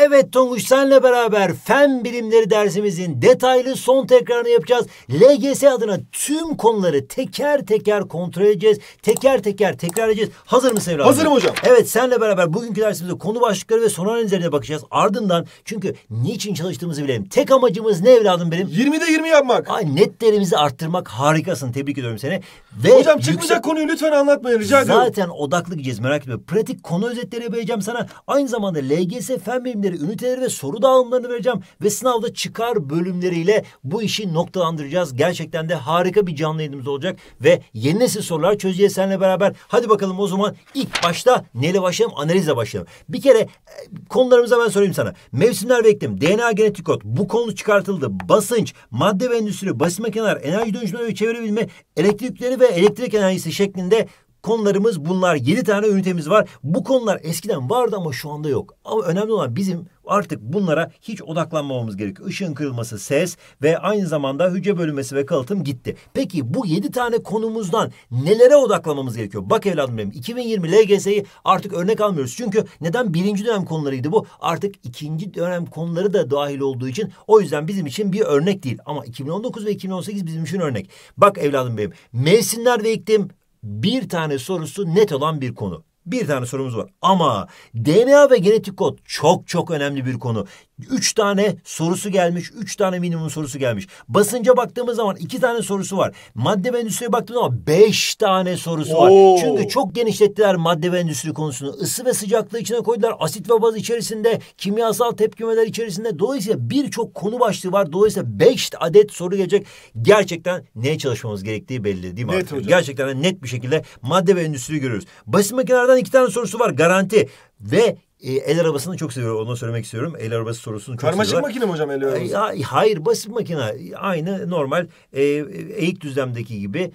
Evet Tonguç, senle beraber fen bilimleri dersimizin detaylı son tekrarını yapacağız. LGS adına tüm konuları teker teker kontrol edeceğiz. Teker teker tekrar edeceğiz. Hazır mısın evladım? Hazırım hocam. Evet, senle beraber bugünkü dersimizde konu başlıkları ve soru analizlerine bakacağız. Ardından çünkü niçin çalıştığımızı bilelim. Tek amacımız ne evladım benim? 20'de 20 yapmak. Ay, netlerimizi arttırmak. Harikasın. Tebrik ediyorum seni. Ve Hocam çıkmayacak konuyu lütfen anlatmayın, rica ediyorum. Zaten odaklı gideceğiz, merak etme. Pratik konu özetleri vereceğim sana. Aynı zamanda LGS fen bilimleri üniteleri ve soru dağılımlarını vereceğim. Ve sınavda çıkar bölümleriyle bu işi noktalandıracağız. Gerçekten de harika bir canlı yayınımız olacak. Ve yeni nesil sorular çözeceğiz seninle beraber. Hadi bakalım o zaman ilk başta neyle başlayalım? Analizle başlayalım. Bir kere konularımıza ben sorayım sana. Mevsimler ve iklim, DNA genetik kod, bu konu çıkartıldı. Basınç, madde ve endüstri, basit makineler, enerji dönüşümleri ve çevre bilimi, elektrikleri ve elektrik enerjisi şeklinde konularımız bunlar. 7 tane ünitemiz var. Bu konular eskiden vardı ama şu anda yok. Ama önemli olan bizim artık bunlara hiç odaklanmamamız gerekiyor. Işığın kırılması, ses ve aynı zamanda hücre bölünmesi ve kalıtım gitti. Peki bu 7 tane konumuzdan nelere odaklanmamız gerekiyor? Bak evladım benim, 2020 LGS'yi artık örnek almıyoruz. Çünkü neden? Birinci dönem konularıydı bu. Artık ikinci dönem konuları da dahil olduğu için o yüzden bizim için bir örnek değil. Ama 2019 ve 2018 bizim için örnek. Bak evladım benim, mevsimler ve iklim bir tane sorusu net olan bir konu. Bir tane sorumuz var. Ama DNA ve genetik kod çok çok önemli bir konu. 3 tane sorusu gelmiş. 3 tane minimum sorusu gelmiş. Basınca baktığımız zaman 2 tane sorusu var. Madde ve endüstriye baktığımız zaman 5 tane sorusu var. Çünkü çok genişlettiler madde ve endüstri konusunu. Isı ve sıcaklığı içine koydular. Asit ve baz içerisinde, kimyasal tepkimeler içerisinde. Dolayısıyla birçok konu başlığı var. Dolayısıyla 5 adet soru gelecek. Gerçekten neye çalışmamız gerektiği belli değil mi? Net hocam. Gerçekten de net bir şekilde madde ve endüstriyi görüyoruz. Basit makinelerden 2 tane sorusu var. Garanti ve el arabasını çok seviyorum. Onu söylemek istiyorum. El arabası sorusunu çok Karmaşık seviyorlar. makine mi hocam el arabası? Hayır, basit makine. Aynı normal eğik düzlemdeki gibi.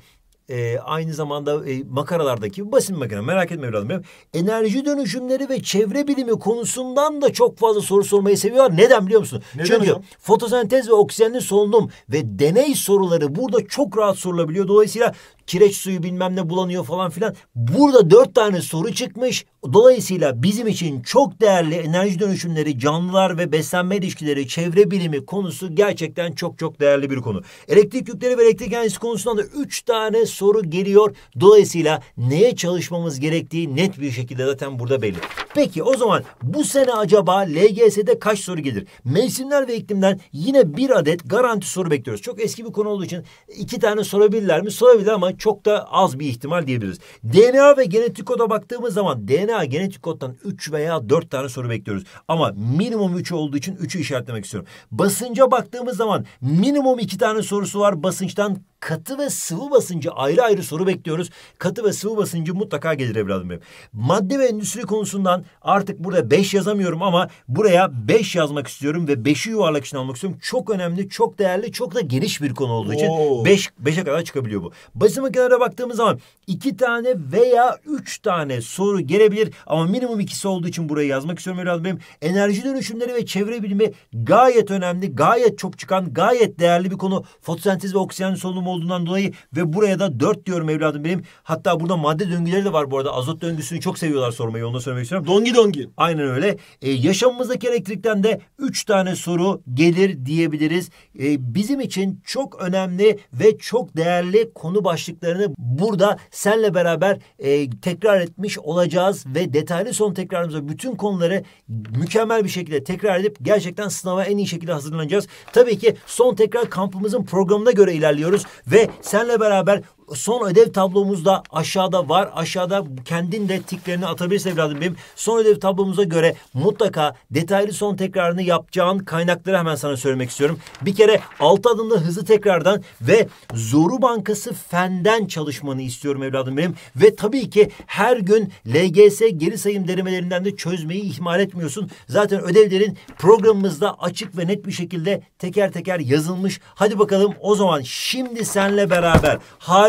Aynı zamanda makaralardaki basit makine. Merak etme evladım benim. Enerji dönüşümleri ve çevre bilimi konusundan da çok fazla soru sormayı seviyorlar. Neden biliyor musun? Neden Çünkü hocam? fotosentez ve oksijenli solunum ve deney soruları burada çok rahat sorulabiliyor. Dolayısıyla kireç suyu bilmem ne bulanıyor falan filan. Burada 4 tane soru çıkmış. Dolayısıyla bizim için çok değerli enerji dönüşümleri, canlılar ve beslenme ilişkileri, çevre bilimi konusu gerçekten çok çok değerli bir konu. Elektrik yükleri ve elektrik enerjisi konusundan da 3 tane soru geliyor. Dolayısıyla neye çalışmamız gerektiği net bir şekilde zaten burada belli. Peki o zaman bu sene acaba LGS'de kaç soru gelir? Mevsimler ve iklimden yine bir adet garanti soru bekliyoruz. Çok eski bir konu olduğu için 2 tane sorabilirler mi? Sorabilir ama çok da az bir ihtimal diyebiliriz. DNA ve genetik koda baktığımız zaman DNA genetik koddan 3 veya 4 tane soru bekliyoruz. Ama minimum 3 olduğu için 3'ü işaretlemek istiyorum. Basınca baktığımız zaman minimum 2 tane sorusu var. Basınçtan katı ve sıvı basıncı ayrı ayrı soru bekliyoruz. Katı ve sıvı basıncı mutlaka gelir evladım benim. Madde ve endüstri konusundan artık burada 5 yazamıyorum ama buraya 5 yazmak istiyorum ve 5'i yuvarlak için almak istiyorum. Çok önemli, çok değerli, çok da geniş bir konu olduğu için 5'e kadar çıkabiliyor bu. Basit makinelere baktığımız zaman 2 tane veya 3 tane soru gelebilir ama minimum 2'si olduğu için buraya yazmak istiyorum evladım benim. Enerji dönüşümleri ve çevre bilimi gayet önemli, gayet çok çıkan, gayet değerli bir konu. Fotosentez ve oksijen solunumu olduğundan dolayı ve buraya da 4 diyorum evladım benim. Hatta burada madde döngüleri de var bu arada. Azot döngüsünü çok seviyorlar sormayı. Onu da söylemek istiyorum. Dongi. Aynen öyle. Yaşamımızdaki elektrikten de 3 tane soru gelir diyebiliriz. Bizim için çok önemli ve çok değerli konu başlıklarını burada senle beraber tekrar etmiş olacağız ve detaylı son tekrarımızda bütün konuları mükemmel bir şekilde tekrar edip gerçekten sınava en iyi şekilde hazırlanacağız. Tabii ki son tekrar kampımızın programına göre ilerliyoruz ve senle beraber son ödev tablomuzda aşağıda var. Aşağıda kendin de tiklerini atabilirsin evladım benim. Son ödev tablomuza göre mutlaka detaylı son tekrarını yapacağın kaynakları hemen sana söylemek istiyorum. Bir kere 6 adımlı hızlı tekrardan ve Zoru Bankası Fen'den çalışmanı istiyorum evladım benim. Ve tabii ki her gün LGS geri sayım denemelerinden de çözmeyi ihmal etmiyorsun. Zaten ödevlerin programımızda açık ve net bir şekilde teker teker yazılmış. Hadi bakalım o zaman şimdi senle beraber harika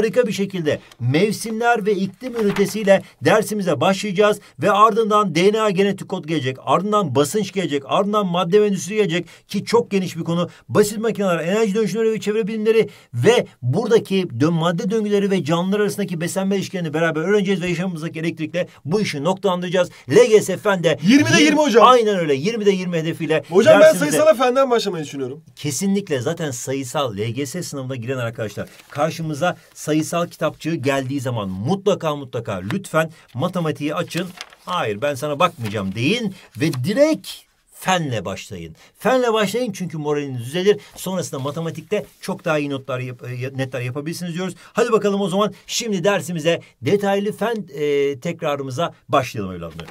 harika bir şekilde mevsimler ve iklim ünitesiyle dersimize başlayacağız ve ardından DNA genetik kod gelecek, ardından basınç gelecek, ardından madde ve endüstri gelecek ki çok geniş bir konu. Basit makineler, enerji dönüşümleri ve çevre bilimleri ve buradaki madde döngüleri ve canlılar arasındaki beslenme ilişkilerini beraber öğreneceğiz ve yaşamımızdaki elektrikle bu işi noktalandıracağız. LGS Fen'de 20'de 20 hocam. Aynen öyle. 20'de 20 hedefiyle. Hocam ben sayısala Fen'den başlamayı düşünüyorum. Kesinlikle zaten sayısal LGS sınavına giren arkadaşlar karşımıza sayısal kitapçığı geldiği zaman mutlaka lütfen matematiği açın. Hayır ben sana bakmayacağım deyin ve direkt Fenle başlayın. Fenle başlayın çünkü moraliniz düzelir. Sonrasında matematikte çok daha iyi netler yapabilirsiniz diyoruz. Hadi bakalım o zaman şimdi dersimize detaylı fen tekrarımıza başlayalım evlatlarım.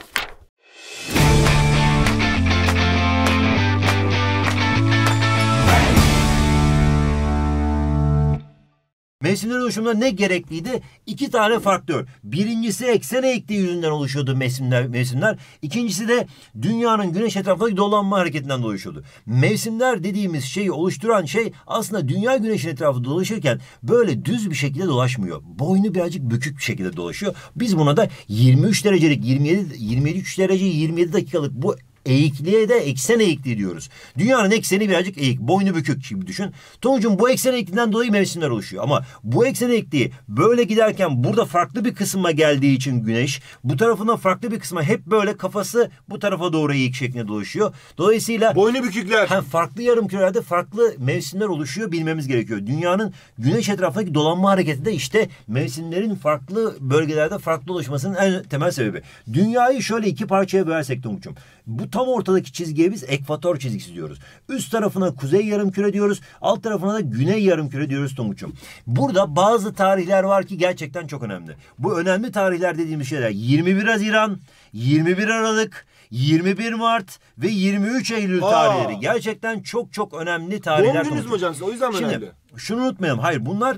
Mevsimlerin oluşumunda ne gerekliydi? 2 tane faktör. Birincisi eksen eğikliği yüzünden oluşuyordu mevsimler. İkincisi de dünyanın güneş etrafındaki dolanma hareketinden oluşuyordu. Mevsimler dediğimiz şeyi oluşturan şey aslında dünya güneşin etrafında dolaşırken böyle düz bir şekilde dolaşmıyor. Boynu birazcık bükük bir şekilde dolaşıyor. Biz buna da 23 derecelik 23 derece 27 dakikalık bu eğikliğe de eksen eğikliği diyoruz. Dünyanın ekseni birazcık eğik, boynu bükük gibi düşün. Tonguç'un bu eksen eğikliğinden dolayı mevsimler oluşuyor. Ama bu eksen eğikliği böyle giderken burada farklı bir kısma geldiği için güneş, bu tarafından farklı bir kısma hep böyle kafası bu tarafa doğru eğik şeklinde dolaşıyor. Dolayısıyla boynu bükükler. Farklı yarımkürelerde farklı mevsimler oluşuyor bilmemiz gerekiyor. Dünyanın güneş etrafındaki dolanma hareketi de işte mevsimlerin farklı bölgelerde farklı oluşmasının en temel sebebi. Dünyayı şöyle 2 parçaya bölersek Tonguç'um. Bu tam ortadaki çizgiye biz ekvator çizgisi diyoruz. Üst tarafına kuzey yarımküre diyoruz. Alt tarafına da güney yarımküre diyoruz Tonguç'um. Burada bazı tarihler var ki gerçekten çok önemli. Bu önemli tarihler dediğimiz şeyler 21 Haziran, 21 Aralık, 21 Mart ve 23 Eylül tarihleri. Gerçekten çok önemli tarihler. Doğum gününüz mü hocam? O yüzden mi önemli? Şimdi şunu unutmayalım. Hayır bunlar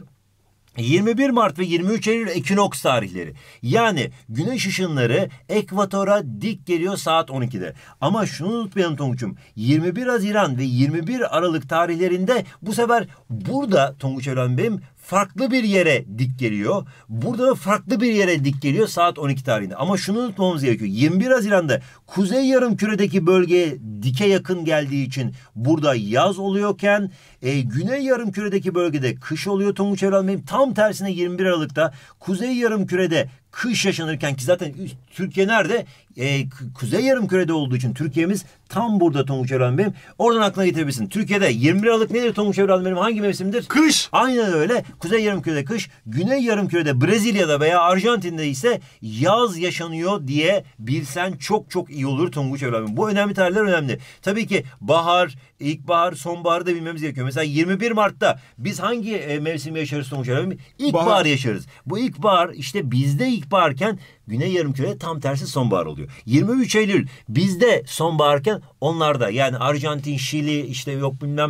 21 Mart ve 23 Eylül ekinoks tarihleri. Yani güneş ışınları ekvatora dik geliyor saat 12'de. Ama şunu unutmayalım Tonguç'um. 21 Haziran ve 21 Aralık tarihlerinde bu sefer burada Tonguç Evren benim farklı bir yere dik geliyor. Burada da farklı bir yere dik geliyor saat 12 tarihinde. Ama şunu unutmamamız gerekiyor. 21 Haziran'da kuzey yarımküredeki bölgeye dike yakın geldiği için burada yaz oluyorken güney yarımküredeki bölgede kış oluyor Tonguç Evren benim. Tam tersine 21 Aralık'ta kuzey yarımkürede kış yaşanırken ki zaten Türkiye nerede? Kuzey yarımkürede olduğu için Türkiye'miz tam burada Tonguç Evren benim. Oradan aklına getirebilirsin. Türkiye'de 21 Aralık nedir Tonguç Evren benim? Hangi mevsimdir? Kış. Aynen öyle. Kuzey yarımkürede kış, güney yarımkürede Brezilya'da veya Arjantin'de ise yaz yaşanıyor diye bilsen çok iyi olur Tonguç Evren benim. Bu önemli tarihler önemli. Tabii ki bahar, ilkbahar, sonbaharı da bilmemiz gerekiyor. Mesela 21 Mart'ta biz hangi mevsimi yaşarız Tonguç Evren benim? İlkbahar yaşarız. Bu ilkbahar işte bizde ilkbaharken güney yarımkürede tam tersi sonbahar oluyor. 23 Eylül bizde sonbaharken onlarda yani Arjantin, Şili işte yok bilmem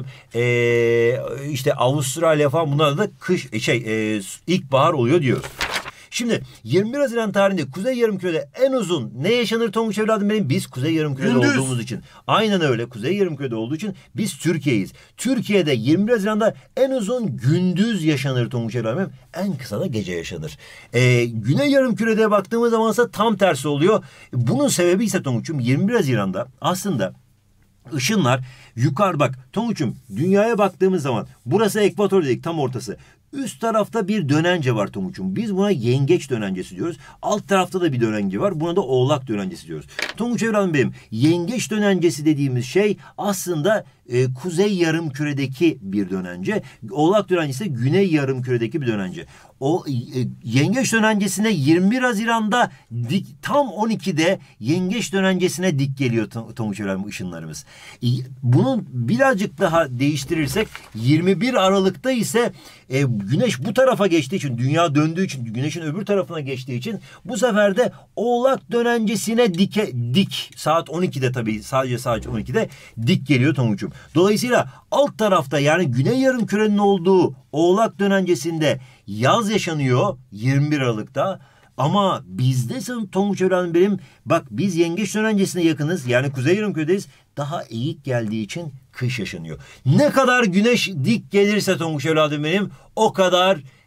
işte Avustralya falan bunlarda da kış ilkbahar oluyor diyoruz. Şimdi 21 Haziran tarihinde Kuzey Yarımküre'de en uzun ne yaşanır Tonguç evladım benim? Biz Kuzey Yarımküre'de olduğumuz için. Aynen öyle. Kuzey Yarımküre'de olduğu için biz Türkiye'yiz. Türkiye'de 21 Haziran'da en uzun gündüz yaşanır Tonguç evladım benim. En kısa da gece yaşanır. Güney Yarımküre'de baktığımız zaman ise tam tersi oluyor. Bunun sebebi ise Tonguç'um 21 Haziran'da aslında ışınlar yukarı bak Tonguç'um dünyaya baktığımız zaman burası ekvator dedik tam ortası. Üst tarafta bir dönence var Tonguç'um. Biz buna yengeç dönencesi diyoruz. Alt tarafta da bir dönence var. Buna da oğlak dönencesi diyoruz. Tonguç evladım benim. Yengeç dönencesi dediğimiz şey aslında kuzey yarımküredeki bir dönence. Oğlak dönencesi güney yarımküredeki bir dönence. O yengeç dönencesine 21 Haziran'da tam 12'de yengeç dönencesine dik geliyor Tonguç evladım ışınlarımız. Bunu birazcık daha değiştirirsek 21 Aralık'ta ise güneş bu tarafa geçtiği için dünya döndüğü için güneşin öbür tarafına geçtiği için bu sefer de oğlak dönencesine dik saat 12'de tabii sadece saat 12'de dik geliyor Tonguç'um. Dolayısıyla alt tarafta yani güney yarımkürenin olduğu oğlak dönencesinde yaz yaşanıyor 21 Aralık'ta. Ama bizde Tonguç evladım benim bak biz yengeç dönencesine yakınız yani kuzey yarımküredeyiz daha eğik geldiği için kış yaşanıyor. Ne kadar güneş dik gelirse Tonguç evladım benim o kadar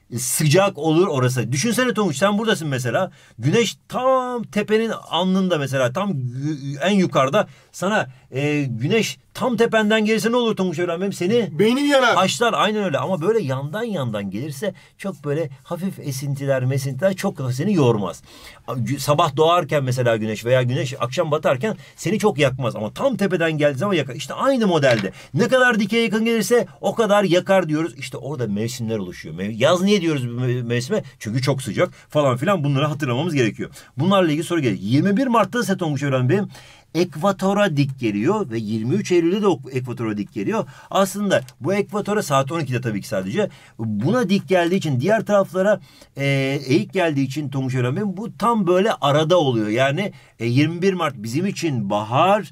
sıcak olur orası. Düşünsene Tonguç, sen buradasın mesela. Güneş tam tepenin alnında mesela, tam en yukarıda. Sana güneş tam tependen gelirse ne olur Tonguç evladım benim? Seni beynin yanar. haşlar, aynen öyle. Ama böyle yandan yandan gelirse çok böyle hafif esintiler mesintiler çok da seni yormaz. Sabah doğarken mesela güneş veya güneş akşam batarken seni çok yakmaz. Ama tam tepeden geldiği zaman yakar. İşte aynı modelde. Ne kadar dikeye yakın gelirse o kadar yakar diyoruz. İşte orada mevsimler oluşuyor. Yaz niye diyoruz mevsime? Çünkü çok sıcak falan filan, bunları hatırlamamız gerekiyor. Bunlarla ilgili soru geliyor. 21 Mart'ta ise Tonguç evladım benim ekvatora dik geliyor ve 23 Eylül'de de ekvatora dik geliyor. Aslında bu ekvatora saat 12'de tabii ki sadece. Buna dik geldiği için, diğer taraflara eğik geldiği için Tonguç evladım bu tam böyle arada oluyor. Yani 21 Mart bizim için bahar,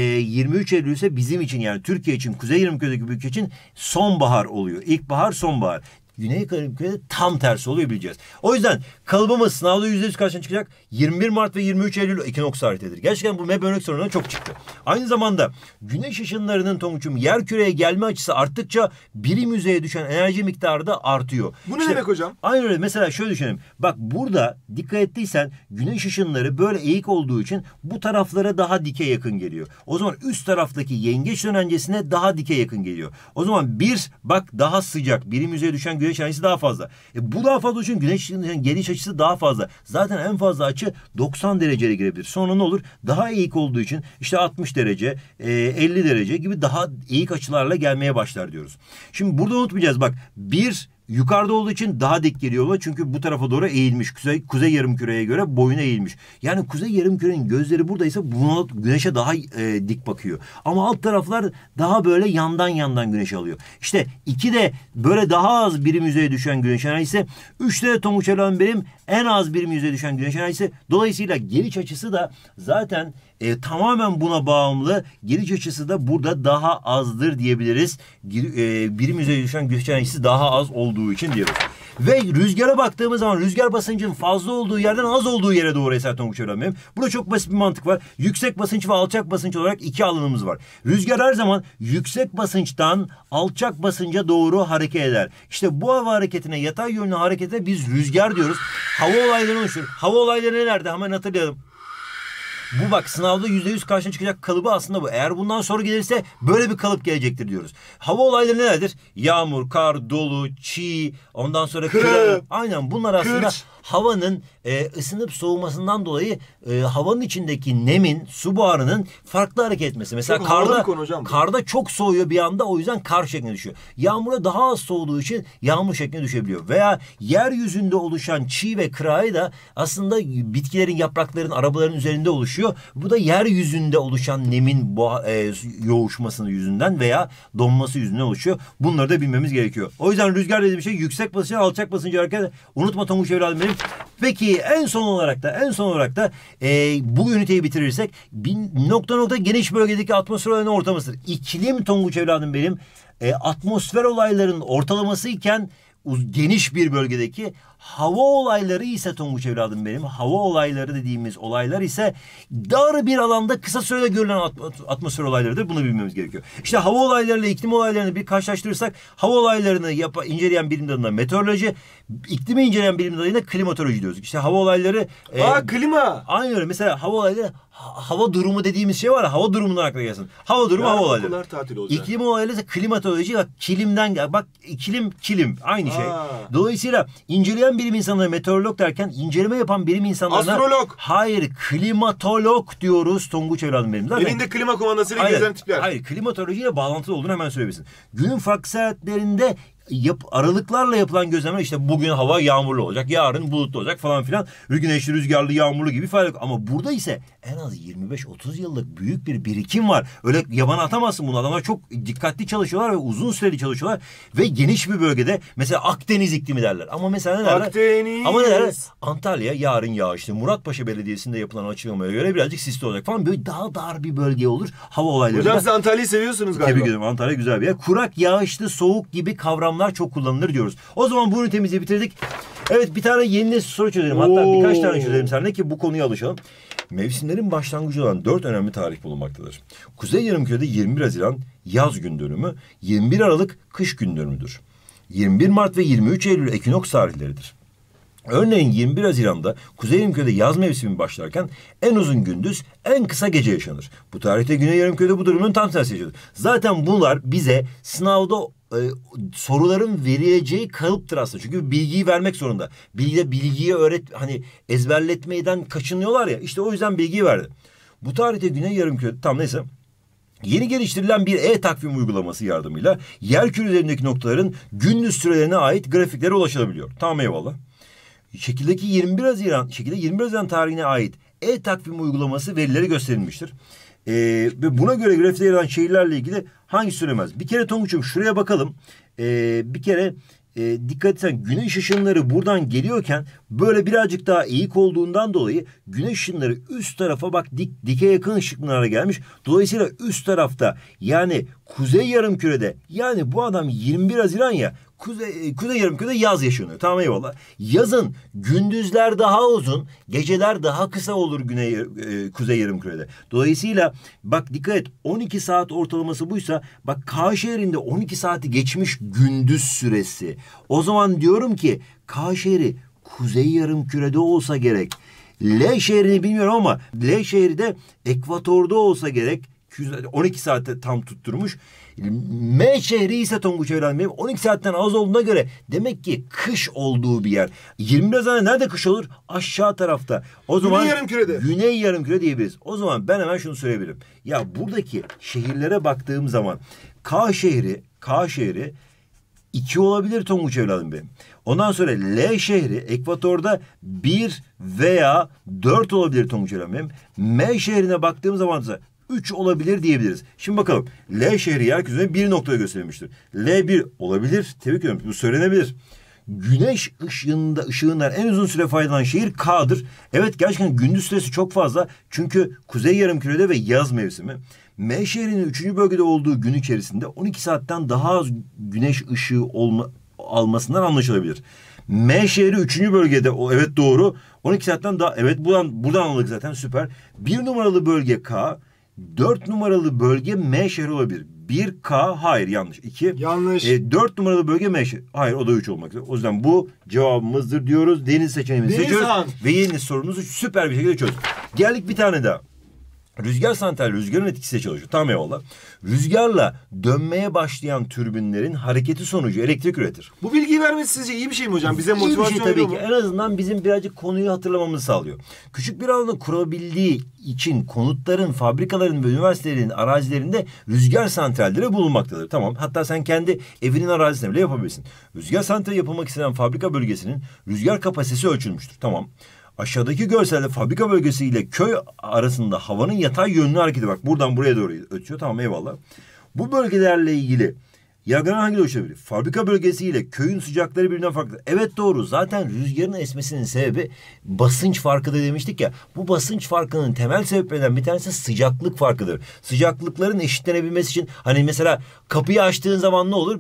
23 Eylül ise bizim için, yani Türkiye için, Kuzey Yarımküre'deki bir ülke için sonbahar oluyor. İlkbahar, sonbahar. Güney Yarımküre'de tam tersi oluyor, bileceğiz. O yüzden kalıbımız sınavda %100 karşına çıkacak. 21 Mart ve 23 Eylül ekinoks tarihidir. Gerçekten bu MEB örnek sorularına çok çıktı. Aynı zamanda güneş ışınlarının Tonguç'um yer küreye gelme açısı arttıkça birim yüzeye düşen enerji miktarı da artıyor. Bu ne demek hocam? Aynen öyle. Mesela şöyle düşünelim. Bak burada dikkat ettiysen güneş ışınları böyle eğik olduğu için bu taraflara daha dike yakın geliyor. O zaman üst taraftaki yengeç dönencesine daha dike yakın geliyor. O zaman bak daha sıcak. Birim yüzeye düşen güneş enerjisi daha fazla. Bu daha fazla için güneş geliş açısı daha fazla. Zaten en fazla açı 90 dereceye girebilir. Sonra ne olur? Daha eğik olduğu için işte 60 derece, 50 derece gibi daha eğik açılarla gelmeye başlar diyoruz. Şimdi burada unutmayacağız. Bak yukarıda olduğu için daha dik geliyor. Çünkü bu tarafa doğru eğilmiş. Kuzey yarımküreye göre boyuna eğilmiş. Yani kuzey yarımkürenin gözleri buradaysa buna, güneşe daha dik bakıyor. Ama alt taraflar daha böyle yandan yandan güneş alıyor. İşte 2'de böyle daha az birim yüzeye düşen güneş enerjisi. 3'te de Tonguç evladım benim en az birim yüzeye düşen güneş enerjisi. Dolayısıyla geliş açısı da zaten tamamen buna bağımlı. Geliş açısı da burada daha azdır diyebiliriz. Birim yüzeye düşen güneş enerjisi daha az olduğu için diyoruz. Ve rüzgara baktığımız zaman rüzgar basıncın fazla olduğu yerden az olduğu yere doğru eser Tonguç evladım benim. Burada çok basit bir mantık var. Yüksek basınç ve alçak basınç olarak iki alanımız var. Rüzgar her zaman yüksek basınçtan alçak basınca doğru hareket eder. İşte bu hava hareketine, yatay yönlü harekete biz rüzgar diyoruz. Hava olayları oluşur. Hava olayları nelerde? Hemen hatırlayalım. Bu bak sınavda %100 karşına çıkacak kalıbı aslında bu. Eğer bundan sonra gelirse böyle bir kalıp gelecektir diyoruz. Hava olayları nelerdir? Yağmur, kar, dolu, çiğ, ondan sonra kır. Aynen bunlar aslında havanın ısınıp soğumasından dolayı havanın içindeki nemin, su buharının farklı hareket etmesi. Mesela karda çok soğuyor bir anda, o yüzden kar şekline düşüyor. Yağmura daha az soğuduğu için yağmur şekline düşebiliyor. Veya yeryüzünde oluşan çiğ ve kırayı da aslında bitkilerin, yaprakların, arabaların üzerinde oluşuyor. Bu da yeryüzünde oluşan nemin yoğuşmasının yüzünden veya donması yüzünden oluşuyor. Bunları da bilmemiz gerekiyor. O yüzden rüzgar dediğim şey yüksek basınç, alçak basınç hareket. Unutma Tonguç evladım benim. Peki en son olarak da bu üniteyi bitirirsek nokta geniş bölgedeki atmosfer olaylarının ortalamasıdır. İklim Tonguç evladım benim atmosfer olaylarının ortalaması iken geniş bir bölgedeki hava olayları ise Tonguç evladım benim, hava olayları dediğimiz olaylar ise dar bir alanda kısa sürede görülen atmosfer olaylarıdır. Bunu bilmemiz gerekiyor. İşte hava olaylarıyla iklim olaylarını bir karşılaştırırsak hava olaylarını inceleyen bilim dalına meteoroloji, iklimi inceleyen bilim dalına klimatoloji diyoruz. İşte hava olayları klima. Aynı öyle. Mesela hava olayları, hava durumu dediğimiz şey var ya, hava durumundan aklına gelsin. Hava durumu, hava olayları. İklim olayları ise klimatoloji, bak kilimden gel. Bak kilim aynı şey. Dolayısıyla inceleyen bilim insanları meteorolog derken inceleme yapan bilim insanlarına astrolog. Hayır, klimatolog diyoruz Tonguç evladım benim. Zaten elinde klima kumandasıyla gezen tipler. Hayır, klimatolojiyle bağlantılı olduğunu hemen söyleyebilirsin. Günün farklı saatlerinde aralıklarla yapılan gözlemler, işte bugün hava yağmurlu olacak, yarın bulutlu olacak falan filan. Güneşli, rüzgarlı, yağmurlu gibi ifade yok. Ama burada ise en az 25-30 yıllık büyük bir birikim var. Öyle yabana atamazsın bunu. Adamlar çok dikkatli çalışıyorlar ve uzun süreli çalışıyorlar. Ve geniş bir bölgede, mesela Akdeniz iklimi derler. Ama mesela ne derler? Akdeniz. Ama ne derler? Antalya yarın yağışlı. Muratpaşa Belediyesi'nde yapılan açıklamaya göre birazcık sisli olacak falan. Böyle daha dar bir bölge olur hava olayları. Hocam siz Antalya'yı seviyorsunuz galiba. Tebrik ederim. Antalya güzel bir yer. Kurak, yağışlı, soğuk gibi kavramlar çok kullanılır diyoruz. O zaman bu ünitemizi bitirdik. Evet, bir tane yeni soru çözelim. Hatta birkaç tane çözelim seninle ki bu konuya alışalım. Mevsimlerin başlangıcı olan 4 önemli tarih bulunmaktadır. Kuzey Yarımküre'de 21 Haziran yaz gün dönümü, 21 Aralık kış gün dönümüdür. 21 Mart ve 23 Eylül ekinoks tarihleridir. Örneğin 21 Haziran'da Kuzey Yarımküre'de yaz mevsimi başlarken en uzun gündüz, en kısa gece yaşanır. Bu tarihte Güney Yarımküre'de bu durumun tam tersi yaşanır. Zaten bunlar bize sınavda soruların verileceği kalıptır aslında. Çünkü bilgiyi vermek zorunda. Bilgiyi hani ezberletmeden kaçınıyorlar ya. İşte o yüzden bilgiyi verdi. Bu tarihte Güney Yarımküre'de tam neyse yeni geliştirilen bir e-takvim uygulaması yardımıyla yerküre üzerindeki noktaların gündüz sürelerine ait grafiklere ulaşılabiliyor. Tamam, eyvallah. Şekildeki 21 Haziran tarihine ait e-takvim uygulaması verileri gösterilmiştir. Ve buna göre grafikte yer alan şehirlerle ilgili hangisi söylemez? Bir kere Tonguç'um şuraya bakalım. Bir kere dikkat etsen güneş ışınları buradan geliyorken böyle birazcık daha eğik olduğundan dolayı güneş ışınları üst tarafa bak dike yakın ışınlara gelmiş. Dolayısıyla üst tarafta yani Kuzey Yarımküre'de yani bu adam 21 Haziran ya Kuzey Yarımküre'de yaz yaşanıyor. Tamam, eyvallah. Yazın gündüzler daha uzun, geceler daha kısa olur Kuzey Yarımküre'de. Dolayısıyla bak dikkat et 12 saat ortalaması buysa bak K şehrinde 12 saati geçmiş gündüz süresi. O zaman diyorum ki K şehri Kuzey Yarımküre'de olsa gerek. L şehrini bilmiyorum ama L şehri de ekvatorda olsa gerek. 12 saatte tam tutturmuş. M şehri ise Tonguç evlenmeyeyim 12 saatten az olduğuna göre demek ki kış olduğu bir yer. 20 Haziran nerede kış olur? Aşağı tarafta. O zaman Güney Yarımküre'de. Güney Yarımküre diyebiliriz. O zaman ben hemen şunu söyleyebilirim. Ya buradaki şehirlere baktığım zaman K şehri 2 olabilir Tonguç evladım benim. Ondan sonra L şehri ekvatorda 1 veya 4 olabilir Tonguç evladım benim. M şehrine baktığım zaman da 3 olabilir diyebiliriz. Şimdi bakalım. L şehri yeryüzüne bir noktaya gösterilmiştir. L1 olabilir. Tebrik ediyorum. Bu söylenebilir. Güneş ışığından en uzun süre faydalanan şehir K'dır. Evet, gerçekten gündüz süresi çok fazla. Çünkü Kuzey Yarımküre'de ve yaz mevsimi. M şehrinin 3. bölgede olduğu gün içerisinde 12 saatten daha az güneş ışığı almasından anlaşılabilir. M şehri 3. bölgede, evet doğru. 12 saatten daha, evet buradan anladık zaten, süper. 1 numaralı bölge K, 4 numaralı bölge M şehri olabilir. 1K hayır, yanlış. 2 yanlış. 4 numaralı bölge M şehri. Hayır, o da 3 olmak üzere. O yüzden bu cevabımızdır diyoruz. Deniz seçeneğimizi seçiyoruz. Ve yeni sorumuzu süper bir şekilde çözdük. Geldik bir tane daha. Rüzgar santrali rüzgarın etkisiyle çalışıyor. Tamam, eyvallah. Rüzgarla dönmeye başlayan türbinlerin hareketi sonucu elektrik üretir. Bu bilgiyi vermesi sizce iyi bir şey mi hocam? Bize motivasyon İyi bir şey tabii ki. mu? En azından bizim birazcık konuyu hatırlamamızı sağlıyor. Küçük bir alanda kurabildiği için konutların, fabrikaların ve üniversitelerin arazilerinde rüzgar santralleri bulunmaktadır. Tamam. Hatta sen kendi evinin arazisine bile yapabilirsin. Rüzgar santrali yapılmak istenen fabrika bölgesinin rüzgar kapasitesi ölçülmüştür. Tamam. Aşağıdaki görselde fabrika bölgesi ile köy arasında havanın yatay yönlü hareketi, bak buradan buraya doğru ötüyor. Tamam, eyvallah. Bu bölgelerle ilgili yargılanan hangi oluşabilir? Fabrika bölgesi ile köyün sıcakları birbirinden farklı. Evet, doğru. Zaten rüzgarın esmesinin sebebi basınç farkıdır demiştik ya. Bu basınç farkının temel sebeplerinden bir tanesi sıcaklık farkıdır. Sıcaklıkların eşitlenebilmesi için hani mesela kapıyı açtığın zaman ne olur?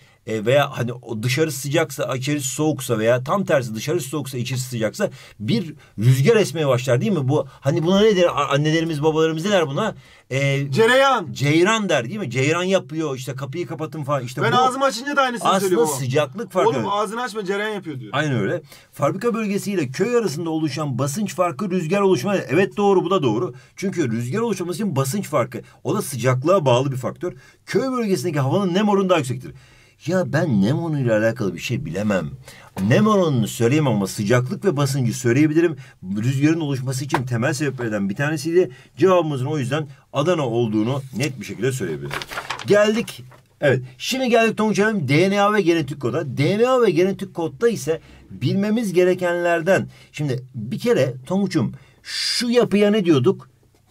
Veya hani dışarısı sıcaksa içerisi soğuksa veya tam tersi dışarısı soğuksa içerisi sıcaksa bir rüzgar esmeye başlar değil mi? Bu hani buna ne der? Annelerimiz babalarımız ne der buna? Cereyan. Ceyran der değil mi? Ceyran yapıyor işte, kapıyı kapatın falan. İşte ben bu ağzımı açınca da aynısını söylüyorum. Aslında sıcaklık farkı. Oğlum ağzını açma, cereyan yapıyor diyor. Aynen öyle. Fabrika bölgesiyle köy arasında oluşan basınç farkı rüzgar oluşma. Evet, doğru, bu da doğru. Çünkü rüzgar oluşması için basınç farkı. O da sıcaklığa bağlı bir faktör. Köy bölgesindeki havanın nem oranı daha yüksektir. Ya ben nem oranıyla alakalı bir şey bilemem. Nem oranını söyleyemem ama sıcaklık ve basıncı söyleyebilirim. Rüzgarın oluşması için temel sebeplerden bir tanesiydi. Cevabımızın o yüzden Adana olduğunu net bir şekilde söyleyebiliriz. Geldik. Evet. Şimdi geldik Tonguç Hanım DNA ve genetik koda. DNA ve genetik kodda ise bilmemiz gerekenlerden. Şimdi bir kere Tonguç'um şu yapıya ne diyorduk?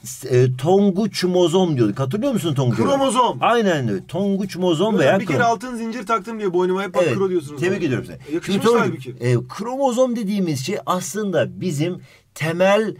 Tonguç mozom diyorduk. Hatırlıyor musun Tonguç? Kromozom. Aynen öyle. Tonguç mozom veya bir kere altın zincir taktım diye boynuma hep kro diyorsunuz. Tebrik ediyorum seni. Yakışmış halbuki. Kromozom dediğimiz şey aslında bizim temel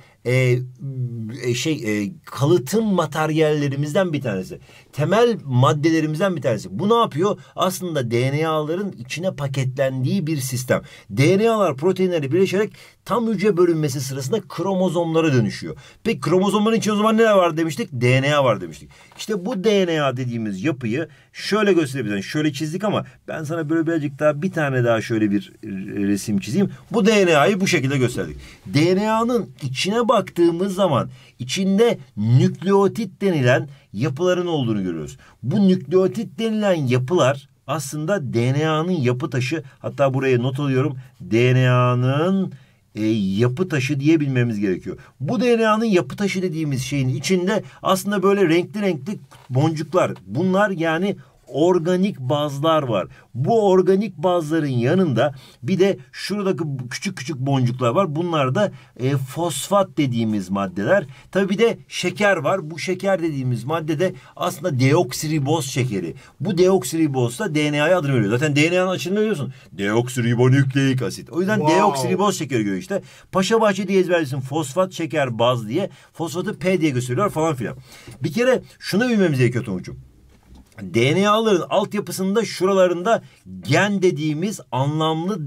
kalıtım materyallerimizden bir tanesi. Temel maddelerimizden bir tanesi. Bu ne yapıyor? Aslında DNA'ların içine paketlendiği bir sistem. DNA'lar proteinleri birleşerek tam hücre bölünmesi sırasında kromozomlara dönüşüyor. Peki kromozomların içinde o zaman neler var demiştik? DNA var demiştik. İşte bu DNA dediğimiz yapıyı şöyle gösterebiliriz. Şöyle çizdik ama ben sana böyle birazcık daha bir tane daha şöyle bir resim çizeyim. Bu DNA'yı bu şekilde gösterdik. DNA'nın içine baktığımız zaman içinde nükleotit denilen yapıların olduğunu görüyoruz. Bu nükleotit denilen yapılar aslında DNA'nın yapı taşı. Hatta buraya not alıyorum. DNA'nın yapı taşı diyebilmemiz gerekiyor. Bu DNA'nın yapı taşı dediğimiz şeyin içinde aslında böyle renkli renkli boncuklar. Bunlar yani organik bazlar var. Bu organik bazların yanında bir de şuradaki küçük küçük boncuklar var. Bunlar da fosfat dediğimiz maddeler. Tabii bir de şeker var. Bu şeker dediğimiz madde de aslında deoksiriboz şekeri. Bu deoksiriboz da DNA'ya adını veriyor. Zaten DNA'nın açılımını biliyorsun. Deoksiribonükleik asit. O yüzden deoksiriboz şekeri diyor işte. Paşabahçe diye ezberlesin. Fosfat şeker baz diye. Fosfatı P diye gösteriyorlar falan filan. Bir kere şunu bilmemiz gerekiyor Tonguç'um. DNA'ların altyapısında şuralarında gen dediğimiz anlamlı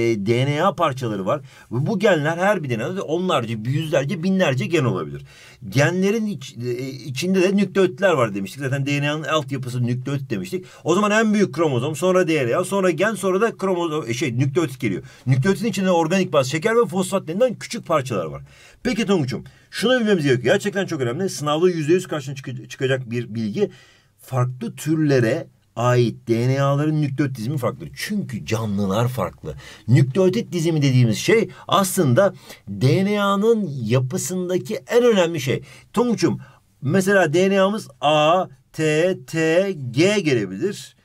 DNA parçaları var. Ve bu genler her bir DNA'da onlarca, yüzlerce, binlerce gen olabilir. Genlerin içinde de nükleotitler var demiştik. Zaten DNA'nın altyapısı nükleotit demiştik. O zaman en büyük kromozom, sonra DNA, sonra gen, sonra da nükleotit geliyor. Nükleotitin içinde organik baz, şeker ve fosfat denilen küçük parçalar var. Peki Tonguç'um, şunu bilmemiz gerekiyor. Gerçekten çok önemli. Sınavda %100 karşına çıkacak bir bilgi. Farklı türlere ait DNA'ların nükleotit dizimi farklı. Çünkü canlılar farklı. Nükleotit dizimi dediğimiz şey aslında DNA'nın yapısındaki en önemli şey. Tonguç'um mesela DNA'mız A, T, G gelebilir.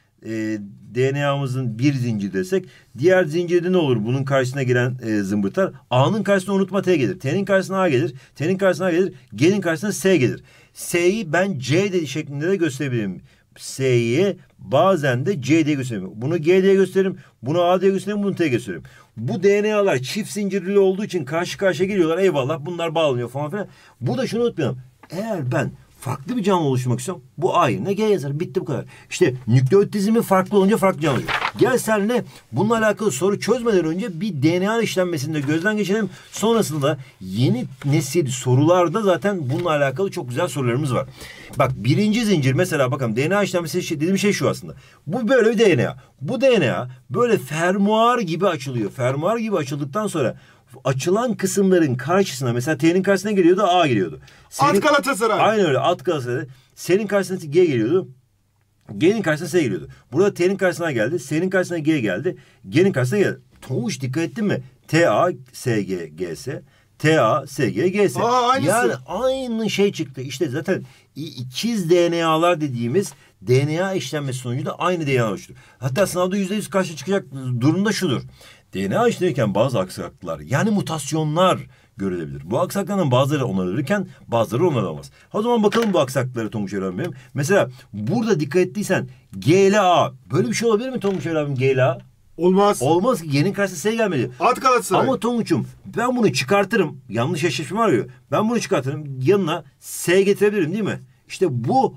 DNA'mızın bir zincir desek. Diğer zincirde ne olur? Bunun karşısına gelen zımbırtlar. A'nın karşısına unutma T gelir. T'nin karşısına A gelir. T'nin karşısına A gelir. G'nin karşısına S gelir. S'yi ben C şeklinde de gösterebilirim. S'yi bazen de C diye gösteririm. Bunu G diye gösteririm. Bunu A diye gösteririm. Bunu T gösteririm. Bu DNA'lar çift zincirli olduğu için karşı karşıya geliyorlar. Eyvallah bunlar bağlanıyor falan filan. Bu da şunu unutmayalım. Eğer ben farklı bir canlı oluşturmak istiyorum. Bu A yerine G yazar. Bitti bu kadar. İşte nükleotit dizimi farklı olunca farklı canlı olacak. Gel seninle bununla alakalı soru çözmeden önce bir DNA işlenmesini de gözden geçirelim. Sonrasında yeni nesil sorularda zaten bununla alakalı çok güzel sorularımız var. Bak birinci zincir mesela bakalım DNA işlenmesi dediğim şey şu aslında. Bu böyle bir DNA. Bu DNA böyle fermuar gibi açılıyor. Fermuar gibi açıldıktan sonra açılan kısımların karşısına mesela T'nin karşısına geliyordu A geliyordu. At Galatasaray. Aynen öyle at Galatasaray. Senin karşısına G geliyordu. G'nin karşısına S geliyordu. Burada T'nin karşısına geldi. S'nin karşısına G geldi. G'nin karşısına geldi. Tonguç dikkat ettin mi? T-A, S-G, G-S. T-A, S-G, G-S. Yani aynı şey çıktı. İşte zaten ikiz DNA'lar dediğimiz DNA işlenmesi sonucunda aynı DNA oluştu. Hatta sınavda %100 karşı çıkacak durumda şudur. DNA işlenirken bazı aksaklıklar yani mutasyonlar görülebilir. Bu aksaklıklardan bazıları onarılırken bazıları onarılamaz. O zaman bakalım bu aksaklıkları Tonguç abim benim. Mesela burada dikkat ettiysen G ile A. Böyle bir şey olabilir mi Tonguç abim G ile A? Olmaz. Olmaz ki G'nin karşısına S gelmeli. At Galatasaray. Ama Tonguç'um ben bunu çıkartırım. Yanlış eşleşme var ya. Ben bunu çıkartırım. Yanına S getirebilirim değil mi? İşte bu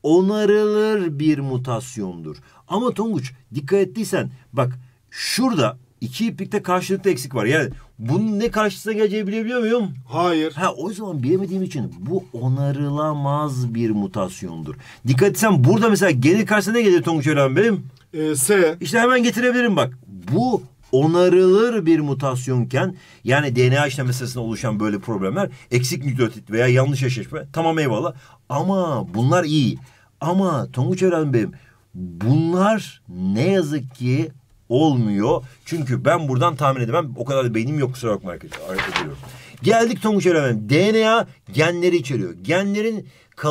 onarılır bir mutasyondur. Ama Tonguç dikkat ettiysen bak şurada İki iplikte karşılıklı eksik var. Yani bunun ne karşısına geleceği bilebiliyor muyum? Hayır. O zaman bilemediğim için bu onarılamaz bir mutasyondur. Dikkat etsen burada mesela G'nin karşısına ne gelir Tonguç Öğren benim? S. İşte hemen getirebilirim bak. Bu onarılır bir mutasyonken yani DNA işleme sırasında oluşan böyle problemler eksik nükleotit veya yanlış eşleşme tamam eyvallah. Ama bunlar iyi. Ama Tonguç Öğren benim bunlar ne yazık ki olmuyor. Çünkü ben buradan tahmin edemem. O kadar da beynim yok kusura bakma arkadaşlar. Geldik Tonguç Öğrenmem. DNA genleri içeriyor. Genlerin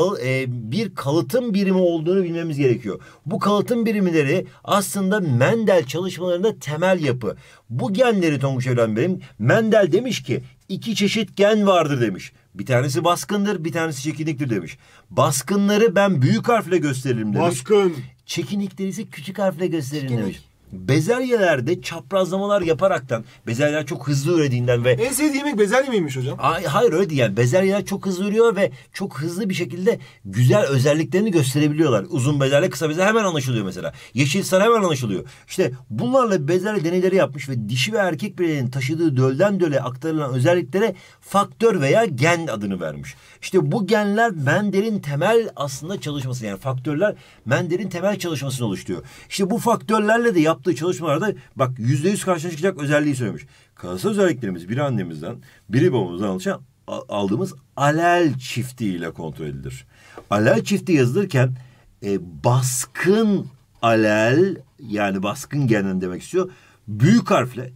bir kalıtım birimi olduğunu bilmemiz gerekiyor. Bu kalıtım birimleri aslında Mendel çalışmalarında temel yapı. Bu genleri Tonguç Öğrenmem Mendel demiş ki iki çeşit gen vardır demiş. Bir tanesi baskındır, bir tanesi çekiniktir demiş. Baskınları ben büyük harfle gösteririm demiş. Baskın. Çekinikleri ise küçük harfle gösteririm demiş. Bezelyelerde çaprazlamalar yaparaktan, bezelyeler çok hızlı ürediğinden ve En sevdiğim yemek bezelye miymiş hocam? hayır öyle değil yani, bezelyeler çok hızlı ürüyor ve çok hızlı bir şekilde güzel özelliklerini gösterebiliyorlar. Uzun bezelye, kısa bezelye hemen anlaşılıyor mesela. Yeşil, sarı hemen anlaşılıyor. İşte bunlarla bezelye deneyleri yapmış ve dişi ve erkek bireylerin taşıdığı dölden döle aktarılan özelliklere faktör veya gen adını vermiş. İşte bu genler Mendel'in temel aslında çalışması, yani faktörler Mendel'in temel çalışmasını oluşturuyor. İşte bu faktörlerle de yaptığı çalışmalarda bak %100 karşına çıkacak özelliği söylemiş. Kalıtsal özelliklerimiz biri annemizden, biri babamızdan aldığımız alel çiftiyle kontrol edilir. Alel çifti yazılırken baskın alel, yani baskın genen demek istiyor. Büyük harfle,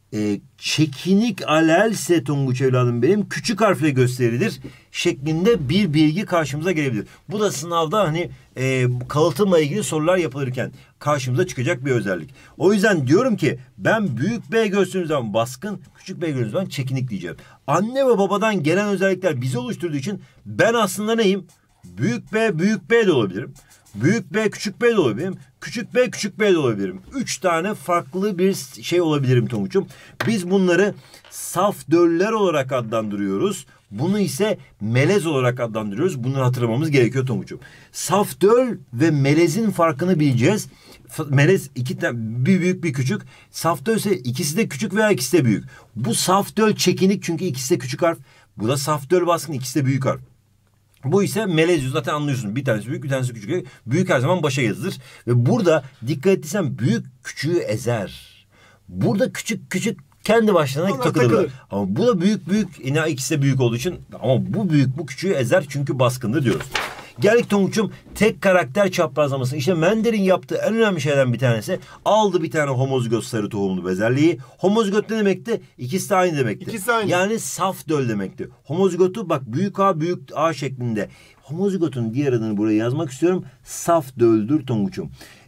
çekinik alelse Tonguç evladım benim küçük harfle gösterilir şeklinde bir bilgi karşımıza gelebilir. Bu da sınavda hani kalıtımla ilgili sorular yapılırken karşımıza çıkacak bir özellik. O yüzden diyorum ki ben büyük B gördüğüm zaman baskın, küçük B gördüğüm zaman çekinik diyeceğim. Anne ve babadan gelen özellikler bizi oluşturduğu için ben aslında neyim? Büyük B, büyük B de olabilirim. Büyük B, küçük B de olabilirim. Küçük B, küçük B de olabilirim. 3 tane farklı bir şey olabilirim Tonguç'um. Biz bunları saf döller olarak adlandırıyoruz. Bunu ise melez olarak adlandırıyoruz. Bunu hatırlamamız gerekiyor Tonguç'um. Saf döl ve melezin farkını bileceğiz. Melez iki tane, bir büyük bir küçük. Saf döl ise ikisi de küçük veya ikisi de büyük. Bu saf döl çekinik çünkü ikisi de küçük harf. Bu da saf döl baskın, ikisi de büyük harf. Bu ise melez, zaten anlıyorsun. Bir tanesi büyük, bir tanesi küçük. Büyük her zaman başa yazılır. Ve burada dikkat ettiysen büyük küçüğü ezer. Burada küçük küçük kendi başlarına takılırlar. Ama bu da büyük büyük. Yine ikisi de büyük olduğu için. Ama bu büyük bu küçüğü ezer çünkü baskındır diyoruz. Geldik Tonguç'um tek karakter çaprazlaması. İşte Mendel'in yaptığı en önemli şeylerden bir tanesi. Aldı bir tane homozigot sarı tohumlu bezelyeyi. Homozigot ne demekti? İkisi de aynı demekti. İkisi aynı. Yani saf döl demekti. Homozigotu bak büyük A büyük A şeklinde. Homozigotun diğer adını buraya yazmak istiyorum. Saf döldür Tonguç'um.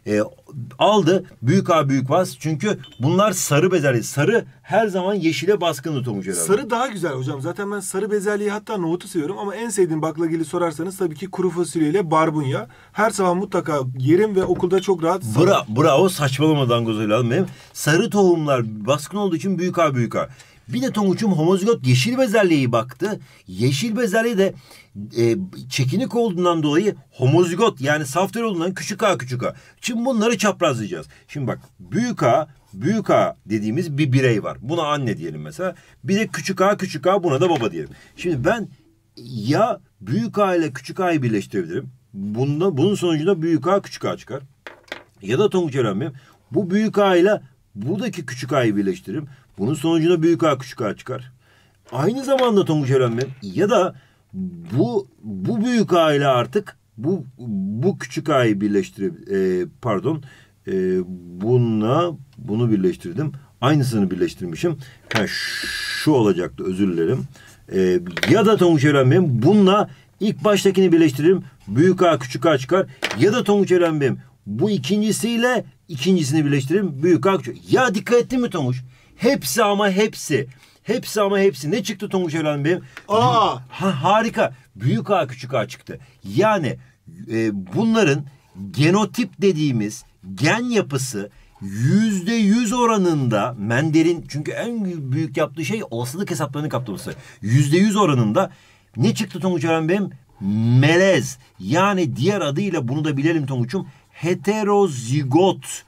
Aldı büyük A büyük vaz. Çünkü bunlar sarı bezelye. Sarı her zaman yeşile baskındır Tonguç herhalde. Sarı daha güzel hocam. Zaten ben sarı bezelyeyi hatta nohutu seviyorum ama en sevdiğim baklagili sorarsanız tabii ki kuru fasulyeyle barbunya. Her sabah mutlaka yerim ve okulda çok rahat. Bravo saçmalama dangoz evladım benim. Sarı tohumlar baskın olduğu için büyük A büyük A. Bir de Tonguç'um homozigot yeşil bezelyeyi baktı. Yeşil bezelye de çekinik olduğundan dolayı homozigot yani saf döl olduğundan küçük A küçük A. Şimdi bunları çaprazlayacağız. Şimdi bak büyük A dediğimiz bir birey var. Buna anne diyelim mesela. Bir de küçük A buna da baba diyelim. Şimdi ben ya büyük A ile küçük A'yı birleştirebilirim. Bunun sonucunda büyük A küçük A çıkar. Ya da Tonguç öğrenmeyeyim. Bu büyük A ile buradaki küçük A'yı birleştiririm. Bunun sonucunda büyük A küçük A çıkar. Aynı zamanda Tonguç öğrenmeyeyim. Ya da bu büyük A ile artık bu küçük A'yı bununla bunu birleştirdim. Aynısını birleştirmişim. Şu olacaktı, özür dilerim. Ya da Tonguç öğrenmeyeyim. Bununla ilk baştakini birleştiririm. Büyük A küçük A çıkar. Ya da Tonguç öğrenmeyeyim. Bu ikincisiyle ikincisini birleştiririm. Büyük A küçük. Ya dikkat ettin mi Tonguç? Hepsi ama hepsi. Ne çıktı Tonguç evladım benim? Harika. Büyük A küçük A çıktı. Yani bunların genotip dediğimiz gen yapısı %100 oranında Mendel'in, çünkü en büyük yaptığı şey olasılık hesaplarını kaptırması. %100 oranında ne çıktı Tonguç evladım benim? Melez. Yani diğer adıyla bunu da bilelim Tonguç'um. Heterozigot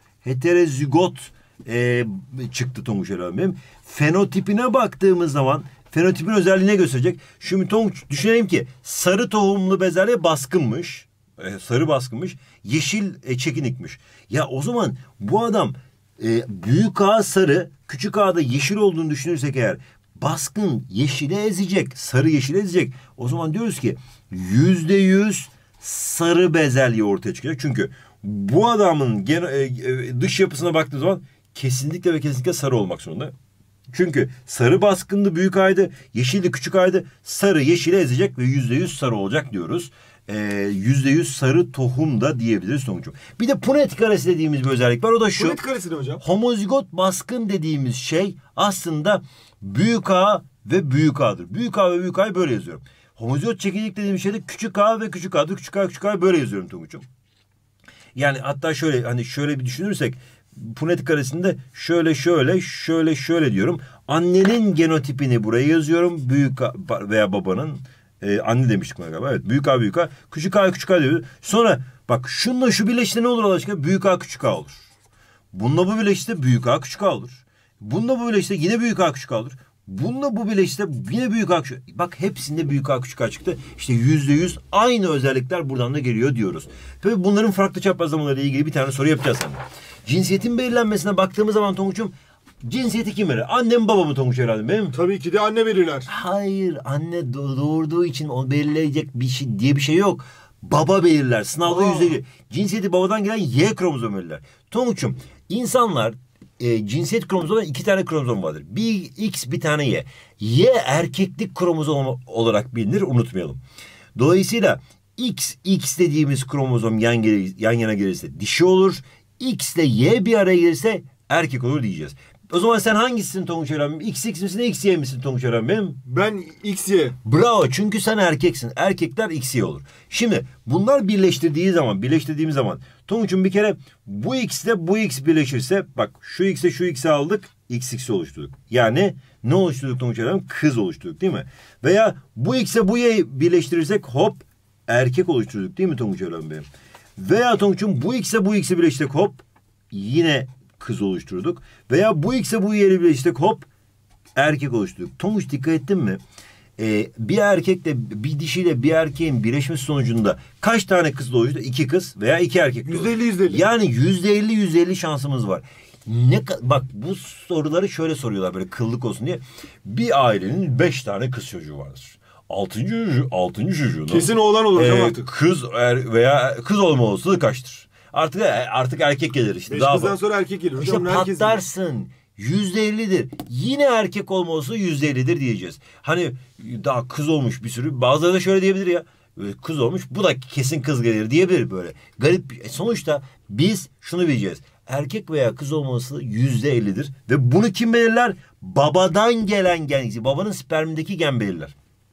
çıktı Tonguç evladım benim. Fenotipine baktığımız zaman fenotipin özelliğine gösterecek. Şimdi Tonguç düşünelim ki sarı tohumlu bezelye baskınmış. Sarı baskınmış. Yeşil çekinikmiş. Ya o zaman bu adam büyük A sarı, küçük A'da yeşil olduğunu düşünürsek eğer baskın yeşile ezecek, sarı yeşile ezecek. O zaman diyoruz ki %100 sarı bezelye ortaya çıkacak. Çünkü bu adamın dış yapısına baktığımız zaman kesinlikle ve kesinlikle sarı olmak zorunda. Çünkü sarı baskındı büyük A'ydı, yeşildi küçük A'ydı. Sarı yeşile ezecek ve %100 sarı olacak diyoruz. %100 sarı tohum da diyebiliriz Tonguç'um. Bir de Punnett karesi dediğimiz bir özellik var. O da şu. Punnett karesi ne hocam? Homozigot baskın dediğimiz şey aslında büyük A ve büyük A'dır. Büyük A ve büyük A'yı böyle yazıyorum. Homozigot çekinik dediğimiz şey de küçük A ve küçük A'dır. Küçük A böyle yazıyorum Tonguç'um. Yani hatta şöyle bir düşünürsek Punnett karesinde şöyle diyorum. Annenin genotipini buraya yazıyorum. Büyük veya babanın anne demiştik galiba. Evet, büyük A büyük A, küçük A küçük A diyoruz. Sonra bak şununla şu birleşti ne olur Allah aşkına? Büyük A küçük A olur. Bununla bu birleşti büyük A küçük A olur. Bununla bu birleşti yine büyük A küçük A olur. Bununla bu birleşti yine büyük A küçük A. Bak hepsinde büyük A küçük A çıktı. İşte %100 aynı özellikler buradan da geliyor diyoruz. Tabii bunların farklı çaprazlamalarıyla ilgili bir tane soru yapacağız sana. Cinsiyetin belirlenmesine baktığımız zaman Tonguç'um, cinsiyeti kim verir? Annem babamı Tonguç herhalde benim. Tabii ki de anne verirler. Hayır, anne doğurduğu için o belirleyecek bir şey diye bir şey yok. Baba belirler. Sınavda %100. Cinsiyeti babadan gelen Y kromozom belirler. Tonguç'um, insanlar cinsiyet kromozomu 2 tane kromozom vardır. Bir X bir tane Y. Y erkeklik kromozomu olarak bilinir, unutmayalım. Dolayısıyla X dediğimiz kromozom yan yana gelirse dişi olur. X ile Y bir araya gelirse erkek olur diyeceğiz. O zaman sen hangisisin Tonguç Eren? XX misin, XY misin Tonguç Eren benim? Ben XY. Bravo, çünkü sen erkeksin. Erkekler XY olur. Şimdi bunlar birleştirdiğimiz zaman Tonguç'un bir kere bu X ile bu X birleşirse, bak şu X'e şu X'i aldık, XX oluşturduk. Yani ne oluşturduk Tonguç Eren? Kız oluşturduk değil mi? Veya bu X'e bu Y'yi birleştirirsek hop erkek oluşturduk değil mi Tonguç Eren benim? Veya Tonguç'un bu X'e bu X'i birleştirdik hop yine kız oluşturduk. Veya bu X'e bu Y'yi birleştirdik hop erkek oluşturduk. Tonguç dikkat ettin mi? Bir erkekle bir dişiyle bir erkeğin birleşmesi sonucunda kaç tane kız oluştu? 2 kız veya 2 erkek. %50. Yani %50 şansımız var. Bak bu soruları şöyle soruyorlar böyle kıllık olsun diye. Bir ailenin 5 tane kız çocuğu vardır. Altıncı çocuğu. Kesin oğlan olur hocam artık. Kız veya kız olma olasılığı kaçtır? Artık erkek gelir işte. 5 kızdan sonra erkek gelir. İşte patlarsın. %50'dir. Yine erkek olma olasılığı %50'dir diyeceğiz. Hani daha kız olmuş bir sürü. Bazıları da şöyle diyebilir ya. Kız olmuş, bu da kesin kız gelir diyebilir böyle. Garip. Sonuçta biz şunu bileceğiz. Erkek veya kız olma olasılığı %50'dir. Ve bunu kim belirler? Babadan gelen gen. Babanın spermindeki gen belirler.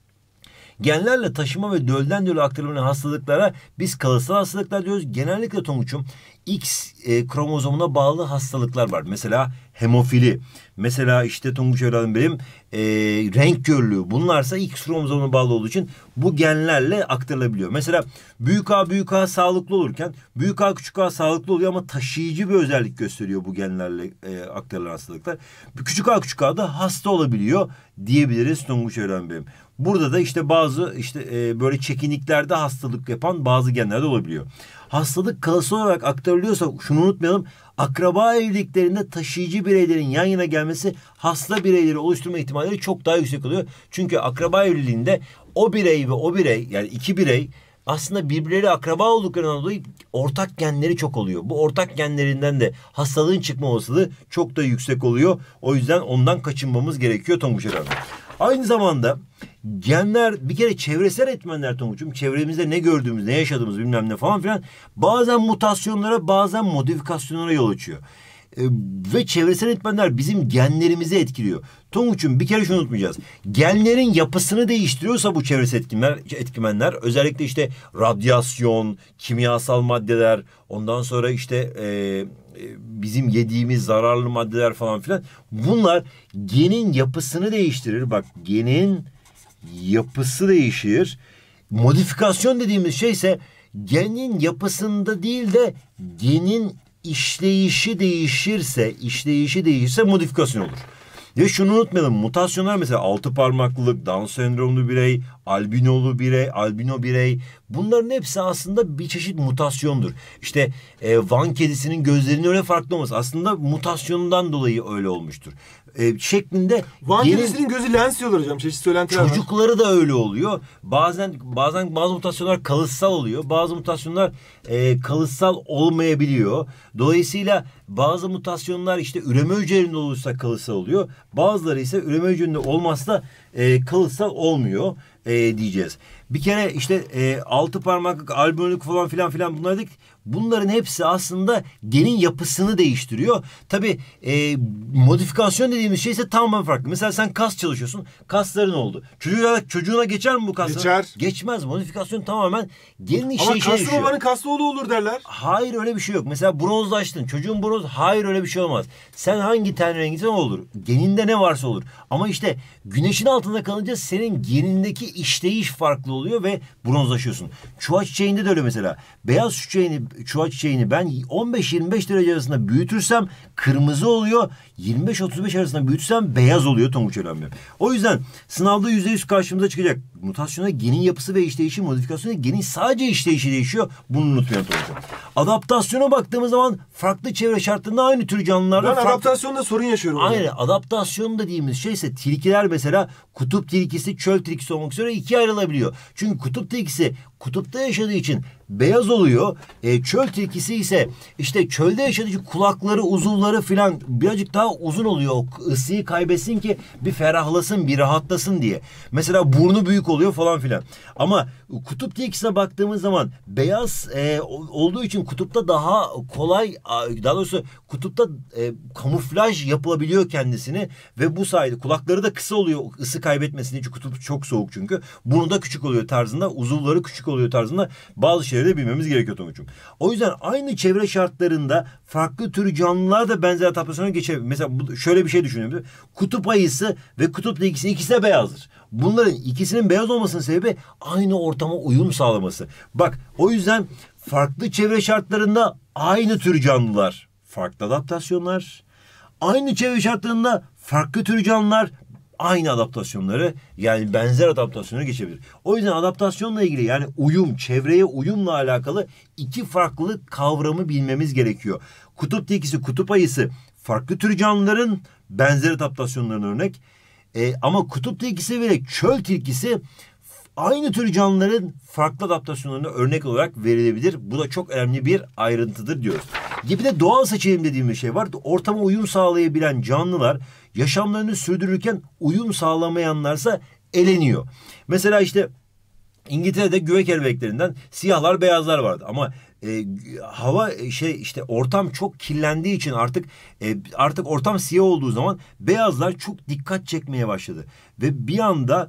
Genlerle taşıma ve dölden döle aktarılan hastalıklara biz kalıtsal hastalıklar diyoruz. Genellikle Tonguç'um X kromozomuna bağlı hastalıklar var. Mesela hemofili. Mesela işte Tonguç öğrendim benim renk körlüğü. Bunlarsa X kromozomuna bağlı olduğu için bu genlerle aktarılabiliyor. Mesela büyük A sağlıklı olurken büyük A küçük A sağlıklı oluyor ama taşıyıcı bir özellik gösteriyor bu genlerle aktarılan hastalıklar. Küçük A da hasta olabiliyor diyebiliriz Tonguç öğrendim benim. Burada da işte bazı böyle çekiniklerde hastalık yapan bazı genler de olabiliyor. Hastalık kalıtsal olarak aktarılıyorsa şunu unutmayalım. Akraba evliliklerinde taşıyıcı bireylerin yan yana gelmesi hasta bireyleri oluşturma ihtimalleri çok daha yüksek oluyor. Çünkü akraba evliliğinde o birey ve o birey, yani iki birey aslında birbirleri akraba olduklarından dolayı ortak genleri çok oluyor. Bu ortak genlerinden de hastalığın çıkma olasılığı çok da yüksek oluyor. O yüzden ondan kaçınmamız gerekiyor Tonguç Efendi. Aynı zamanda genler bir kere çevresel etmenler Tonguç'um. Çevremizde ne gördüğümüz, ne yaşadığımız bilmem ne falan filan bazen mutasyonlara, bazen modifikasyonlara yol açıyor. Ve çevresel etmenler bizim genlerimizi etkiliyor. Tonguç'um bir kere şunu unutmayacağız. Genlerin yapısını değiştiriyorsa bu çevresel etkimenler özellikle işte radyasyon, kimyasal maddeler, ondan sonra işte bizim yediğimiz zararlı maddeler falan filan, bunlar genin yapısını değiştirir. Bak, genin yapısı değişir. Modifikasyon dediğimiz şey ise genin yapısında değil de genin işleyişi değişirse modifikasyon olur. Ve şunu unutmayalım, mutasyonlar mesela 6 parmaklılık, Down sendromlu birey, albino birey, bunların hepsi aslında bir çeşit mutasyondur. İşte Van kedisinin gözlerinin öyle farklı olması aslında mutasyonundan dolayı öyle olmuştur. Şeklinde. Van kedisinin gözü lens diyorlar hocam. Çeşitli söylentiler var. Çocukları da öyle oluyor. Bazen bazı mutasyonlar kalıtsal oluyor. Bazı mutasyonlar kalıtsal olmayabiliyor. Dolayısıyla bazı mutasyonlar işte üreme hücrelerinde olursa kalıtsal oluyor. Bazıları ise üreme hücrelerinde olmazsa kalıtsal olmuyor diyeceğiz. Bir kere işte 6 parmaklık, albinolik falan filan filan bunlar dedik. Bunların hepsi aslında genin yapısını değiştiriyor. Tabii modifikasyon dediğimiz şey ise tamamen farklı. Mesela sen kas çalışıyorsun. Kasların oldu. Çocuğuna geçer mi bu kaslar? Geçer. Geçmez. Modifikasyon tamamen genin işleyişine Ama kaslı düşüyor. babanın kaslı oğlu olur derler. Hayır, öyle bir şey yok. Mesela bronzlaştın. Çocuğun bronz. Hayır, öyle bir şey olmaz. Sen hangi ten rengiysen olur. Geninde ne varsa olur. Ama işte güneşin altında kalınca senin genindeki işleyiş farklı oluyor ve bronzlaşıyorsun. Çuha çiçeğinde de öyle mesela. Beyaz çuha çiçeğini ben 15-25 derece arasında büyütürsem kırmızı oluyor. 25-35 arasında büyütürsem beyaz oluyor Tonguç Öğrenmem. O yüzden sınavda %100 karşımıza çıkacak. Mutasyona genin yapısı ve işleyişi, modifikasyona genin sadece işleyişi değişiyor. Bunu unutmayalım Tonguç. Adaptasyona baktığımız zaman farklı çevre şartlarında aynı tür canlılarda... Ben adaptasyonda sorun yaşıyorum. Aynen. Adaptasyon dediğimiz şey ise tilkiler mesela kutup tilkisi, çöl tilkisi olmak üzere ikiye ayrılabiliyor. Çünkü kutup tilkisi kutupta yaşadığı için beyaz oluyor. Çöl tilkisi ise işte çölde yaşadığı için kulakları, uzuvları filan birazcık daha uzun oluyor. O ısıyı kaybetsin ki bir ferahlasın, bir rahatlasın diye. Mesela burnu büyük oluyor falan filan. Ama kutup tilkisine baktığımız zaman beyaz olduğu için kutupta daha kolay, daha doğrusu kutupta kamuflaj yapılabiliyor kendisini ve bu sayede kulakları da kısa oluyor ısı kaybetmesin için, kutup çok soğuk çünkü. Burnu da küçük oluyor tarzında, uzuvları küçük oluyor tarzında bazı şeyleri de bilmemiz gerekiyor Tonguç'um. O yüzden aynı çevre şartlarında farklı tür canlılar da benzer adaptasyona geçebilir. Mesela şöyle bir şey düşünüyorum. Kutup ayısı ve kutup tilkisi ikisi de beyazdır. Bunların ikisinin beyaz olmasının sebebi aynı ortama uyum sağlaması. Bak, o yüzden farklı çevre şartlarında aynı tür canlılar farklı adaptasyonlar, aynı çevre şartlarında farklı tür canlılar aynı adaptasyonları, yani benzer adaptasyona geçebilir. O yüzden adaptasyonla ilgili, yani uyum, çevreye uyumla alakalı iki farklı kavramı bilmemiz gerekiyor. Kutup tilkisi, kutup ayısı farklı tür canlıların benzer adaptasyonlarına örnek. Ama kutup tilkisi ve çöl tilkisi aynı tür canlıların farklı adaptasyonlarına örnek olarak verilebilir. Bu da çok önemli bir ayrıntıdır diyoruz. Bir de doğal seçilim dediğimiz şey var. Ortama uyum sağlayabilen canlılar yaşamlarını sürdürürken uyum sağlamayanlarsa eleniyor. Mesela işte İngiltere'de güve kelebeklerinden siyahlar, beyazlar vardı ama hava işte ortam çok kirlendiği için artık ortam siyah olduğu zaman beyazlar çok dikkat çekmeye başladı ve bir anda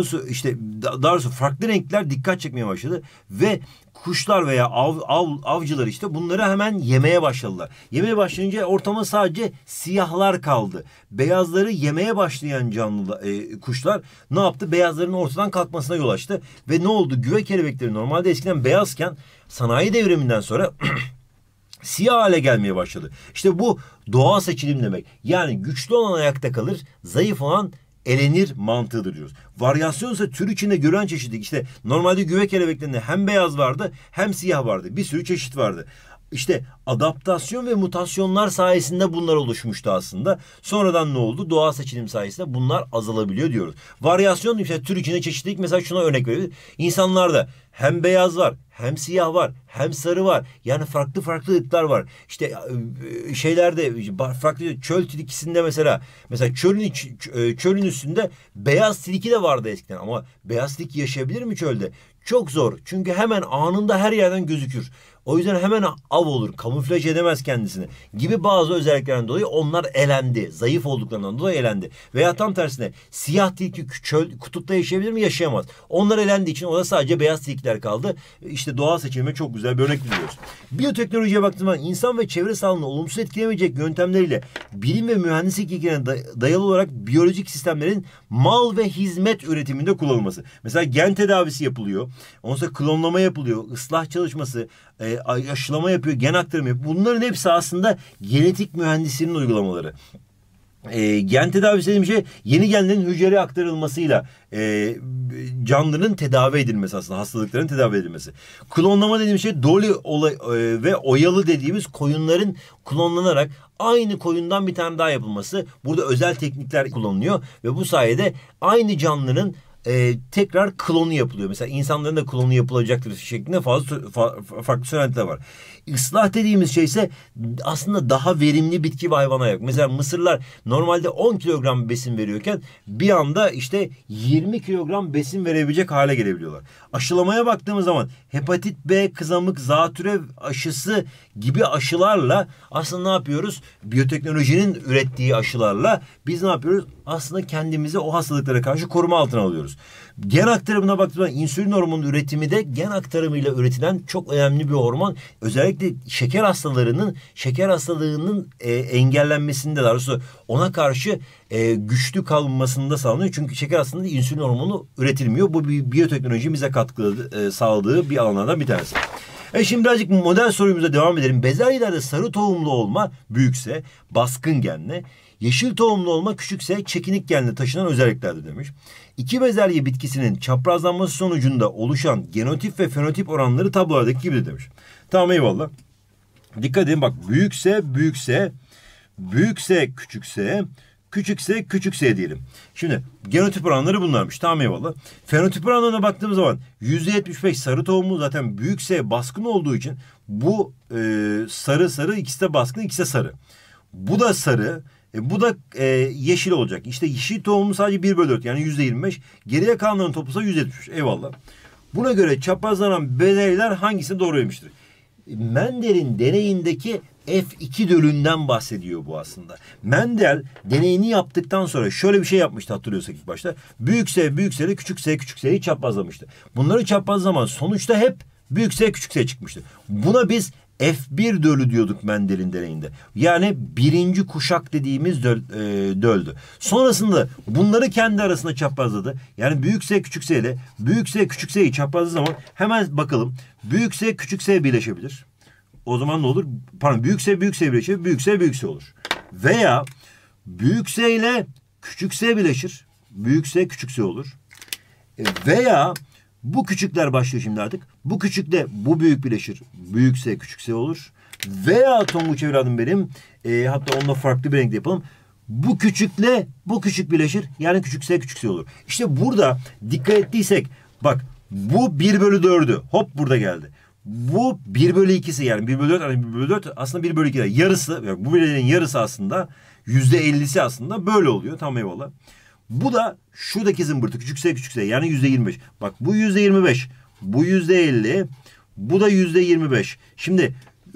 daha doğrusu farklı renkler dikkat çekmeye başladı ve kuşlar veya avcılar işte bunları hemen yemeye başladılar. Yemeye başlayınca ortama sadece siyahlar kaldı. Beyazları yemeye başlayan kuşlar ne yaptı? Beyazların ortadan kalkmasına yol açtı ve ne oldu? Güve kelebekleri normalde eskiden beyazken sanayi devriminden sonra siyah hale gelmeye başladı. İşte bu doğal seçilim demek. Yani güçlü olan ayakta kalır, zayıf olan elenir mantığıdır diyoruz. Varyasyon ise tür içinde görülen çeşitlilik. İşte normalde güve kelebeklerinde hem beyaz vardı hem siyah vardı. Bir sürü çeşit vardı. İşte adaptasyon ve mutasyonlar sayesinde bunlar oluşmuştu aslında. Sonradan ne oldu? Doğal seçilim sayesinde bunlar azalabiliyor diyoruz. Varyasyon işte tür içinde çeşitlilik, mesela şuna örnek verebiliriz. İnsanlarda hem beyaz var, hem siyah var, hem sarı var. Yani farklı farklı ırklar var. İşte şeylerde farklı çöl tilkisinde mesela çölün üstünde beyaz tilki de vardı eskiden ama beyaz tilki yaşayabilir mi çölde? Çok zor. Çünkü hemen anında her yerden gözükür. O yüzden hemen av olur. Kamuflaj edemez kendisini. Gibi bazı özelliklerden dolayı onlar elendi. Zayıf olduklarından dolayı elendi. Veya tam tersine siyah tilki kutupta yaşayabilir mi? Yaşayamaz. Onlar elendiği için orada sadece beyaz tilkiler kaldı. İşte doğal seçilime çok güzel bir örnek biliyoruz. Biyoteknolojiye baktığımız zaman insan ve çevre sağlığını olumsuz etkilemeyecek yöntemleriyle bilim ve mühendislik ilkelerine dayalı olarak biyolojik sistemlerin mal ve hizmet üretiminde kullanılması. Mesela gen tedavisi yapılıyor. Ondan sonra klonlama yapılıyor. Islah çalışması, aşılama yapıyor, gen aktarımı yapıyor. Bunların hepsi aslında genetik mühendisliğinin uygulamaları. Gen tedavisi dediğim şey yeni genlerin hücreye aktarılmasıyla canlının tedavi edilmesi, aslında hastalıkların tedavi edilmesi. Klonlama dediğim şey Dolly ve Oyalı dediğimiz koyunların klonlanarak aynı koyundan bir tane daha yapılması. Burada özel teknikler kullanılıyor ve bu sayede aynı canlının tekrar klonu yapılıyor. Mesela insanların da klonu yapılacaktır şeklinde farklı söylentiler var. Islah dediğimiz şey ise aslında daha verimli bitki ve hayvana yak. Mesela mısırlar normalde 10 kilogram besin veriyorken bir anda işte 20 kilogram besin verebilecek hale gelebiliyorlar. Aşılamaya baktığımız zaman hepatit B, kızamık, zatürre aşısı gibi aşılarla aslında ne yapıyoruz? Biyoteknolojinin ürettiği aşılarla biz ne yapıyoruz? Aslında kendimizi o hastalıklara karşı koruma altına alıyoruz. Gen aktarımına baktığımızda insülin hormonunun üretimi de gen aktarımıyla üretilen çok önemli bir hormon. Özellikle şeker hastalığının engellenmesinde, daha doğrusu ona karşı güçlü kalmasında sağlanıyor. Çünkü şeker hastalığında insülin hormonu üretilmiyor. Bu bir biyoteknoloji bize katkı sağladığı bir alanlardan bir tanesi. Şimdi birazcık model sorumuza devam edelim. Bezelyelerde sarı tohumlu olma büyükse baskın genli, yeşil tohumlu olma küçükse çekinik genli taşınan özelliklerdir demiş. İki bezelye bitkisinin çaprazlanması sonucunda oluşan genotip ve fenotip oranları tablolardaki gibidir demiş. Tamam, eyvallah. Dikkat edin bak, büyükse küçükse diyelim. Şimdi genotip oranları bunlarmış. Tamam, eyvallah. Fenotip oranlarına baktığımız zaman %75 sarı tohumlu, zaten büyükse baskın olduğu için bu sarı, ikisi de baskın, ikisi de sarı. Bu da sarı. Bu da yeşil olacak. İşte yeşil tohumu sadece 1/4 yani %25. Geriye kalanların toplusa %75. Eyvallah. Buna göre çaprazlanan bezelyeler hangisine doğruymuştur? Mendel'in deneyindeki F2 dölünden bahsediyor bu aslında. Mendel deneyini yaptıktan sonra şöyle bir şey yapmıştı, hatırlıyorsak ilk başta. Büyükse de küçükse'yi çaprazlamıştı. Bunları çaprazlaman sonuçta hep büyükse çıkmıştı. Buna biz F1 dölü diyorduk Mendel'in deneyinde. Yani birinci kuşak dediğimiz döldü. Sonrasında bunları kendi arasında çaprazladı. Yani büyükse küçükse'yi çaprazladığı zaman hemen bakalım. Büyükse küçükse birleşebilir. O zaman ne olur? Pardon, büyükse birleşir, büyükse olur. Veya büyükse ile küçükse birleşir. Büyükse küçükse olur. Veya bu küçükler başlıyor şimdi artık. Bu küçükle bu büyük birleşir. Büyükse küçükse olur. Veya Tonguç evladım benim. Hatta onunla farklı bir renkte yapalım. Bu küçükle bu küçük birleşir. Yani küçükse olur. İşte burada dikkat ettiysek bak, bu 1/4'ü hop burada geldi. Bu 1/2'si yani 1/4, yani 1/4 aslında 1/2 yarısı. Yani bu birlerin yarısı aslında %50'si aslında böyle oluyor. Tamam, eyvallah. Bu da şuradaki zımbırtı küçükse yani %25. Bak bu %25, bu %50, bu da %25. Şimdi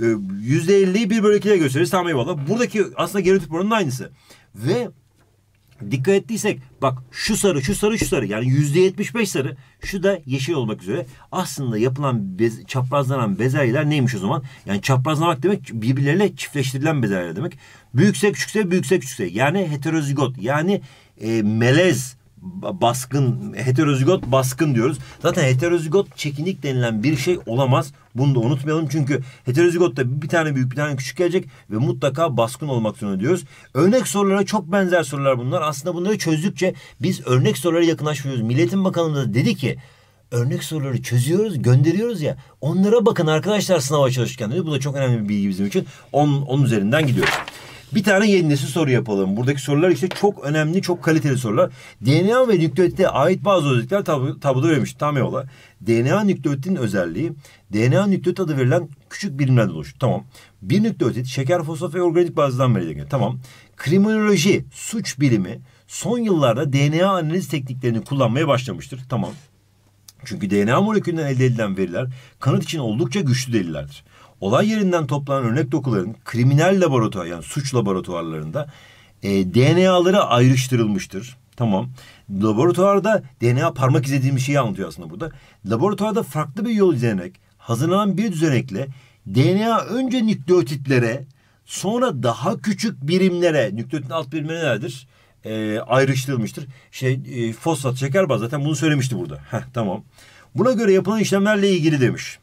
%50'yi 1/2'ye gösteririz. Tamam, eyvallah. Buradaki aslında genotip oranının aynısı. Ve dikkat ettiysek bak, şu sarı yani %75 sarı, şu da yeşil olmak üzere. Aslında yapılan çaprazlanan bezelyeler neymiş o zaman? Yani çaprazlamak demek birbirleriyle çiftleştirilen bezelyeler demek. Büyükse küçükse yani heterozigot, yani melez baskın, heterozigot baskın diyoruz. Zaten heterozigot çekinik denilen bir şey olamaz. Bunu da unutmayalım, çünkü heterozigotta bir tane büyük bir tane küçük gelecek ve mutlaka baskın olmak zorunda diyoruz. Örnek sorulara çok benzer sorular bunlar. Aslında bunları çözdükçe biz örnek sorulara yakınlaşıyoruz. Milli Eğitim Bakanlığımız da dedi ki örnek soruları çözüyoruz, gönderiyoruz ya, onlara bakın arkadaşlar sınava çalışırken dedi. Bu da çok önemli bir bilgi bizim için. Onun üzerinden gidiyoruz. Bir tane yeni nesil soru yapalım. Buradaki sorular işte çok önemli, çok kaliteli sorular. DNA ve nükleotite ait bazı özellikler tabloda verilmiş. Tam yola. DNA nükleotitin özelliği, DNA nükleotit adı verilen küçük birimlerden oluşur. Tamam. Bir nükleotit şeker, fosfat ve organik bazdan meydana gelir. Tamam. Kriminoloji, suç bilimi son yıllarda DNA analiz tekniklerini kullanmaya başlamıştır. Tamam. Çünkü DNA molekülünden elde edilen veriler kanıt için oldukça güçlü delillerdir. Olay yerinden toplanan örnek dokuların kriminal laboratuvar, yani suç laboratuvarlarında DNA'ları ayrıştırılmıştır. Tamam. Laboratuvarda DNA parmak izi dediğimiz şeyi anlatıyor aslında burada. Laboratuvarda farklı bir yol izlenerek hazırlanan bir düzenekle DNA önce nükleotitlere, sonra daha küçük birimlere, nükleotitin alt birimleri nelerdir? Ayrıştırılmıştır. Fosfat, şeker baz, zaten bunu söylemişti burada. Tamam. Buna göre yapılan işlemlerle ilgili demiş.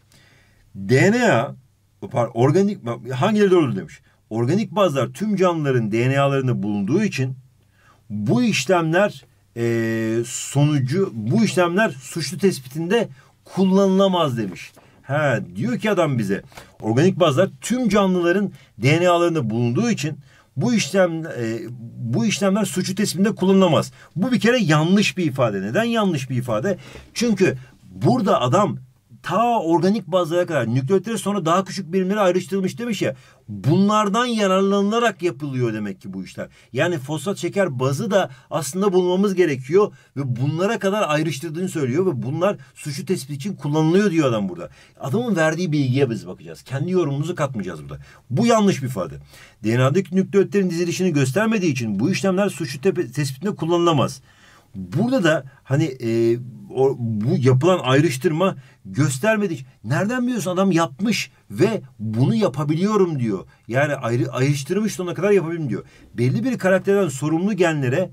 DNA hangileri doğru demiş. Organik bazlar tüm canlıların DNA'larında bulunduğu için bu işlemler suçlu tespitinde kullanılamaz demiş. Diyor ki adam bize, organik bazlar tüm canlıların DNA'larında bulunduğu için Bu işlemler suçu tespitinde kullanılamaz. Bu bir kere yanlış bir ifade. Neden yanlış bir ifade? Çünkü burada adam ta organik bazlara kadar nükleotleri sonra daha küçük birimlere ayrıştırılmış demiş ya. Bunlardan yararlanılarak yapılıyor demek ki bu işler. Yani fosfat şeker bazı da aslında bulmamız gerekiyor ve bunlara kadar ayrıştırdığını söylüyor ve bunlar suçu tespit için kullanılıyor diyor adam burada. Adamın verdiği bilgiye biz bakacağız. Kendi yorumumuzu katmayacağız burada. Bu yanlış bir ifade. DNA'daki nükleotlerin dizilişini göstermediği için bu işlemler suçu tespitinde kullanılamaz. Burada da hani bu yapılan ayrıştırma göstermedi. Nereden biliyorsun? Adam yapmış ve bunu yapabiliyorum diyor. Yani ayrıştırmış sonuna kadar yapabilirim diyor. Belli bir karakterden sorumlu genlere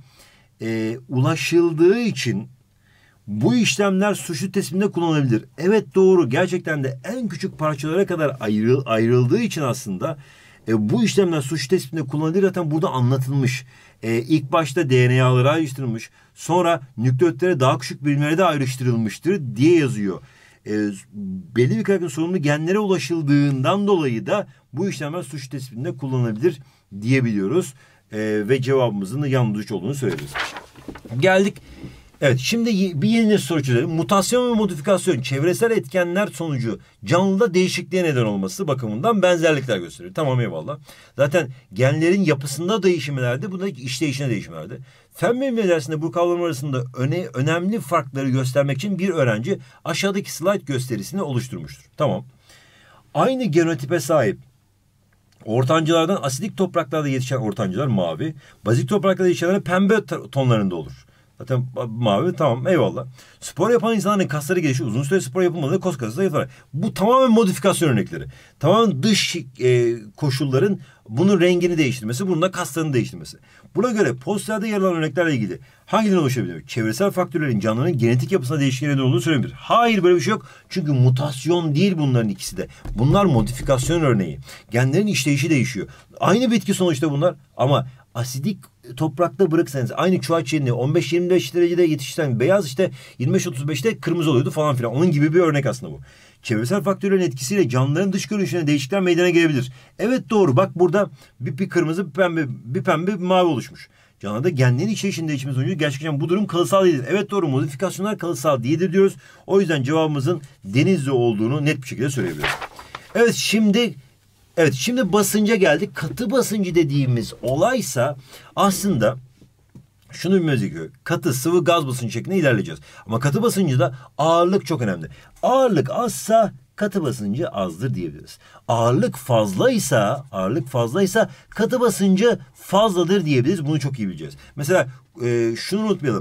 ulaşıldığı için bu işlemler suçlu tespitinde kullanılabilir. Evet doğru. Gerçekten de en küçük parçalara kadar ayrıldığı için aslında bu işlemler suç tespitinde kullanılır zaten burada anlatılmış. İlk başta DNA'ları ayrıştırılmış. Sonra nükleotlere daha küçük birimlere de ayrıştırılmıştır diye yazıyor. Belli bir karakterin sorumlu genlere ulaşıldığından dolayı da bu işlemler suç tespitinde kullanılabilir diyebiliyoruz. Ve cevabımızın da yanlış olduğunu söylüyoruz. Geldik. Evet, şimdi bir yeni soru çözelim. Mutasyon ve modifikasyon çevresel etkenler sonucu canlıda değişikliğe neden olması bakımından benzerlikler gösteriyor. Tamam, eyvallah. Zaten genlerin yapısında değişimlerde, bu da işleyişine değişimlerde. Fen bilimleri dersinde bu kavramlar arasında önemli farkları göstermek için bir öğrenci aşağıdaki slide gösterisini oluşturmuştur. Tamam. Aynı genotipe sahip ortancılardan asidik topraklarda yetişen ortancılar mavi, bazik topraklarda yetişenler pembe tonlarında olur. Zaten mavi, tamam, eyvallah. Spor yapan insanların kasları gelişir. Uzun süre spor yapılmadığı kos kası da yatar. Bu tamamen modifikasyon örnekleri. Tamamen dış koşulların bunun rengini değiştirmesi, bunun da kaslarını değiştirmesi. Buna göre posterde yer alan örneklerle ilgili hangileri oluşabilir? Çevresel faktörlerin canlının genetik yapısına değişikliğe neden olduğunu söyleyebilir. Hayır, böyle bir şey yok. Çünkü mutasyon değil bunların ikisi de. Bunlar modifikasyon örneği. Genlerin işleyişi değişiyor. Aynı bitki sonuçta bunlar ama asidik toprakta bıraksanız aynı çuha çiğneni 15-25 derecede yetiştiren beyaz işte 25-35'te kırmızı oluyordu falan filan. Onun gibi bir örnek aslında bu. Çevresel faktörlerin etkisiyle canlıların dış görünüşüne değişiklikler meydana gelebilir. Evet doğru, bak burada bir kırmızı, bir pembe, bir mavi oluşmuş. Canlıda genlerin işleyişinde değişimi sonucu gerçekten bu durum kalıtsal değildir. Evet doğru, modifikasyonlar kalıtsal değildir diyoruz. O yüzden cevabımızın denizli olduğunu net bir şekilde söyleyebiliriz. Evet şimdi basınca geldik. Katı basıncı dediğimiz olaysa aslında şunu bilmemiz gerekiyor. Katı, sıvı, gaz basıncı şeklinde ilerleyeceğiz. Ama katı basıncıda ağırlık çok önemli. Ağırlık azsa katı basıncı azdır diyebiliriz. Ağırlık fazlaysa katı basıncı fazladır diyebiliriz. Bunu çok iyi bileceğiz. Mesela şunu unutmayalım.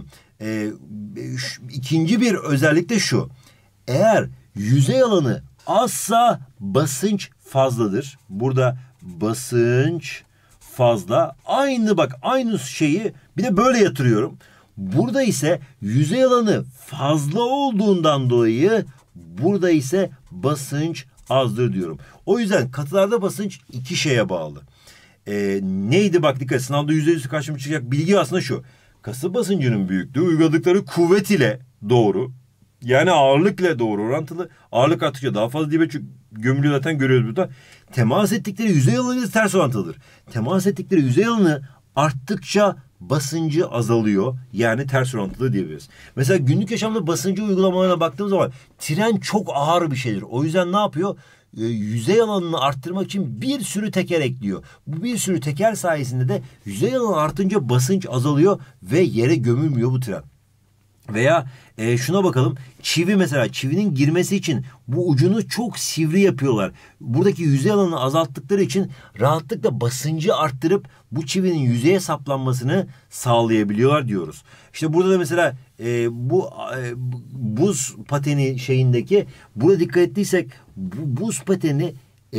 İkinci bir özellik de şu. Eğer yüzey alanı azsa basınç fazladır. Burada basınç fazla. Aynı şeyi bir de böyle yatırıyorum. Burada ise yüzey alanı fazla olduğundan dolayı burada ise basınç azdır diyorum. O yüzden katılarda basınç iki şeye bağlı. Neydi bak dikkat, sınavda %100 karşıma çıkacak bilgi aslında şu. Katı basıncının büyüklüğü uyguladıkları kuvvet ile doğru. Yani ağırlık ile doğru orantılı. Ağırlık arttıkça daha fazla dibe gömülüyor, zaten görüyoruz burada. Temas ettikleri yüzey alanı ile ters orantılıdır. Temas ettikleri yüzey alanı arttıkça basıncı azalıyor. Yani ters orantılı diyebiliriz. Mesela günlük yaşamda basıncı uygulamalarına baktığımız zaman tren çok ağır bir şeydir. O yüzden ne yapıyor? Yüzey alanını arttırmak için bir sürü teker ekliyor. Bu bir sürü teker sayesinde de yüzey alanı artınca basınç azalıyor ve yere gömülmüyor bu tren. Veya şuna bakalım. Çivi mesela, çivinin girmesi için bu ucunu çok sivri yapıyorlar. Buradaki yüzey alanını azalttıkları için rahatlıkla basıncı arttırıp bu çivinin yüzeye saplanmasını sağlayabiliyorlar diyoruz. İşte burada da mesela bu buz pateni şeyindeki, burada dikkat ettiysek bu buz pateni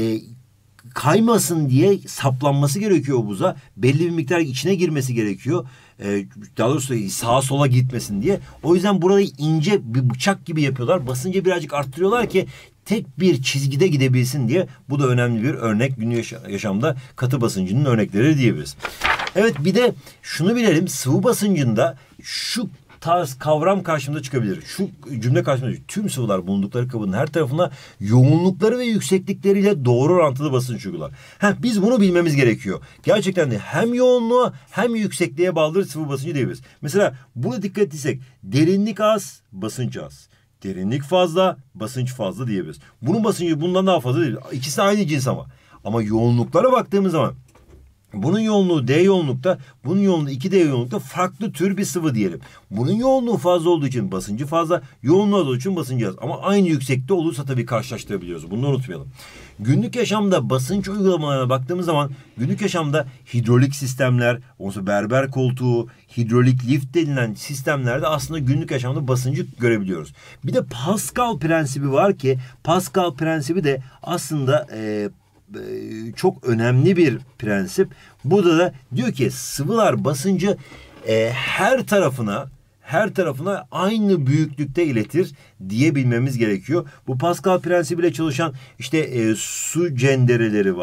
kaymasın diye saplanması gerekiyor buza. Belli bir miktar içine girmesi gerekiyor. Daha doğrusu sağa sola gitmesin diye. O yüzden burayı ince bir bıçak gibi yapıyorlar. Basıncı birazcık arttırıyorlar ki tek bir çizgide gidebilsin diye. Bu da önemli bir örnek. Günlük yaşamda katı basıncının örnekleri diyebiliriz. Evet, bir de şunu bilelim. Sıvı basıncında şu tarz kavram karşımıza çıkabilir. Şu cümle karşımıza çıkıyor. Tüm sıvılar bulundukları kabın her tarafına yoğunlukları ve yükseklikleriyle doğru orantılı basınç uygular. Biz bunu bilmemiz gerekiyor. Gerçekten de hem yoğunluğa hem yüksekliğe bağlıdır sıvı basıncı diyebiliriz. Mesela burada dikkat etsek derinlik az, basınç az. Derinlik fazla, basınç fazla diyebiliriz. Bunun basıncı bundan daha fazla değil. İkisi aynı cins ama. Ama yoğunluklara baktığımız zaman bunun yoğunluğu D yoğunlukta, bunun yoğunluğu 2D yoğunlukta farklı tür bir sıvı diyelim. Bunun yoğunluğu fazla olduğu için basıncı fazla, yoğunluğu az olduğu için basıncı az. Ama aynı yüksekte olursa tabii karşılaştırabiliyoruz. Bunu unutmayalım. Günlük yaşamda basınç uygulamalarına baktığımız zaman günlük yaşamda hidrolik sistemler, ondan berber koltuğu, hidrolik lift denilen sistemlerde aslında günlük yaşamda basıncı görebiliyoruz. Bir de Pascal prensibi var ki Pascal prensibi de aslında çok önemli bir prensip. Burada da diyor ki sıvılar basıncı her tarafına aynı büyüklükte iletir diyebilmemiz gerekiyor. Bu Pascal prensibiyle çalışan işte su cendereleri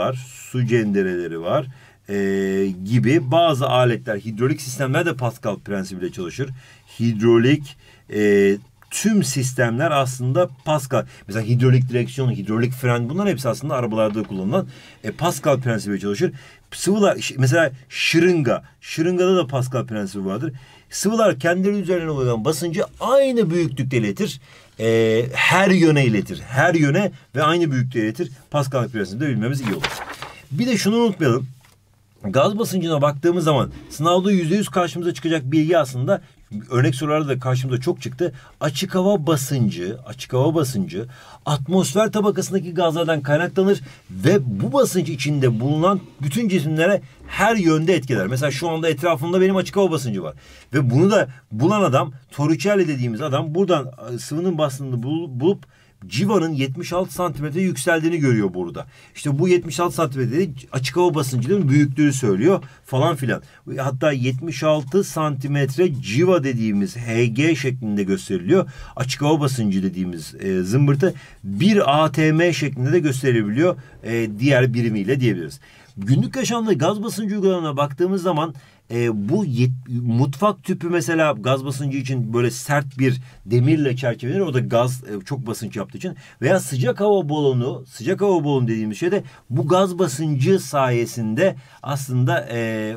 var gibi bazı aletler, hidrolik sistemler de Pascal prensibiyle çalışır. Hidrolik tüm sistemler aslında Pascal. Mesela hidrolik direksiyon, hidrolik fren bunların hepsi aslında arabalarda kullanılan Pascal prensibiyle çalışır. Sıvılar mesela şırıngada da Pascal prensibi vardır. Sıvılar kendileri üzerine uygulanan basıncı aynı büyüklükte iletir. Her yöne iletir. Her yöne ve aynı büyüklükte iletir. Pascal prensibini de bilmemiz iyi olur. Bir de şunu unutmayalım. Gaz basıncına baktığımız zaman sınavda %100 karşımıza çıkacak bilgi aslında örnek sorularda da karşımıza çok çıktı. Açık hava basıncı atmosfer tabakasındaki gazlardan kaynaklanır ve bu basınç içinde bulunan bütün cisimlere her yönde etkiler. Mesela şu anda etrafımda benim açık hava basıncı var. Ve bunu da bulan adam, Torricelli dediğimiz adam buradan sıvının basıncını bulup civanın 76 santimetre yükseldiğini görüyor burada. İşte bu 76 santimetre açık hava basıncının büyüklüğünü söylüyor falan filan. Hatta 76 santimetre civa dediğimiz Hg şeklinde gösteriliyor. Açık hava basıncı dediğimiz zımbırtı 1 atm şeklinde de gösterilebiliyor diğer birimiyle diyebiliriz. Günlük yaşamda gaz basıncı uygulamalarına baktığımız zaman bu mutfak tüpü mesela gaz basıncı için böyle sert bir demirle çerçevelenir. O da gaz çok basınç yaptığı için. Veya sıcak hava balonu dediğimiz şey de bu gaz basıncı sayesinde aslında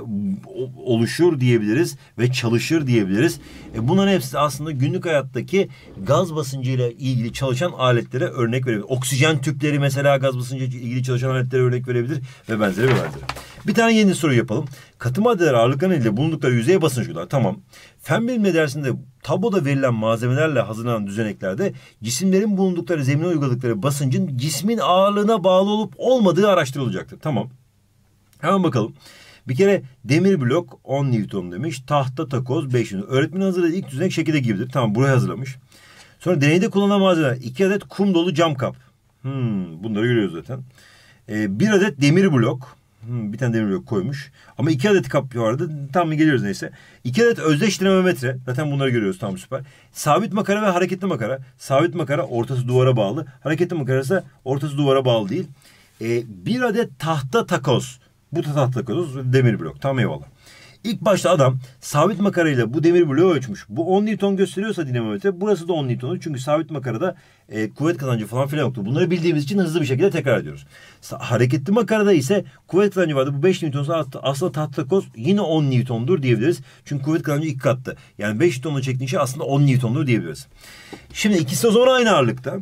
oluşur diyebiliriz ve çalışır diyebiliriz. Bunların hepsi aslında günlük hayattaki gaz basıncıyla ilgili çalışan aletlere örnek verebilir. Oksijen tüpleri mesela gaz basıncı ile ilgili çalışan aletlere örnek verebilir ve benzeri. Bir tane yeni soru yapalım. Katı maddeler ağırlıkları ile bulundukları yüzeye basınç uygular. Tamam. Fen bilimleri dersinde tabloda verilen malzemelerle hazırlanan düzeneklerde cisimlerin bulundukları zemine uyguladıkları basıncın cismin ağırlığına bağlı olup olmadığı araştırılacaktır. Tamam. Hemen bakalım. Bir kere demir blok 10 Newton demiş. Tahta takoz 5 Newton. Öğretmenin hazırladığı ilk düzenek şekilde gibidir. Tamam, burayı hazırlamış. Sonra deneyde kullanılan malzemeler 2 adet kum dolu cam kap. Bunları görüyoruz zaten. 1 adet demir blok. Bir tane demir blok koymuş. Ama 2 adet kap vardı. Tam mı geliyoruz neyse. 2 adet özdeş dinamometre. Zaten bunları görüyoruz. Tamam, süper. Sabit makara ve hareketli makara. Sabit makara ortası duvara bağlı. Hareketli makara ise ortası duvara bağlı değil. 1 adet tahta takoz. Bu da tahta takoz demir blok. Tamam, eyvallah. İlk başta adam sabit makarayla bu demir bloğu ölçmüş. Bu 10 Newton gösteriyorsa dinamometre, burası da 10 Newton. Çünkü sabit makarada kuvvet kazancı falan filan yoktu. Bunları bildiğimiz için hızlı bir şekilde tekrar ediyoruz. Hareketli makarada ise kuvvet kazancı vardı. Bu 5 Newton'sa aslında tahta takoz yine 10 Newton'dur diyebiliriz. Çünkü kuvvet kazancı 2 kattı. Yani 5 Newton'la çektiğin şey aslında 10 Newton'dur diyebiliriz. Şimdi ikisi o zaman aynı ağırlıkta.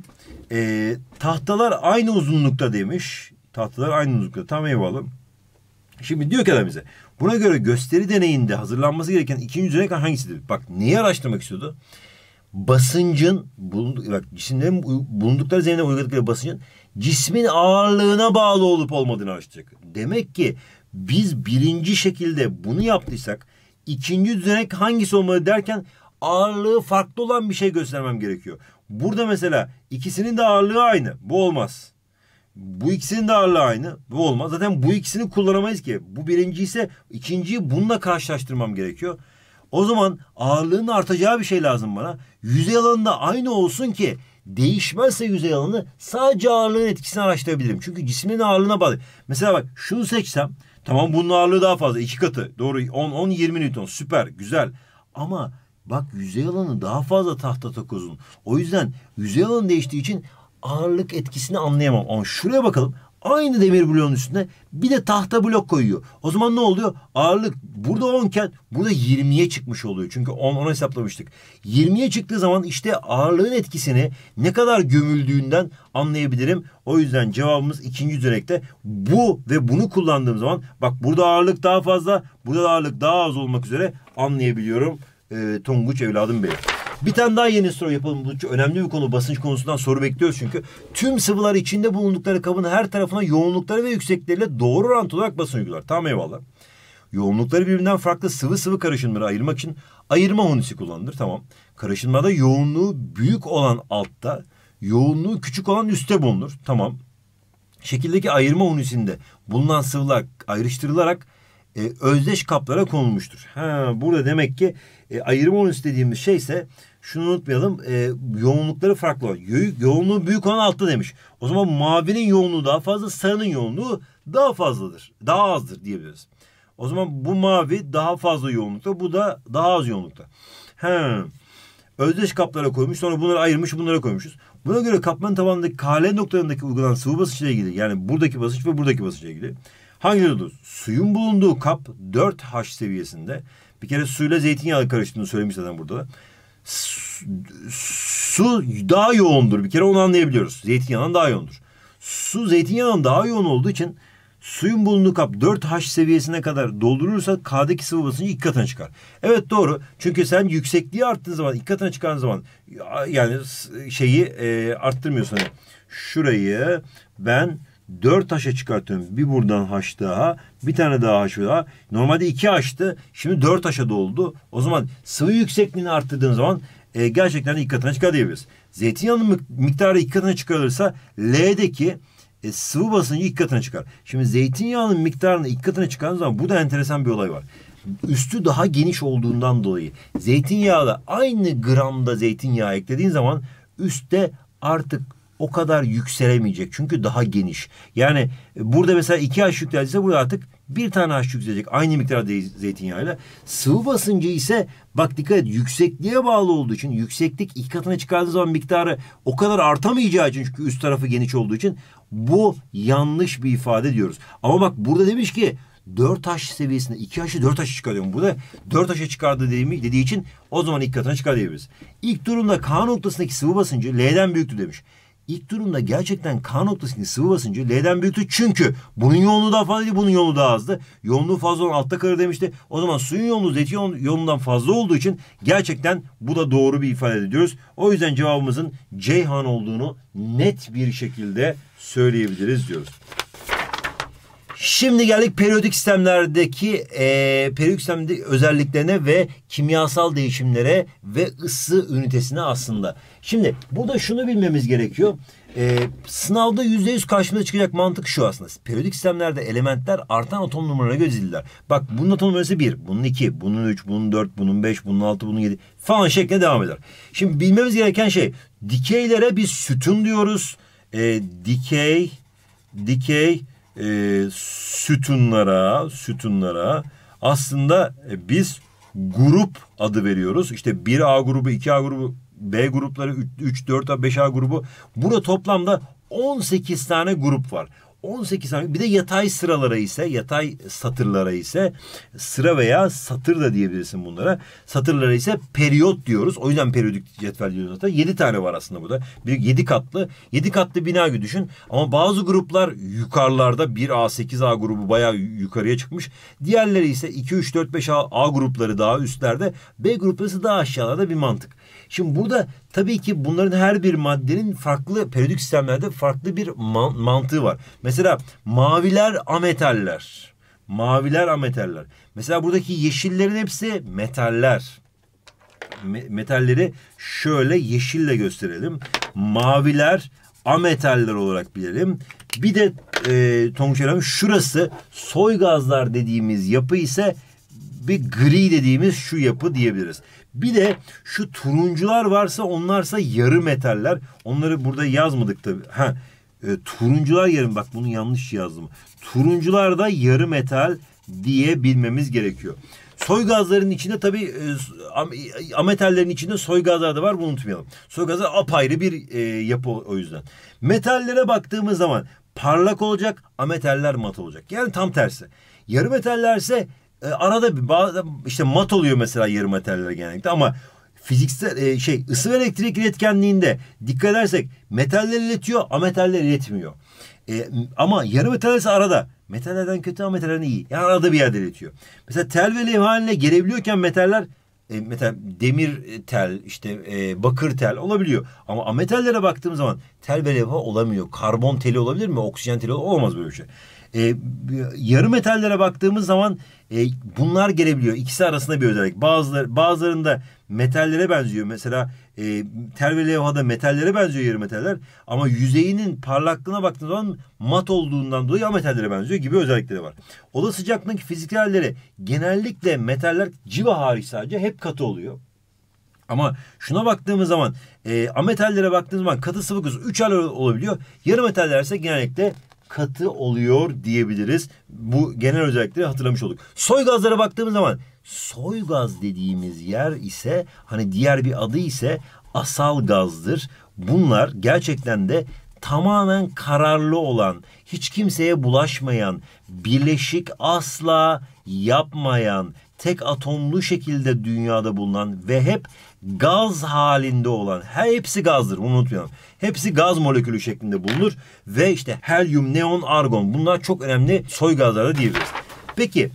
Tahtalar aynı uzunlukta demiş. Tahtalar aynı uzunlukta. Tamam, eyvallah. Şimdi diyor ki adam bize, buna göre gösteri deneyinde hazırlanması gereken ikinci düzenek hangisidir? Bak, neyi araştırmak istiyordu? Basıncın, cisimlerin bulundukları zemine uyguladıkları basıncın cismin ağırlığına bağlı olup olmadığını araştıracak. Demek ki biz birinci şekilde bunu yaptıysak ikinci düzenek hangisi olmalı derken ağırlığı farklı olan bir şey göstermem gerekiyor. Burada mesela ikisinin de ağırlığı aynı. Bu olmaz. Bu ikisinin de ağırlığı aynı. Bu olmaz. Zaten bu ikisini kullanamayız ki. Bu birinci ise ikinciyi bununla karşılaştırmam gerekiyor. O zaman ağırlığın artacağı bir şey lazım bana. Yüzey alanı da aynı olsun ki değişmezse yüzey alanı sadece ağırlığın etkisini araştırabilirim. Çünkü cismin ağırlığına bağlı. Mesela bak, şunu seçsem, tamam, bunun ağırlığı daha fazla. 2 katı. Doğru. 10-20 Newton. Süper. Güzel. Ama Bak yüzey alanı daha fazla tahta takozun. O yüzden yüzey alanı değiştiği için ağırlık etkisini anlayamam. Ama şuraya bakalım. Aynı demir bloğun üstüne bir de tahta blok koyuyor. O zaman ne oluyor? Ağırlık burada 10 iken burada 20'ye çıkmış oluyor. Çünkü 10 hesaplamıştık. 20'ye çıktığı zaman işte ağırlığın etkisini ne kadar gömüldüğünden anlayabilirim. O yüzden cevabımız ikinci düzenekte. Bu ve bunu kullandığım zaman bak burada ağırlık daha fazla, burada ağırlık daha az olmak üzere anlayabiliyorum. Tonguç evladım benim. Bir tane daha yeni soru yapalım. Bu önemli bir konu. Basınç konusundan soru bekliyoruz çünkü. Tüm sıvılar içinde bulundukları kabın her tarafına yoğunlukları ve yükseklikleriyle doğru orantılı olarak basınç uygular. Tamam, eyvallah. Yoğunlukları birbirinden farklı sıvı karışımları ayırmak için ayırma hunisi kullanılır. Tamam. Karışımlarda yoğunluğu büyük olan altta, yoğunluğu küçük olan üstte bulunur. Tamam. Şekildeki ayırma hunisinde bulunan sıvılar ayrıştırılarak özdeş kaplara konulmuştur. Burada demek ki ayırma hunisi dediğimiz şeyse şunu unutmayalım, yoğunlukları farklı olan. Yoğunluğu büyük olan altta demiş. O zaman mavinin yoğunluğu daha fazla, sarının yoğunluğu daha fazladır. Daha azdır diyebiliriz. O zaman bu mavi daha fazla yoğunlukta, bu da daha az yoğunlukta. Özdeş kaplara koymuş, sonra bunları ayırmış, bunlara koymuşuz. Buna göre kapların tabanındaki KL noktalarındaki uygulanan sıvı basınçla ilgili, yani buradaki basınç ve buradaki basınçla ilgili hangileri olur? Suyun bulunduğu kap 4H seviyesinde. Bir kere suyla zeytinyağı karıştığını söylemiş zaten burada da. Su daha yoğundur. Bir kere onu anlayabiliyoruz. Zeytinyağından daha yoğundur. Su zeytinyağından daha yoğun olduğu için suyun bulunduğu kap 4H seviyesine kadar doldurulursa K'daki sıvı basıncı 2 katına çıkar. Evet, doğru. Çünkü sen yüksekliği arttığın zaman, 2 katına çıkan zaman yani şeyi arttırmıyorsun. Yani şurayı ben 4H'a çıkartıyorum. Bir buradan H daha. Bir tane daha H daha. Normalde 2H'tı. Şimdi 4H'a doldu. O zaman sıvı yüksekliğini arttırdığın zaman gerçekten de 2 katına çıkar diyebiliriz. Zeytinyağının miktarı 2 katına çıkarılırsa L'deki sıvı basıncı 2 katına çıkar. Şimdi zeytinyağının miktarını 2 katına çıkardığın zaman burada enteresan bir olay var. Üstü daha geniş olduğundan dolayı zeytinyağla aynı gramda zeytinyağı eklediğin zaman üstte artık o kadar yükselemeyecek. Çünkü daha geniş. Yani burada mesela 2H yükseldiyse burada artık bir tane H yükselecek. Aynı miktarda zeytinyağıyla. Sıvı basıncı ise bak dikkat et, yüksekliğe bağlı olduğu için, yükseklik 2 katına çıkardığı zaman miktarı o kadar artamayacağı için, çünkü üst tarafı geniş olduğu için bu yanlış bir ifade diyoruz. Ama bak burada demiş ki 4H seviyesinde 2H'ı 4H'a çıkarıyorum. Burada 4H'a çıkardığı dediği için o zaman 2 katına çıkar diyebiliriz. İlk durumda K noktasındaki sıvı basıncı L'den büyüktü demiş. İlk durumda gerçekten K noktasındaki sıvı basıncı L'den büyüktü. Çünkü bunun yoğunluğu daha fazlaydı, bunun yoğunluğu daha azdı. Yoğunluğu fazla olan altta kalır demişti. O zaman suyun yoğunluğu zeytin yoğunluğundan fazla olduğu için gerçekten bu da doğru bir ifade ediyoruz. O yüzden cevabımızın Ceyhan olduğunu net bir şekilde söyleyebiliriz diyoruz. Şimdi geldik periyodik sistemlerdeki periyodik sistemdeki özelliklerine ve kimyasal değişimlere ve ısı ünitesine aslında. Şimdi burada şunu bilmemiz gerekiyor. Sınavda %100 karşımıza çıkacak mantık şu aslında. Periyodik sistemlerde elementler artan atom numaralarına göre dizililer. Bak bunun atom numarası 1, bunun 2, bunun 3, bunun 4, bunun 5, bunun 6, bunun 7 falan şeklinde devam eder. Şimdi bilmemiz gereken şey, dikeylere biz sütun diyoruz. Dikey sütunlara aslında biz grup adı veriyoruz. İşte 1A grubu, 2A grubu, B grupları, 3, 4A, 5A grubu. Burada toplamda 18 tane grup var. 18 tane. Bir de yatay sıralara ise, yatay satırlara ise sıra veya satır da diyebilirsin bunlara. Satırlara ise periyot diyoruz. O yüzden periyodik cetvel diyoruz zaten. 7 tane var aslında burada. Bir 7 katlı. 7 katlı bina gibi düşün. Ama bazı gruplar yukarılarda 1A, 8A grubu bayağı yukarıya çıkmış. Diğerleri ise 2, 3, 4, 5A A grupları daha üstlerde. B grupları ise daha aşağılarda bir mantık. Şimdi burada tabii ki bunların her bir maddenin farklı periyodik sistemlerde farklı bir mantığı var. Mesela maviler ametaller. Maviler ametaller. Mesela buradaki yeşillerin hepsi metaller. Metalleri şöyle yeşille gösterelim. Maviler ametaller olarak bilelim. Bir de Tonguç Hanım, şurası soy gazlar dediğimiz yapı ise bir gri dediğimiz şu yapı diyebiliriz. Bir de şu turuncular varsa onlarsa yarı metaller. Onları burada yazmadık tabii. Turuncular yarım, bak bunu yanlış yazdım. Turuncular da yarı metal diye bilmemiz gerekiyor. Soy gazlarının içinde tabii ametallerin içinde soy gazları da var, bunu unutmayalım. Soy gazları apayrı bir yapı o yüzden. Metallere baktığımız zaman parlak olacak, ametaller mat olacak. Yani tam tersi. Yarı metallerse arada bir işte mat oluyor mesela yarı metaller genellikle, ama fiziksel ısı ve elektrik iletkenliğinde dikkat edersek metaller iletiyor, ametaller iletmiyor. Ama yarı metallerse arada. Metallerden kötü, ametallerden iyi. Yani arada bir yerde iletiyor. Mesela tel ve levha haline gelebiliyorken metaller mesela demir tel, işte bakır tel olabiliyor. Ama ametallere baktığımız zaman tel ve levha olamıyor. Karbon teli olabilir mi? Oksijen teli olamaz böyle bir şey. Yarı metallere baktığımız zaman bunlar gelebiliyor. İkisi arasında bir özellik. Bazılarında metallere benziyor. Mesela tel ve levhada metallere benziyor yarı metaller. Ama yüzeyinin parlaklığına baktığımız zaman mat olduğundan dolayı ametallere benziyor gibi özellikleri var. Oda sıcaklığındaki fiziksel halleri genellikle metaller, civa hariç sadece, hep katı oluyor. Ama şuna baktığımız zaman ametallere baktığımız zaman katı, sıvı, gaz 3 hal olabiliyor. Yarı metaller ise genellikle katı oluyor diyebiliriz. Bu genel özellikleri hatırlamış olduk. Soy gazlara baktığımız zaman soy gaz dediğimiz yer ise, hani diğer bir adı ise asal gazdır. Bunlar gerçekten de tamamen kararlı olan, hiç kimseye bulaşmayan, birleşik asla yapmayan, tek atomlu şekilde dünyada bulunan ve hep gaz halinde olan, hepsi gazdır, bunu unutmayalım. Hepsi gaz molekülü şeklinde bulunur ve işte helyum, neon, argon, bunlar çok önemli soy gazları diyebiliriz. Peki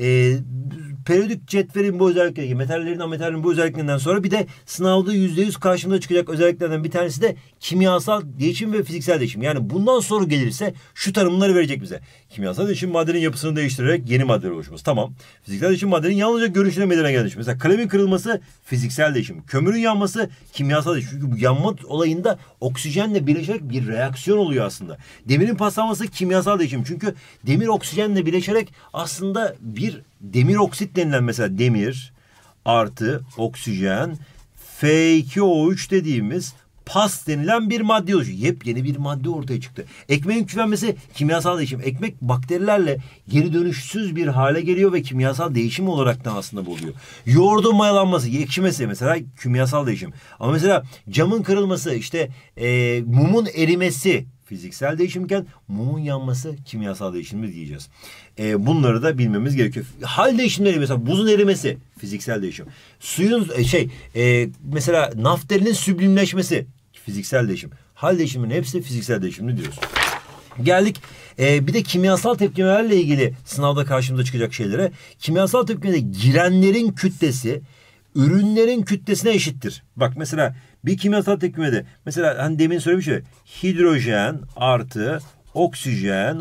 periyodik cetvelin bu özellikleri, metallerin, ametallerin bu özelliklerinden sonra bir de sınavda %100 karşımıza çıkacak özelliklerden bir tanesi de kimyasal değişim ve fiziksel değişim. Yani bundan soru gelirse şu tanımları verecek bize. Kimyasal değişim maddenin yapısını değiştirerek yeni maddeler oluşması. Tamam. Fiziksel değişim maddenin yalnızca görünüşüne meydana gelen değişim. Mesela kalemin kırılması fiziksel değişim. Kömürün yanması kimyasal değişim. Çünkü bu yanma olayında oksijenle birleşerek bir reaksiyon oluyor aslında. Demirin paslanması kimyasal değişim. Çünkü demir oksijenle birleşerek aslında bir demir oksit denilen, mesela demir artı oksijen F2O3 dediğimiz pas denilen bir madde oluşuyor. Yepyeni bir madde ortaya çıktı. Ekmeğin küflenmesi kimyasal değişim. Ekmek bakterilerle geri dönüşsüz bir hale geliyor ve kimyasal değişim olarak da aslında bu oluyor. Yoğurdun mayalanması, ekşimesi mesela kimyasal değişim. Ama mesela camın kırılması, işte mumun erimesi fiziksel değişimken mumun yanması kimyasal değişim mi diyeceğiz. Bunları da bilmemiz gerekiyor. Hal değişimleri, mesela buzun erimesi fiziksel değişim. Suyun mesela naftalinin süblimleşmesi fiziksel değişim. Hal değişiminin hepsi fiziksel değişimli diyoruz. Geldik bir de kimyasal tepkimelerle ilgili sınavda karşımıza çıkacak şeylere. Kimyasal tepkimede girenlerin kütlesi ürünlerin kütlesine eşittir. Bak mesela bir kimyasal tepkimede, mesela hani demin söylemiştim, hidrojen artı oksijen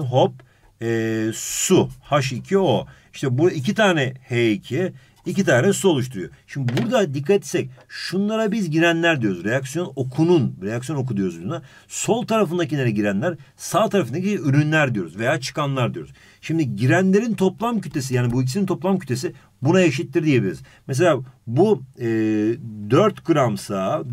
su H2O. İşte bu iki tane H2, iki tane su oluşturuyor. Şimdi burada dikkat etsek şunlara biz girenler diyoruz. Reaksiyon oku diyoruz buna. Sol tarafındakilere girenler, sağ tarafındaki ürünler diyoruz veya çıkanlar diyoruz. Şimdi girenlerin toplam kütlesi, yani bu ikisinin toplam kütlesi buna eşittir diyebiliriz. Mesela bu 4 gramsa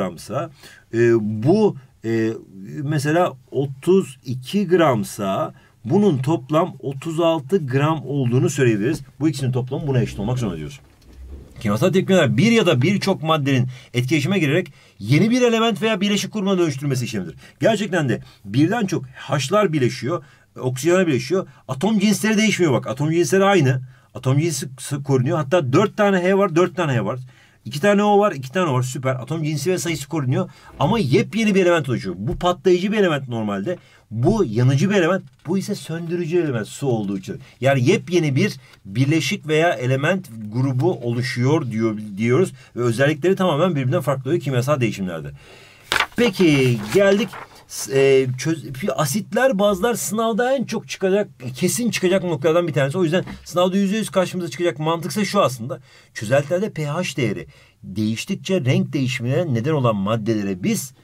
bu mesela 32 gramsa bunun toplam 36 gram olduğunu söyleyebiliriz. Bu ikisinin toplamı buna eşit olmak zorunda diyoruz. Kimyasal tepkimeler bir ya da birçok maddenin etkileşime girerek yeni bir element veya bileşik grubuna dönüştürmesi işlemidir. Gerçekten de birden çok H'lar birleşiyor, oksijenler birleşiyor. Atom cinsleri değişmiyor bak. Atom cinsleri aynı. Atom cinsi korunuyor. Hatta 4 tane H var, 4 tane H var. 2 tane O var, 2 tane O var. Süper. Atom cinsi ve sayısı korunuyor. Ama yepyeni bir element oluşuyor. Bu patlayıcı bir element normalde. Bu yanıcı bir element. Bu ise söndürücü element, su olduğu için. Yani yepyeni bir bileşik veya element grubu oluşuyor diyoruz. Ve özellikleri tamamen birbirinden farklı oluyor kimyasal değişimlerde. Peki geldik. Asitler, bazlar sınavda en çok çıkacak, kesin çıkacak noktalardan bir tanesi. O yüzden sınavda %100 karşımıza çıkacak mantıksa şu aslında. Çözeltilerde pH değeri değiştikçe renk değişimine neden olan maddelere biz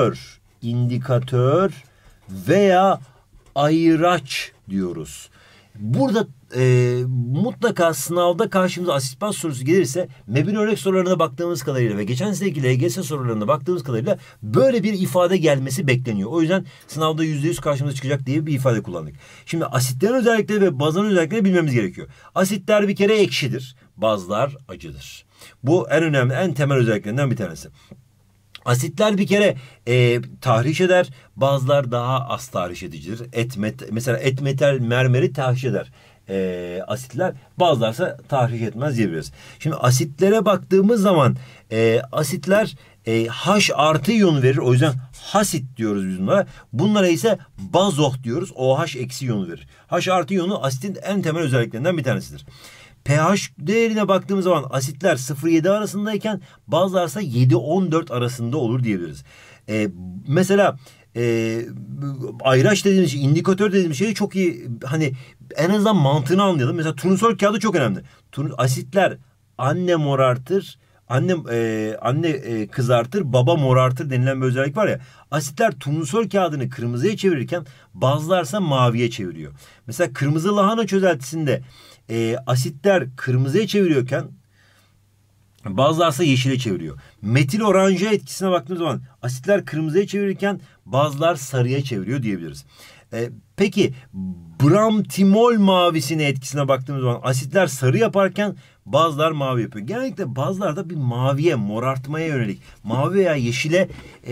indikatör veya ayıraç diyoruz. Burada mutlaka sınavda karşımıza asit baz sorusu gelirse MEB'in örnek sorularına baktığımız kadarıyla ve geçen seneki LGS sorularına baktığımız kadarıyla böyle bir ifade gelmesi bekleniyor. O yüzden sınavda %100 karşımıza çıkacak diye bir ifade kullandık. Şimdi asitlerin özellikleri ve bazların özelliklerini bilmemiz gerekiyor. Asitler bir kere ekşidir. Bazlar acıdır. Bu en önemli, en temel özelliklerinden bir tanesi. Asitler bir kere tahriş eder. Bazılar daha az tahriş edicidir. Mesela et metal mermeri tahriş eder. Asitler, bazılarsa tahriş etmez diyebiliriz. Şimdi asitlere baktığımız zaman asitler H artı iyonu verir. O yüzden hasit diyoruz biz bunlara. Bunlara ise bazoh diyoruz. OH eksi iyonu verir. H artı iyonu asitin en temel özelliklerinden bir tanesidir. pH değerine baktığımız zaman asitler 0,7 arasındayken bazılarsa 7-14 arasında olur diyebiliriz. Mesela ayraç dediğimiz şey, indikatör dediğimiz şeyi çok iyi, hani en azından mantığını anlayalım. Mesela turnusol kağıdı çok önemli. Asitler anne morartır, anne kızartır, baba morartır denilen bir özellik var ya. Asitler turnusol kağıdını kırmızıya çevirirken bazılarsa maviye çeviriyor. Mesela kırmızı lahana çözeltisinde asitler kırmızıya çeviriyorken bazılarsa yeşile çeviriyor. Metil oranje etkisine baktığımız zaman asitler kırmızıya çevirirken bazılar sarıya çeviriyor diyebiliriz. Peki bramtimol mavisine etkisine baktığımız zaman asitler sarı yaparken bazılar mavi yapıyor. Genellikle bazılarda bir maviye, morartmaya yönelik, mavi veya yeşile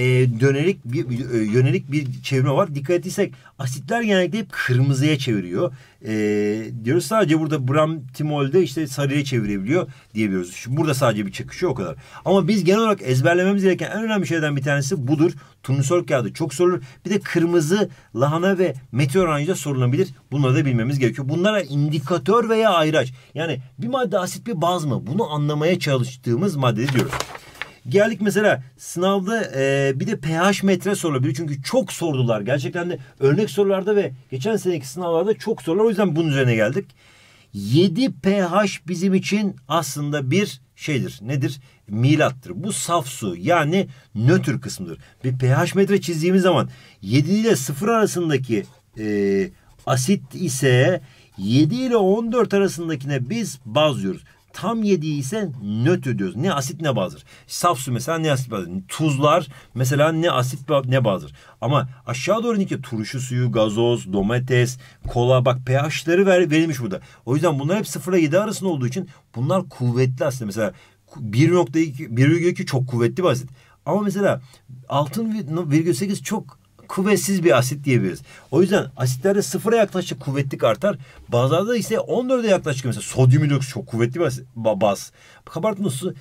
yönelik bir çevirme var. Dikkat etsek asitler genellikle hep kırmızıya çeviriyor. Diyoruz sadece burada bramtimolde işte sarıya çevirebiliyor diyebiliyoruz. Şimdi burada sadece bir çakışıyor, o kadar. Ama biz genel olarak ezberlememiz gereken en önemli şeylerden bir tanesi budur. Turnusol kağıdı çok sorulur. Bir de kırmızı lahana ve metil oranjda sorulabilir. Bunları da bilmemiz gerekiyor. Bunlara indikatör veya ayraç. Yani bir madde asit bir baz mı? Bunu anlamaya çalıştığımız madde diyoruz. Geldik mesela sınavda bir de pH metre sorulabilir. Çünkü çok sordular. Gerçekten de örnek sorularda ve geçen seneki sınavlarda çok sorular. O yüzden bunun üzerine geldik. 7 pH bizim için aslında bir şeydir. Nedir? Milattır. Bu saf su, yani nötr kısmıdır. Bir pH metre çizdiğimiz zaman 7 ile 0 arasındaki asit ise 7 ile 14 arasındakine biz baz diyoruz. Tam 7 ise nötr diyoruz. Ne asit ne bazdır. Saf su mesela ne asit bazdır. Tuzlar mesela ne asit ne bazdır. Ama aşağı doğru indikçe turşu suyu, gazoz, domates, kola, bak pH'leri verilmiş burada. O yüzden bunlar hep 0 ile 7 arasında olduğu için bunlar kuvvetli aslında. Mesela 1,2 çok kuvvetli bir asit. Ama mesela 6,8 çok kuvvetsiz bir asit diyebiliriz. O yüzden asitlerde 0'a yaklaşık kuvvetlik artar. Bazılarda ise 14'e yaklaşık, mesela sodyum hidroks çok kuvvetli bir baz. Kabartma su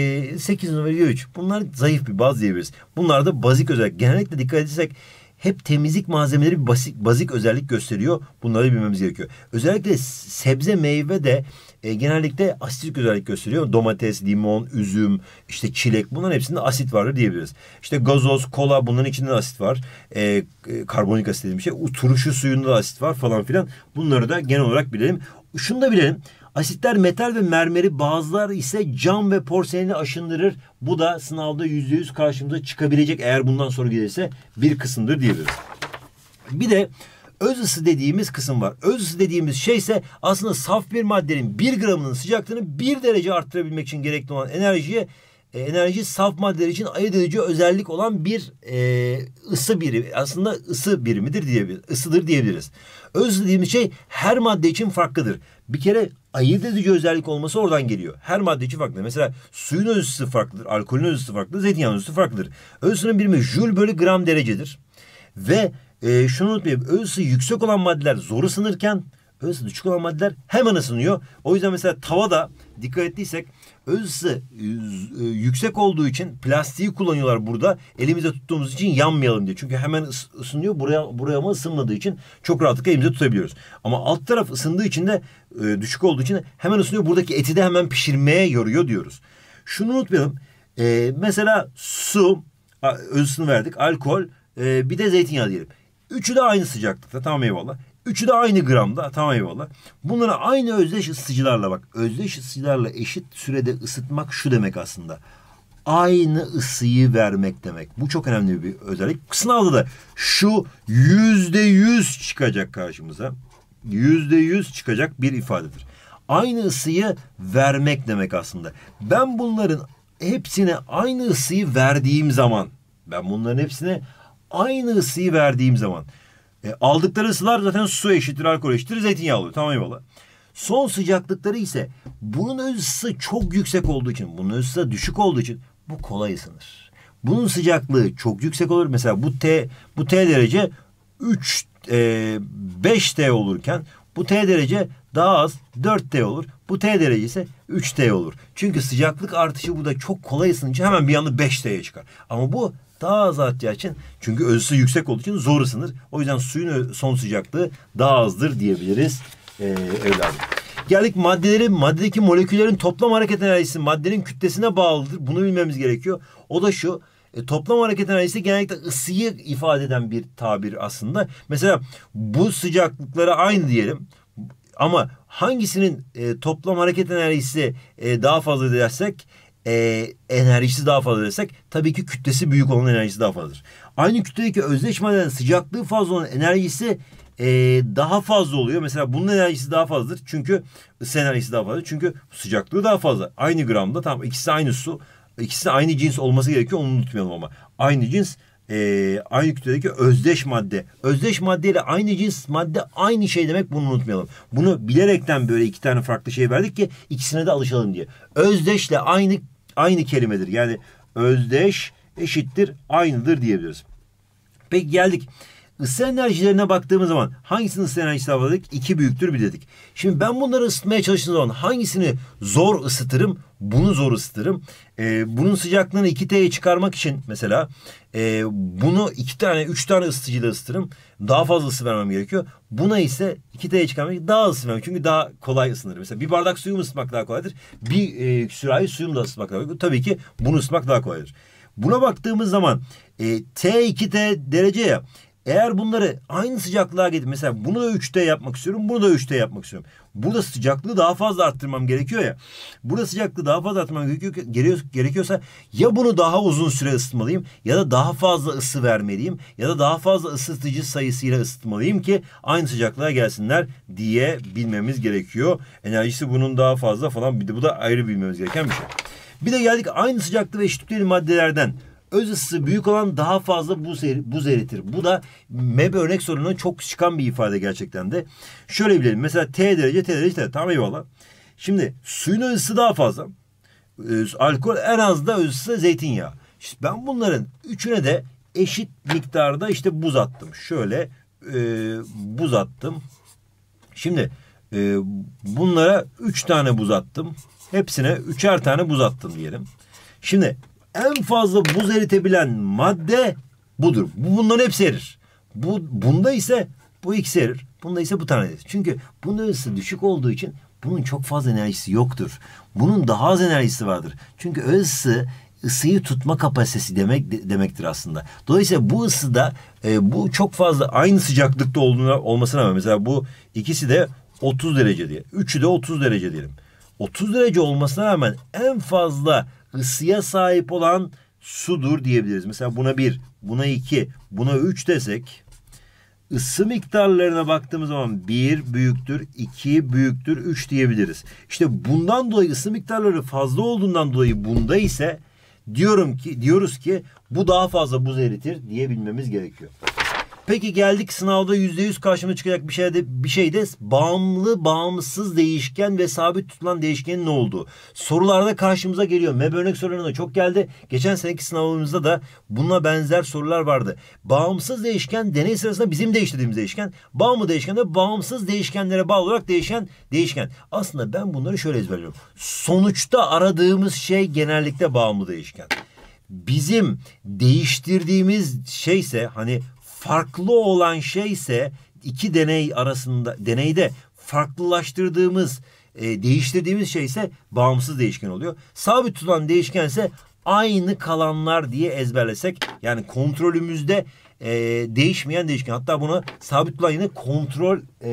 8,3. Bunlar zayıf bir baz diyebiliriz. Bunlar da bazik özellik. Genellikle dikkat etsek hep temizlik malzemeleri bir bazik özellik gösteriyor. Bunları bilmemiz gerekiyor. Özellikle sebze meyve de genellikle asitik özellik gösteriyor. Domates, limon, üzüm, işte çilek, bunların hepsinde asit vardır diyebiliriz. İşte gazoz, kola, bunların içinde de asit var. Karbonik asit dediğim şey. Turşu suyunda da asit var falan filan. Bunları da genel olarak bilelim. Şunu da bilelim. Asitler metal ve mermeri, bazıları ise cam ve porseleni aşındırır. Bu da sınavda %100 karşımıza çıkabilecek, eğer bundan sonra gelirse, bir kısımdır diyebiliriz. Bir de öz ısı dediğimiz kısım var. Öz ısı dediğimiz şey ise aslında saf bir maddenin 1 gramının sıcaklığını 1 derece arttırabilmek için gerekli olan enerji saf maddeler için ayırt edici özellik olan bir ısı birimi. Aslında ısı birimidir diyebiliriz. Isıdır diyebiliriz. Öz ısı dediğimiz şey her madde için farklıdır. Bir kere ayırt edici özellik olması oradan geliyor. Her madde için farklı. Mesela suyun öz ısısı farklıdır. Alkolün öz ısısı farklıdır. Zeytinyağının öz ısısı farklıdır. Öz ısının birimi jül bölü gram derecedir. Ve şunu unutmayın. Öz ısı yüksek olan maddeler zor ısınırken öz ısı düşük olan maddeler hemen ısınıyor. O yüzden mesela tavada dikkat ettiysek öz ısı yüksek olduğu için plastiği kullanıyorlar burada. Elimizde tuttuğumuz için yanmayalım diye. Çünkü hemen ısınıyor. Buraya ama ısınmadığı için çok rahatlıkla elimizde tutabiliyoruz. Ama alt taraf ısındığı için de düşük olduğu için de hemen ısınıyor. Buradaki eti de hemen pişirmeye yoruyor diyoruz. Şunu unutmayalım. Mesela su, öz ısını verdik. Alkol, bir de zeytinyağı diyelim. Üçü de aynı sıcaklıkta. Tamam, eyvallah. Üçü de aynı gramda. Tamam, eyvallah. Bunları aynı özdeş ısıtıcılarla, bak. Özdeş ısıtıcılarla eşit sürede ısıtmak şu demek aslında. Aynı ısıyı vermek demek. Bu çok önemli bir özellik. Sınavda da şu %100 çıkacak karşımıza. %100 çıkacak bir ifadedir. Aynı ısıyı vermek demek aslında. Ben bunların hepsine aynı ısıyı verdiğim zaman, aldıkları ısılar zaten su eşittir, alkol eşittir, zeytinyağı oluyor. Tamam, eyvallah. Son sıcaklıkları ise bunun öz ısısı çok yüksek olduğu için, bunun öz ısısı düşük olduğu için bu kolay ısınır. Bunun sıcaklığı çok yüksek olur. Mesela bu T derece 5T olurken bu T derece daha az 4T olur. Bu T derece ise 3T olur. Çünkü sıcaklık artışı burada çok kolay ısınınca hemen bir anda 5T'ye çıkar. Ama bu daha az artacağı için, çünkü öz ısı yüksek olduğu için zor ısınır. O yüzden suyun son sıcaklığı daha azdır diyebiliriz evladım. Geldik maddedeki moleküllerin toplam hareket enerjisi maddenin kütlesine bağlıdır. Bunu bilmemiz gerekiyor. O da şu: toplam hareket enerjisi genellikle ısıyı ifade eden bir tabir aslında. Mesela bu sıcaklıklara aynı diyelim. Ama hangisinin toplam hareket enerjisi daha fazla dersek, enerjisi daha fazla dersek, tabii ki kütlesi büyük olan enerjisi daha fazladır. Aynı kütledeki özdeş maddelerin sıcaklığı fazla olan enerjisi daha fazla oluyor. Mesela bunun enerjisi daha fazladır. Çünkü ısı enerjisi daha fazladır. Çünkü sıcaklığı daha fazla. Aynı gramda, tamam, ikisi aynı su. İkisi de aynı cins olması gerekiyor. Onu unutmayalım ama. Aynı cins, aynı kütledeki özdeş madde. Özdeş madde ile aynı cins madde aynı şey demek, bunu unutmayalım. Bunu bilerekten böyle iki tane farklı şey verdik ki ikisine de alışalım diye. Özdeşle aynı kelimedir. Yani özdeş eşittir aynıdır diyebiliriz. Peki geldik ısı enerjilerine baktığımız zaman hangisinin ısı enerjisi daha fazla dedik? 2 büyüktür 1 dedik. Şimdi ben bunları ısıtmaya çalıştığım zaman hangisini zor ısıtırım? Bunu zor ısıtırım. Bunun sıcaklığını 2T'ye çıkarmak için mesela bunu 3 tane ısıtıcıyla ısıtırım. Daha fazla ısı vermem gerekiyor. Buna ise 2T'ye çıkarmak için daha ısı vermem. Çünkü daha kolay ısınır. Mesela bir bardak suyumu ısıtmak daha kolaydır. Bir sürahi suyumu da ısıtmak daha kolaydır. Tabii ki bunu ısıtmak daha kolaydır. Buna baktığımız zaman T2T derece ya. Eğer bunları aynı sıcaklığa getirip mesela bunu da 3T yapmak istiyorum, bunu da 3T yapmak istiyorum. Burada sıcaklığı daha fazla arttırmam gerekiyor ya. Burada sıcaklığı daha fazla arttırmam gerekiyorsa ya bunu daha uzun süre ısıtmalıyım ya da daha fazla ısı vermeliyim ya da daha fazla ısıtıcı sayısıyla ısıtmalıyım ki aynı sıcaklığa gelsinler diye bilmemiz gerekiyor. Enerjisi bunun daha fazla falan, bir de bu da ayrı bilmemiz gereken bir şey. Bir de geldik aynı sıcaklığı ve eşitlikli maddelerden öz ısısı büyük olan daha fazla buz eritir. Bu da MEB örnek sorunun çok çıkan bir ifade gerçekten de. Şöyle bilelim. Mesela T derece. Tamam, eyvallah. Şimdi suyun öz ısısı daha fazla. Alkol en az da öz ısısı zeytinyağı. İşte ben bunların üçüne de eşit miktarda işte buz attım. Şöyle buz attım. Şimdi bunlara 3 tane buz attım. Hepsine 3'er tane buz attım diyelim. Şimdi en fazla buz eritebilen madde budur. Bunların hepsi erir. Bunda ise bu ikisi erir. Bunda ise bu tane erir. Çünkü bunun ısısı düşük olduğu için bunun çok fazla enerjisi yoktur. Bunun daha az enerjisi vardır. Çünkü öz ısı ısıyı tutma kapasitesi demektir aslında. Dolayısıyla bu ısıda bu çok fazla aynı sıcaklıkta olmasına rağmen mesela bu ikisi de 30 derece diye. Üçü de 30 derece diyelim. 30 derece olmasına rağmen en fazla ısıya sahip olan sudur diyebiliriz. Mesela buna 1, buna 2, buna 3 desek ısı miktarlarına baktığımız zaman 1 büyüktür, 2 büyüktür, 3 diyebiliriz. İşte bundan dolayı ısı miktarları fazla olduğundan dolayı bunda ise diyoruz ki bu daha fazla buz eritir diyebilmemiz gerekiyor. Peki geldik sınavda %100 karşımıza çıkacak bir şeyde bağımlı, bağımsız değişken ve sabit tutulan değişkenin ne olduğu. Sorularda karşımıza geliyor. MEB örnek sorularında çok geldi. Geçen seneki sınavımızda da buna benzer sorular vardı. Bağımsız değişken deney sırasında bizim değiştirdiğimiz değişken. Bağımlı değişken de bağımsız değişkenlere bağlı olarak değişen değişken. Aslında ben bunları şöyle ezberliyorum. Sonuçta aradığımız şey genellikle bağımlı değişken. Bizim değiştirdiğimiz şeyse, hani farklı olan şeyse, iki deney arasında deneyde farklılaştırdığımız, değiştirdiğimiz şeyse bağımsız değişken oluyor. Sabit tutulan değişkense aynı kalanlar diye ezberlesek, yani kontrolümüzde değişmeyen değişken. Hatta buna sabit tutulan yine kontrol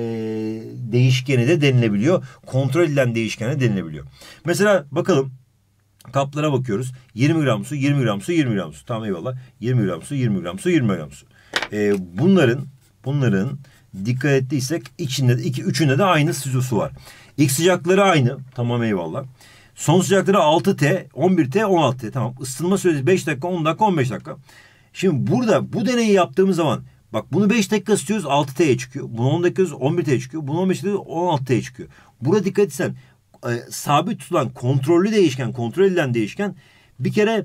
değişkeni de denilebiliyor. Kontrol edilen değişkeni denilebiliyor. Mesela bakalım. Kaplara bakıyoruz. 20 gram su, 20 gram su, 20 gram su. Tamam, eyvallah. 20 gram su, 20 gram su, 20 gram su. Bunların dikkat ettiysek içinde de üçünde de aynı su var. İlk sıcakları aynı. Tamam, eyvallah. Son sıcakları 6T, 11T, 16T. Tamam. Isınma süresi 5 dakika, 10 dakika, 15 dakika. Şimdi burada bu deneyi yaptığımız zaman bak, bunu 5 dakika ısıtıyoruz, 6T'ye çıkıyor. Bunu 10 dakika ısıtıyoruz, 11T'ye çıkıyor. Bunu 15 dakika 16T'ye çıkıyor. Burada dikkat etsen sabit tutulan kontrollü değişken, kontrol edilen değişken bir kere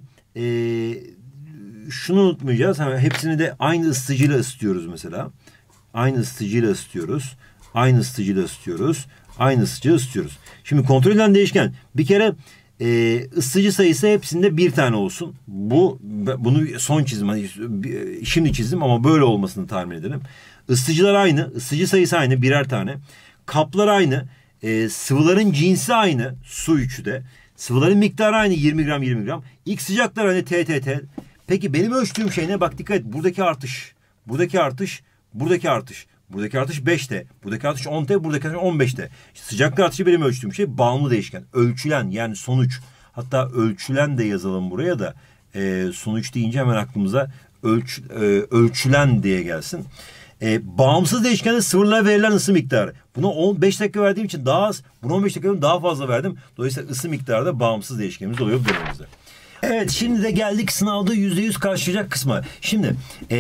şunu unutmayacağız. Hepsini de aynı ısıtıcıyla ısıtıyoruz mesela. Aynı ısıtıcıyla ısıtıyoruz. Aynı ısıtıcıyla ısıtıyoruz. Aynı ısıtıcıyla ısıtıyoruz. Şimdi kontrol edilen değişken bir kere ısıtıcı sayısı hepsinde bir tane olsun. Bunu son çizim. Şimdi çizdim ama böyle olmasını tahmin edelim. Isıtıcılar aynı. Isıtıcı sayısı aynı. Birer tane. Kaplar aynı. Sıvıların cinsi aynı. Su 3'de. Sıvıların miktarı aynı. 20 gram 20 gram. İlk sıcaklar aynı. TTT. Peki benim ölçtüğüm şey ne? Bak dikkat et. Buradaki artış. Buradaki artış. Buradaki artış. Buradaki artış 5T. Buradaki artış 10T. Buradaki artış 15T. İşte sıcaklık artışı benim ölçtüğüm şey bağımlı değişken. Ölçülen yani sonuç. Hatta ölçülen de yazalım buraya da. Sonuç deyince hemen aklımıza ölçülen diye gelsin. Bağımsız değişkende sıvılara verilen ısı miktarı. Buna 15 dakika verdiğim için daha az. Buna 15 dakika daha fazla verdim. Dolayısıyla ısı miktarı da bağımsız değişkenimiz oluyor bu dönemimizde. Evet, şimdi de geldik sınavda %100 karşılayacak kısma. Şimdi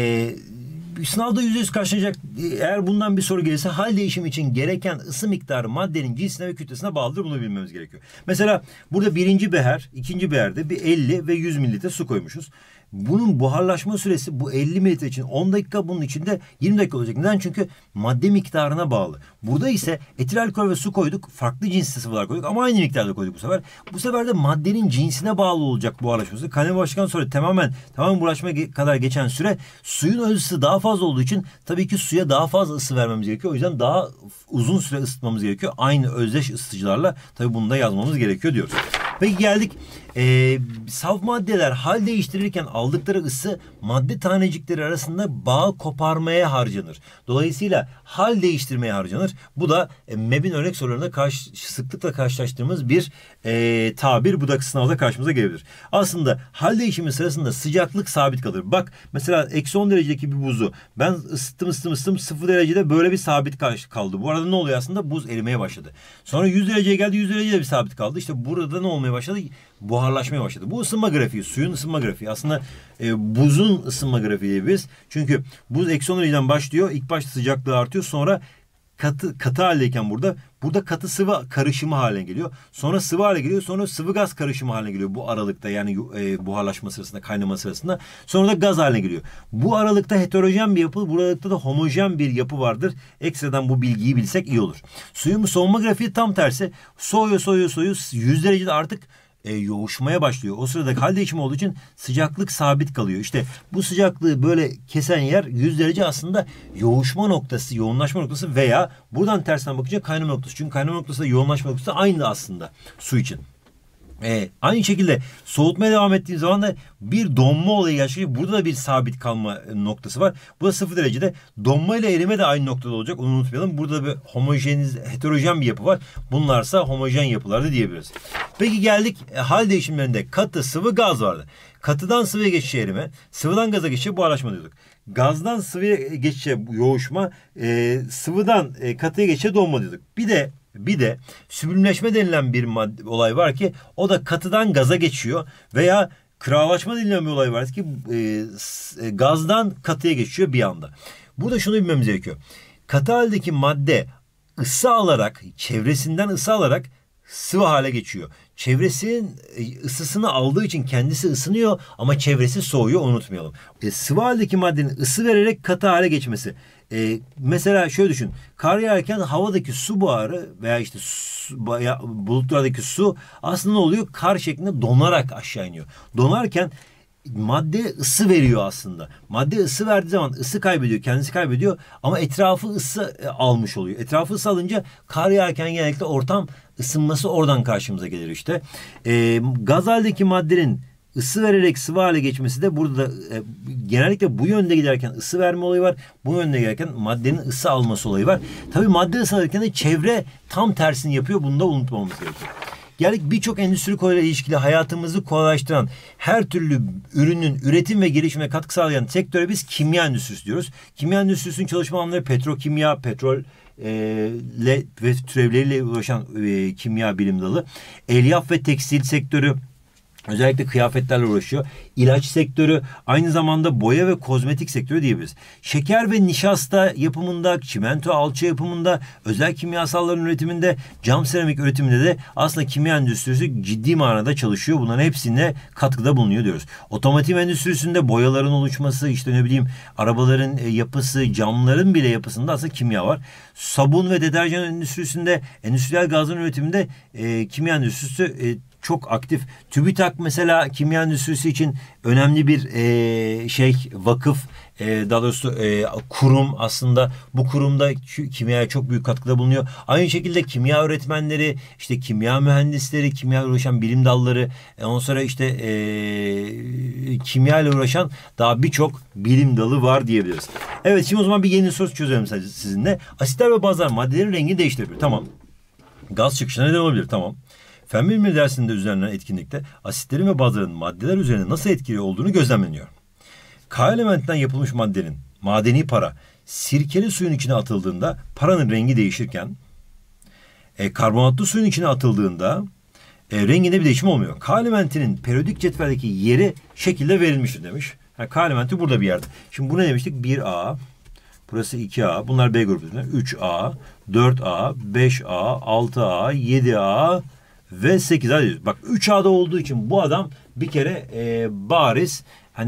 sınavda %100 karşılayacak, eğer bundan bir soru gelirse hal değişimi için gereken ısı miktarı maddenin cinsine ve kütlesine bağlıdır. Bunu bilmemiz gerekiyor. Mesela burada birinci beher, ikinci beherde bir 50 ve 100 mililitre su koymuşuz. Bunun buharlaşma süresi bu 50 mililitre için 10 dakika, bunun içinde 20 dakika olacak. Neden? Çünkü madde miktarına bağlı. Burada ise etil alkol ve su koyduk. Farklı cinsli sıvılar koyduk ama aynı miktarda koyduk bu sefer. Bu sefer de maddenin cinsine bağlı olacak buharlaşması. Kaynağı başladıktan sonra tamamen buharlaşmaya kadar geçen süre, suyun öz ısısı daha fazla olduğu için tabii ki suya daha fazla ısı vermemiz gerekiyor. O yüzden daha uzun süre ısıtmamız gerekiyor. Aynı özdeş ısıtıcılarla tabii bunu da yazmamız gerekiyor diyoruz. Peki geldik. Saf maddeler hal değiştirirken aldıkları ısı madde tanecikleri arasında bağ koparmaya harcanır. Dolayısıyla hal değiştirmeye harcanır. Bu da MEB'in örnek sorularında sıklıkla karşılaştığımız bir tabir. Bu da sınavda karşımıza gelebilir. Aslında hal değişimi sırasında sıcaklık sabit kalır. Bak mesela eksi 10 derecedeki bir buzu ben ısıttım 0 derecede böyle bir sabit kaldı. Bu arada ne oluyor aslında? Buz erimeye başladı. Sonra 100 dereceye geldi, 100 derecede bir sabit kaldı. İşte burada ne olmaya başladı? Buharlaşmaya başladı. Bu ısınma grafiği, suyun ısınma grafiği. Aslında buzun ısınma grafiği diyebiliriz. Çünkü buz eksi 10 dereceden başlıyor. İlk başta sıcaklığı artıyor. Sonra katı haldeyken burada katı sıvı karışımı haline geliyor. Sonra sıvı hale geliyor. Sonra sıvı gaz karışımı haline geliyor. Bu aralıkta yani buharlaşma sırasında, kaynama sırasında. Sonra da gaz haline geliyor. Bu aralıkta heterojen bir yapı, bu aralıkta da homojen bir yapı vardır. Ekstradan bu bilgiyi bilsek iyi olur. Suyun soğuma grafiği tam tersi. Soğuyor. 100 derecede artık yoğuşmaya başlıyor. O sırada hal değişimi olduğu için sıcaklık sabit kalıyor. İşte bu sıcaklığı böyle kesen yer 100 derece aslında yoğuşma noktası, yoğunlaşma noktası veya buradan tersten bakınca kaynama noktası. Çünkü kaynama noktası da yoğunlaşma noktası aynı aslında su için. Aynı şekilde soğutmaya devam ettiğim zaman da bir donma olayı gerçekleşiyor. Burada da bir sabit kalma noktası var. Bu da 0 derecede. Donma ile erime de aynı noktada olacak. Onu unutmayalım. Burada bir heterojen bir yapı var. Bunlarsa homojen yapılar diyebiliriz. Peki geldik hal değişimlerinde katı, sıvı, gaz vardı. Katıdan sıvıya geçişe erime, sıvıdan gaza geçişe buharlaşma diyorduk. Gazdan sıvıya geçişe yoğuşma, sıvıdan katıya geçişe donma diyorduk. Bir de süblimleşme denilen bir olay var ki o da katıdan gaza geçiyor veya kıralaşma denilen bir olay var ki gazdan katıya geçiyor bir anda. Burada şunu bilmemiz gerekiyor. Katı haldeki madde ısı alarak, çevresinden ısı alarak sıvı hale geçiyor. Çevresinin ısısını aldığı için kendisi ısınıyor ama çevresi soğuyor, unutmayalım. Sıvı haldeki maddenin ısı vererek katı hale geçmesi. Mesela şöyle düşün. Kar yağarken havadaki su buharı veya işte bulutlardaki su aslında ne oluyor? Kar şeklinde donarak aşağı iniyor. Donarken madde ısı veriyor aslında. Madde ısı verdiği zaman ısı kaybediyor, kendisi kaybediyor ama etrafı ısı almış oluyor. Etrafı ısı alınca kar yağarken genellikle ortam ısınması oradan karşımıza gelir işte. Gaz haldeki maddenin ısı vererek sıvı hale geçmesi de burada da genellikle bu yönde giderken ısı verme olayı var. Bu yönde giderken maddenin ısı alması olayı var. Tabii madde ısı alırken de çevre tam tersini yapıyor. Bunu da unutmamamız gerekiyor. Geldik birçok endüstri konuyla ilişkili hayatımızı kolaylaştıran, her türlü ürünün üretim ve gelişime katkı sağlayan sektöre biz kimya endüstrisi diyoruz. Kimya endüstrisinin çalışma alanları petrokimya, petrol ve türevleriyle uğraşan kimya bilim dalı, elyaf ve tekstil sektörü, özellikle kıyafetlerle uğraşıyor. İlaç sektörü, aynı zamanda boya ve kozmetik sektörü diyebiliriz. Şeker ve nişasta yapımında, çimento alçı yapımında, özel kimyasalların üretiminde, cam seramik üretiminde de aslında kimya endüstrisi ciddi manada çalışıyor. Bunların hepsine katkıda bulunuyor diyoruz. Otomotiv endüstrisinde boyaların oluşması, işte ne bileyim arabaların yapısı, camların bile yapısında aslında kimya var. Sabun ve deterjan endüstrisinde, endüstriyel gazın üretiminde kimya endüstrisi çok aktif. TÜBİTAK mesela kimya endüstrisi için önemli bir vakıf, daha doğrusu kurum aslında. Bu kurumda kimyaya çok büyük katkıda bulunuyor. Aynı şekilde kimya öğretmenleri, işte kimya mühendisleri, kimya uğraşan bilim dalları, ondan sonra işte kimya ile uğraşan daha birçok bilim dalı var diyebiliriz. Evet, şimdi o zaman bir yeni soru çözelim sizinle. Asitler ve bazlar maddelerin rengini değiştirebilir. Tamam. Gaz çıkışına neden olabilir. Tamam. Fen bilimleri dersinde düzenlenen etkinlikte asitlerin ve bazların maddeler üzerine nasıl etkili olduğunu gözlemleniyor. K elementinden yapılmış maddenin madeni para sirkeli suyun içine atıldığında paranın rengi değişirken karbonatlı suyun içine atıldığında renginde bir değişim olmuyor. K elementinin periyodik cetveldeki yeri şekilde verilmiştir demiş. K elementi burada bir yerde. Şimdi bu ne demiştik? 1A, burası 2A, bunlar B grubu. 3A, 4A, 5A, 6A, 7A ve 8A diyoruz. Bak 3A'da olduğu için bu adam bir kere bariz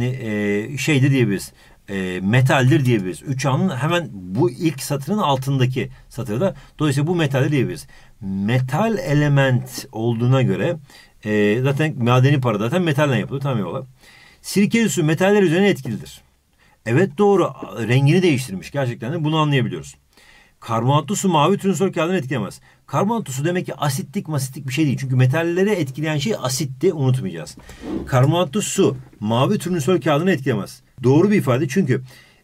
şeyde diyebiliriz. Metaldir diyebiliriz. 3A'nın hemen bu ilk satırın altındaki satırda. Dolayısıyla bu metaldir diyebiliriz. Metal element olduğuna göre zaten madeni para zaten metalden yapılıyor. Tamam eyvallah. Sirkeli su metaller üzerine etkilidir. Evet doğru. Rengini değiştirmiş. Gerçekten de bunu anlayabiliyoruz. Karbonatlı su mavi turnusol kağıdını etkilemez. Karbonatlı su demek ki asitlik masitlik bir şey değil. Çünkü metalleri etkileyen şey asitti, unutmayacağız. Karbonatlı su mavi turnusol kağıdını etkilemez. Doğru bir ifade çünkü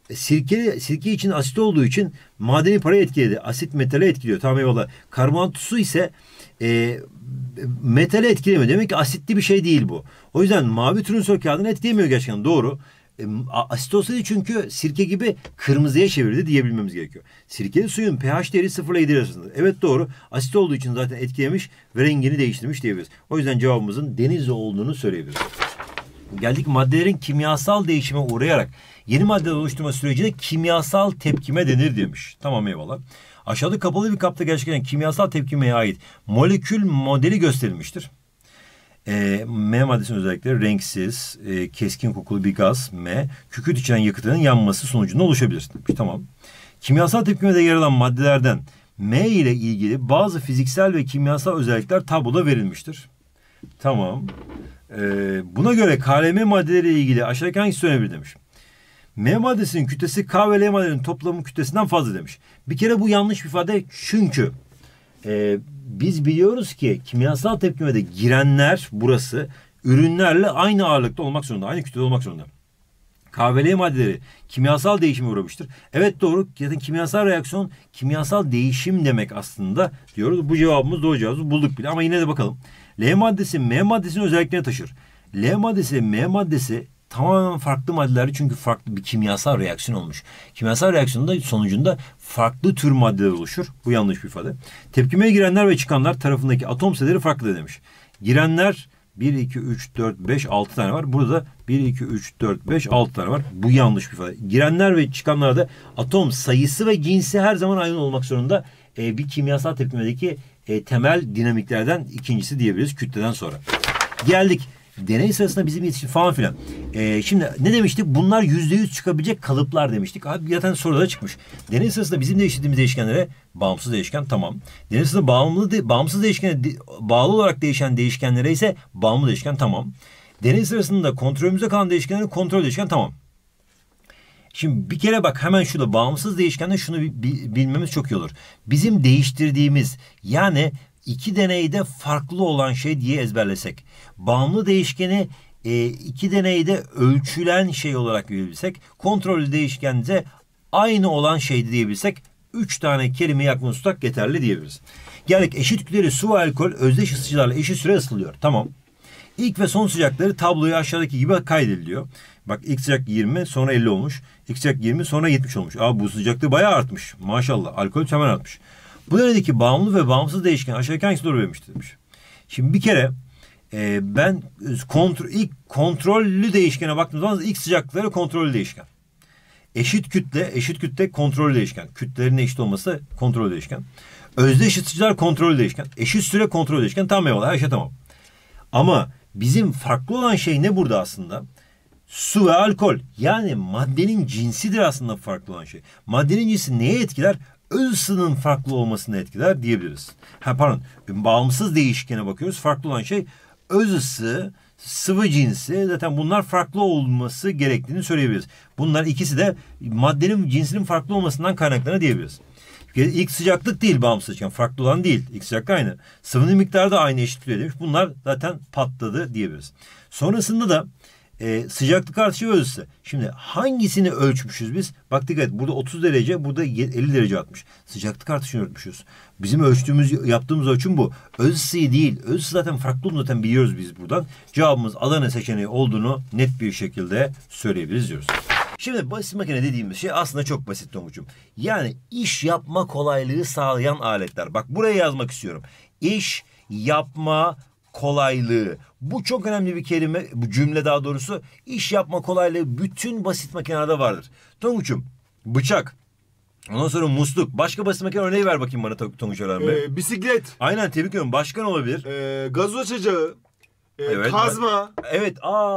sirke için asit olduğu için madeni parayı etkiledi. Asit metale etkiliyor. Tamam eyvallah. Karbonatlı su ise metale etkilemiyor. Demek ki asitli bir şey değil bu. O yüzden mavi turnusol kağıdını etkilemiyor gerçekten. Doğru. Asit olsaydı çünkü sirke gibi kırmızıya çevirdi diyebilmemiz gerekiyor. Sirkeli suyun pH değeri 0 ile 7 arasında. Evet doğru. Asit olduğu için zaten etkilemiş ve rengini değiştirmiş diyebiliriz. O yüzden cevabımızın deniz olduğunu söyleyebiliriz. Geldik maddelerin kimyasal değişime uğrayarak yeni maddeler oluşturma sürecine kimyasal tepkime denir demiş. Tamam eyvallah. Aşağıda kapalı bir kapta gerçekleşen kimyasal tepkimeye ait molekül modeli gösterilmiştir. M maddesinin özellikleri renksiz, keskin kokulu bir gaz M, kükürt içeren yakıtının yanması sonucunda oluşabilir. Tamam. Kimyasal tepkimede yer alan maddelerden M ile ilgili bazı fiziksel ve kimyasal özellikler tabloda verilmiştir. Tamam. Buna göre KLM maddeleriyle ilgili aşağıdaki hangisi söylenebilir demiş. M maddesinin kütlesi K ve L maddelerinin toplamı kütlesinden fazla demiş. Bir kere bu yanlış bir ifade çünkü biz biliyoruz ki kimyasal tepkimede girenler burası ürünlerle aynı ağırlıkta olmak zorunda. Aynı kütlede olmak zorunda. K ve L maddeleri kimyasal değişime uğramıştır. Evet doğru. Zaten kimyasal reaksiyon kimyasal değişim demek aslında diyoruz. Bu cevabımız doğru cevabımızı bulduk bile ama yine de bakalım. L maddesi M maddesinin özelliklerini taşır. L maddesi M maddesi tamamen farklı maddeler çünkü farklı bir kimyasal reaksiyon olmuş. Kimyasal reaksiyonda sonucunda farklı tür maddeler oluşur. Bu yanlış bir ifade. Tepkimeye girenler ve çıkanlar tarafındaki atom sayıları farklı demiş. Girenler 1, 2, 3, 4, 5, 6 tane var. Burada da 1, 2, 3, 4, 5, 6 tane var. Bu yanlış bir ifade. Girenler ve çıkanlarda atom sayısı ve cinsi her zaman aynı olmak zorunda. Bir kimyasal tepkimedeki temel dinamiklerden ikincisi diyebiliriz kütleden sonra. Geldik. Deney sırasında bizim yetişim falan filan. Şimdi ne demiştik? Bunlar %100 çıkabilecek kalıplar demiştik. Abi zaten soruda çıkmış. Deney sırasında bizim değiştirdiğimiz değişkenlere bağımsız değişken tamam. Deney sırasında bağımsız değişkene bağlı olarak değişen değişkenlere ise bağımlı değişken tamam. Deney sırasında kontrolümüzde kalan değişkenlere kontrol değişken tamam. Şimdi bir kere bak hemen şurada bağımsız değişkende şunu bilmemiz çok iyi olur. Bizim değiştirdiğimiz yani iki deneyde farklı olan şey diye ezberlesek. Bağımlı değişkeni iki deneyde ölçülen şey olarak bilebilsek. Kontrollü değişkende aynı olan şey diyebilsek 3 tane kelimeyi aklına tutsak yeterli diyebiliriz. Geldik eşit kütleli su ve alkol özdeş ısıtıcılarla eşit süre ısıtılıyor. Tamam. İlk ve son sıcakları tabloya aşağıdaki gibi kaydediliyor. Bak ilk sıcak 20 sonra 50 olmuş. İlk sıcak 20 sonra 70 olmuş. Bu sıcaklığı bayağı artmış. Maşallah alkol hemen artmış. Bu neredeki bağımlı ve bağımsız değişken aşağıdaki hangisi doğru vermiştir demiş. Şimdi bir kere ben ilk kontrollü değişkene baktığım zaman ilk sıcaklıkları kontrollü değişken. Eşit kütle kontrollü değişken. Kütlelerin eşit olması kontrollü değişken. Özdeş ısıtıcılar kontrollü değişken. Eşit süre kontrollü değişken. Tamam eyvallah, her şey tamam. Ama bizim farklı olan şey ne burada aslında? Su ve alkol. Yani maddenin cinsidir aslında farklı olan şey. Maddenin cinsi neye etkiler? Öz ısının farklı olmasını etkiler diyebiliriz. Bağımsız değişkene bakıyoruz. Farklı olan şey öz ısı, sıvı cinsi. Zaten bunlar farklı olması gerektiğini söyleyebiliriz. Bunlar ikisi de maddenin cinsinin farklı olmasından kaynaklanır diyebiliriz. İlk sıcaklık değil bağımsız. Yani farklı olan değil. İlk sıcaklık aynı. Sıvının miktarı da aynı eşitliğe demiş. Bunlar zaten patladı diyebiliriz. Sonrasında da sıcaklık artışı ve öz ısı. Şimdi hangisini ölçmüşüz biz? Bak dikkat et. Burada 30 derece, burada 50 derece atmış. Sıcaklık artışını ölçmüşüz. Bizim yaptığımız ölçüm bu. Öz ısıyı değil. Öz ısı zaten farklı olduğunu zaten biliyoruz biz buradan. Cevabımız Adana seçeneği olduğunu net bir şekilde söyleyebiliriz diyoruz. Şimdi basit makine dediğimiz şey aslında çok basit Tonguç'um. Yani iş yapma kolaylığı sağlayan aletler. Bak buraya yazmak istiyorum. İş yapma kolaylığı. Bu çok önemli bir kelime, bu cümle daha doğrusu. İş yapma kolaylığı bütün basit makinelerde vardır. Tonguç'um, bıçak, ondan sonra musluk. Başka basit makine örneği ver bakayım bana Tonguç Öğren Bey. Bisiklet. Aynen, tebrik ediyorum. Başka ne olabilir? Gazoz açacağı. Evet. Kazma. Evet.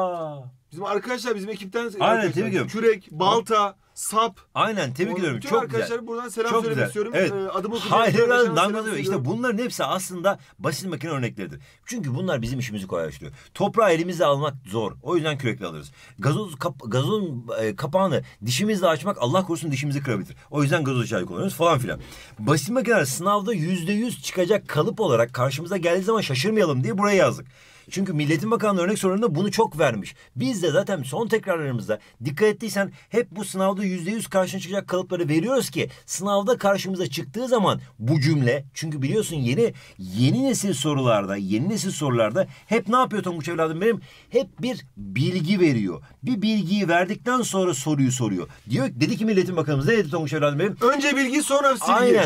Bizim arkadaşlar, bizim ekipten Aynen, tebrik ediyorum. Kürek, balta, sap. Aynen, tebrik ediyorum. Bütün Çok arkadaşlara güzel. buradan selam Çok söylemek güzel. istiyorum. Evet. Adımı Hayır, işte bunların hepsi aslında basit makine örnekleridir. Çünkü bunlar bizim işimizi kolaylaştırıyor. Toprağı elimizle almak zor. O yüzden kürekle alırız. Gazozun kapağını dişimizle açmak Allah korusun dişimizi kırabilir. O yüzden gazoz çayı kullanıyoruz falan filan. Basit makineler sınavda %100 çıkacak kalıp olarak karşımıza geldiği zaman şaşırmayalım diye buraya yazdık. Çünkü Milletin Bakanlığı örnek sorularında bunu çok vermiş. Biz de zaten son tekrarlarımızda dikkat ettiysen hep bu sınavda %100 karşına çıkacak kalıpları veriyoruz ki sınavda karşımıza çıktığı zaman bu cümle, çünkü biliyorsun yeni nesil sorularda hep ne yapıyor Tonguç evladım benim? Hep bir bilgi veriyor. Bir bilgiyi verdikten sonra soruyu soruyor. Dedi ki Milletin Bakanımız, ne dedi Tonguç evladım benim? Önce bilgi sonra silgi. Aynen,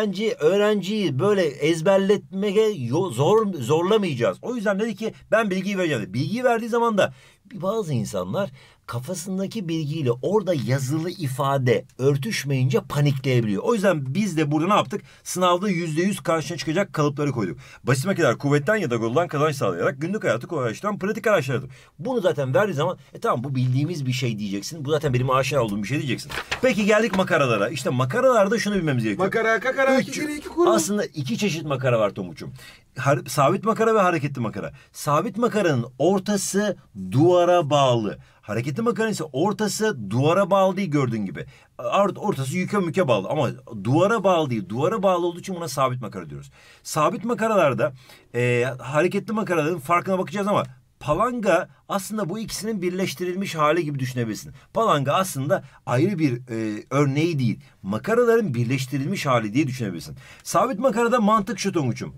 öğrenciyi böyle ezberletmeye zorlamayacağız. O yüzden dedi ki ben bilgiyi vereceğim. Bilgiyi verdiği zaman da bazı insanlar kafasındaki bilgiyle orada yazılı ifade örtüşmeyince panikleyebiliyor. O yüzden biz de burada ne yaptık? Sınavda %100 karşına çıkacak kalıpları koyduk. Basit makineler kuvvetten ya da goldan kazanç sağlayarak günlük hayatı kolaylaştıran pratik araçlardır. Bunu zaten verdiği zaman tamam bu bildiğimiz bir şey diyeceksin. Bu zaten benim aşina olduğum bir şey diyeceksin. Peki geldik makaralara. İşte makaralarda şunu bilmemiz gerekiyor. Makara, kakara, iki kuru. Aslında iki çeşit makara var Tonguç'um. Sabit makara ve hareketli makara. Sabit makaranın ortası duvara bağlı. Hareketli makaranın ise ortası duvara bağlı değil, gördüğün gibi. Ortası yüke bağlı ama duvara bağlı değil. Duvara bağlı olduğu için buna sabit makara diyoruz. Sabit makaralarda hareketli makaraların farkına bakacağız ama palanga aslında bu ikisinin birleştirilmiş hali gibi düşünebilirsin. Palanga aslında ayrı bir örneği değil. Makaraların birleştirilmiş hali diye düşünebilirsin. Sabit makarada mantık şu Tonguç'um.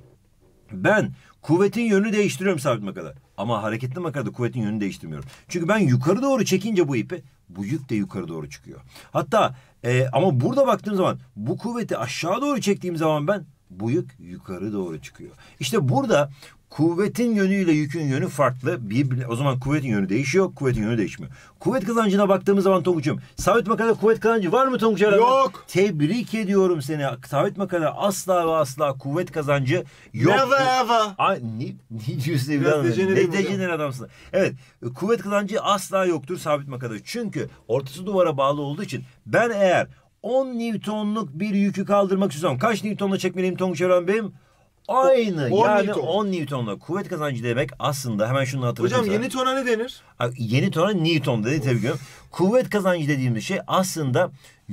Ben kuvvetin yönünü değiştiriyorum sabit makarada. Ama hareketli makarada kuvvetin yönünü değiştirmiyorum. Çünkü ben yukarı doğru çekince bu ipi, bu yük de yukarı doğru çıkıyor. Hatta ama burada baktığım zaman bu kuvveti aşağı doğru çektiğim zaman bu yük yukarı doğru çıkıyor. İşte burada kuvvetin yönüyle yükün yönü farklı. O zaman kuvvetin yönü değişiyor, kuvvetin yönü değişmiyor. Kuvvet kazancına baktığımız zaman Tonguç'um, sabit makarada kuvvet kazancı var mı Tonguç? Yok. Tebrik ediyorum seni. Sabit makarada asla ve asla kuvvet kazancı yok. Never ever. Ne diyorsun evladım? Ne dejener adamsın. Evet, kuvvet kazancı asla yoktur sabit makarada. Çünkü ortası duvara bağlı olduğu için ben eğer 10 Newton'luk bir yükü kaldırmak istiyorsam kaç Newton'la çekmeliyim Tonguç Evren benim? Aynı. 10 yani Newton. 10 Newton'la kuvvet kazancı demek aslında, hemen şunu hatırlatayım. Hocam yeni tona ne denir? Yeni tona Newton dedi tabii ki. Kuvvet kazancı dediğimiz şey aslında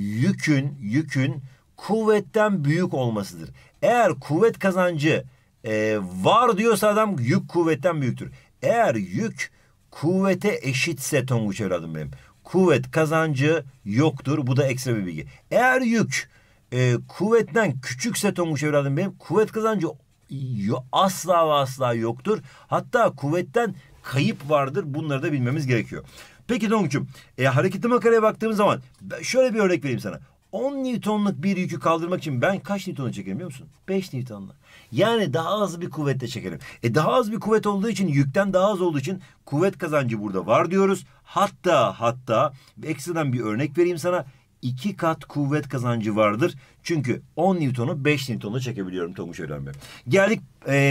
yükün kuvvetten büyük olmasıdır. Eğer kuvvet kazancı var diyorsa adam yük kuvvetten büyüktür. Eğer yük kuvvete eşitse Tonguç evladım benim, kuvvet kazancı yoktur. Bu da ekstra bir bilgi. Eğer yük kuvvetten küçükse Tonguç evladım benim, kuvvet kazancı asla ve asla yoktur. Hatta kuvvetten kayıp vardır. Bunları da bilmemiz gerekiyor. Peki Tonguç'um, hareketli makaraya baktığımız zaman şöyle bir örnek vereyim sana. 10 Newton'luk bir yükü kaldırmak için ben kaç Newton'la çekerim biliyor musun? 5 Newton'la. Yani daha az bir kuvvetle çekerim. Daha az bir kuvvet olduğu için, yükten daha az olduğu için kuvvet kazancı burada var diyoruz. Hatta ekstradan bir örnek vereyim sana. 2 kat kuvvet kazancı vardır. Çünkü 10 Newton'u 5 Newton'la çekebiliyorum Tonguç öğrenme. Geldik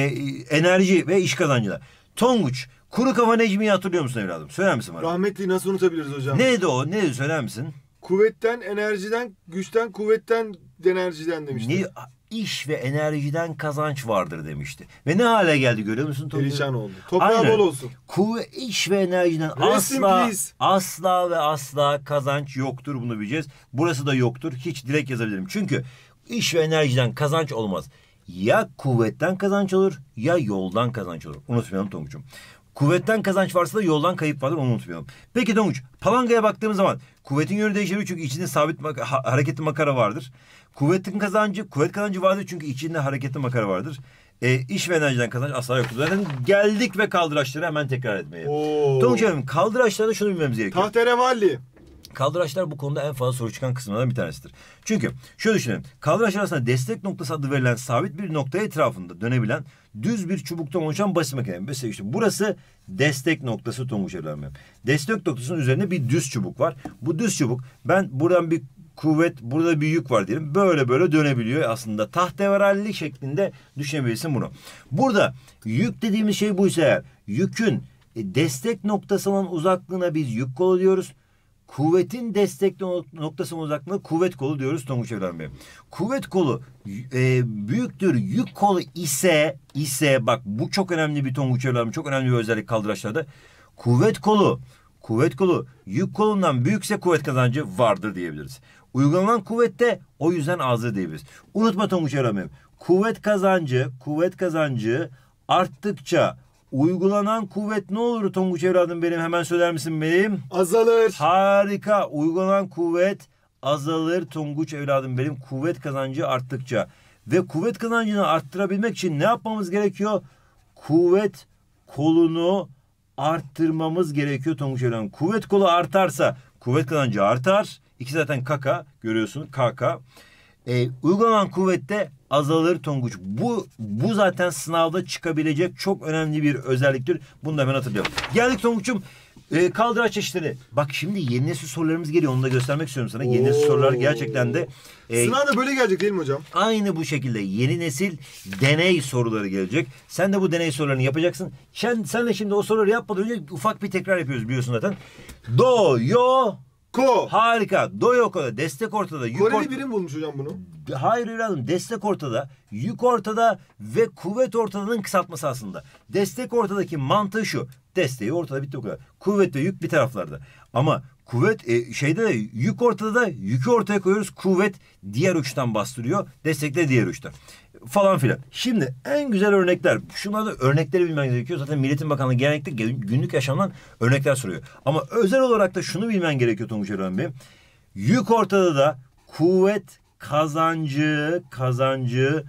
enerji ve iş kazancına. Tonguç, kuru kafa Necmi'yi hatırlıyor musun evladım? Söyler misin bana? Rahmetli nasıl unutabiliriz hocam? Neydi o? Neydi, söyler misin? Kuvvetten, enerjiden, güçten, kuvvetten, enerjiden demişti. İş ve enerjiden kazanç vardır demişti. Ve ne hale geldi görüyor musun Tonguç? Perişan oldu. Toprağı bol olsun. İş ve enerjiden asla ve asla kazanç yoktur, bunu bileceğiz. Burası da yoktur. Hiç direkt yazabilirim. Çünkü iş ve enerjiden kazanç olmaz. Ya kuvvetten kazanç olur ya yoldan kazanç olur. Unutmayalım Tonguç'um. Kuvvetten kazanç varsa da yoldan kayıp vardır, onu unutmayalım. Peki Tonguç, palangaya baktığımız zaman kuvvetin yönü değişebilir çünkü içinde sabit hareketli makara vardır. Kuvvet kazancı vardır çünkü içinde hareketli makara vardır. İş ve enerjiden kazanç asla yoktur. Zaten geldik ve kaldıraçları hemen tekrar etmeye. Tonguç efendim, kaldıraçlarda şunu bilmemiz gerekiyor. Tahterevalli. Kaldıraçlar bu konuda en fazla soru çıkan kısımlardan bir tanesidir. Çünkü şöyle düşünelim. Kaldıraçlar arasında destek noktası adı verilen sabit bir nokta etrafında dönebilen düz bir çubuktan oluşan basit makine. Mesela işte burası destek noktası Tonguç evladım. Destek noktasının üzerinde bir düz çubuk var. Bu düz çubuk, ben buradan bir kuvvet, burada bir yük var diyelim. Böyle dönebiliyor aslında. Tahteveralli şeklinde düşünebilirsin bunu. Burada yük dediğimiz şey buysa eğer, yükün destek noktasının uzaklığına biz yük kolu diyoruz. Kuvvetin destek noktasının uzaklığına kuvvet kolu diyoruz Tonguç evladım benim. Kuvvet kolu büyüktür yük kolu ise bak bu çok önemli bir Tonguç evladım, çok önemli bir özellik kaldıraçlarda. Kuvvet kolu yük kolundan büyükse kuvvet kazancı vardır diyebiliriz. Uygulanan kuvvette o yüzden azdır diyebiliriz. Unutma Tonguç evladım benim. Kuvvet kazancı arttıkça uygulanan kuvvet ne olur Tonguç evladım benim, hemen söyler misin benim? Azalır. Harika. Uygulanan kuvvet azalır Tonguç evladım benim, kuvvet kazancı arttıkça. Ve kuvvet kazancını arttırabilmek için ne yapmamız gerekiyor? Kuvvet kolunu arttırmamız gerekiyor Tonguç evladım. Kuvvet kolu artarsa kuvvet kazancı artar. İki zaten kaka görüyorsun, kaka. Uygulanan kuvvette azalır Tonguç. Bu zaten sınavda çıkabilecek çok önemli bir özelliktir. Bunu da hemen hatırlayalım. Geldik Tonguç'um. Kaldıraç çeşitleri. Bak şimdi yeni nesil sorularımız geliyor. Onu da göstermek istiyorum sana. Yeni nesil sorular gerçekten de sınavda böyle gelecek değil mi hocam? Aynı bu şekilde yeni nesil deney soruları gelecek. Sen de bu deney sorularını yapacaksın. Sen de şimdi o soruları yapmadan önce ufak bir tekrar yapıyoruz biliyorsun zaten. Do, yo, Ko. harika. Do, yo, ko. Destek ortada. Koreli birim bulmuş hocam bunu. Hayır evladım, destek ortada, yük ortada ve kuvvet ortadanın kısaltması aslında. Destek ortadaki mantığı şu. Desteği ortada, bitti o kadar. Kuvvet ve yük bir taraflarda. Ama kuvvet şeyde de yük ortada, da yükü ortaya koyuyoruz. Kuvvet diğer uçtan bastırıyor. Destek de diğer uçtan. Falan filan. Şimdi en güzel örnekler. Şunlarda örnekleri bilmen gerekiyor. Zaten Milletin Bakanlığı genellikle günlük yaşamdan örnekler soruyor. Ama özel olarak da şunu bilmen gerekiyor Tonguç Erdoğan Bey. Yük ortada da kuvvet kazancı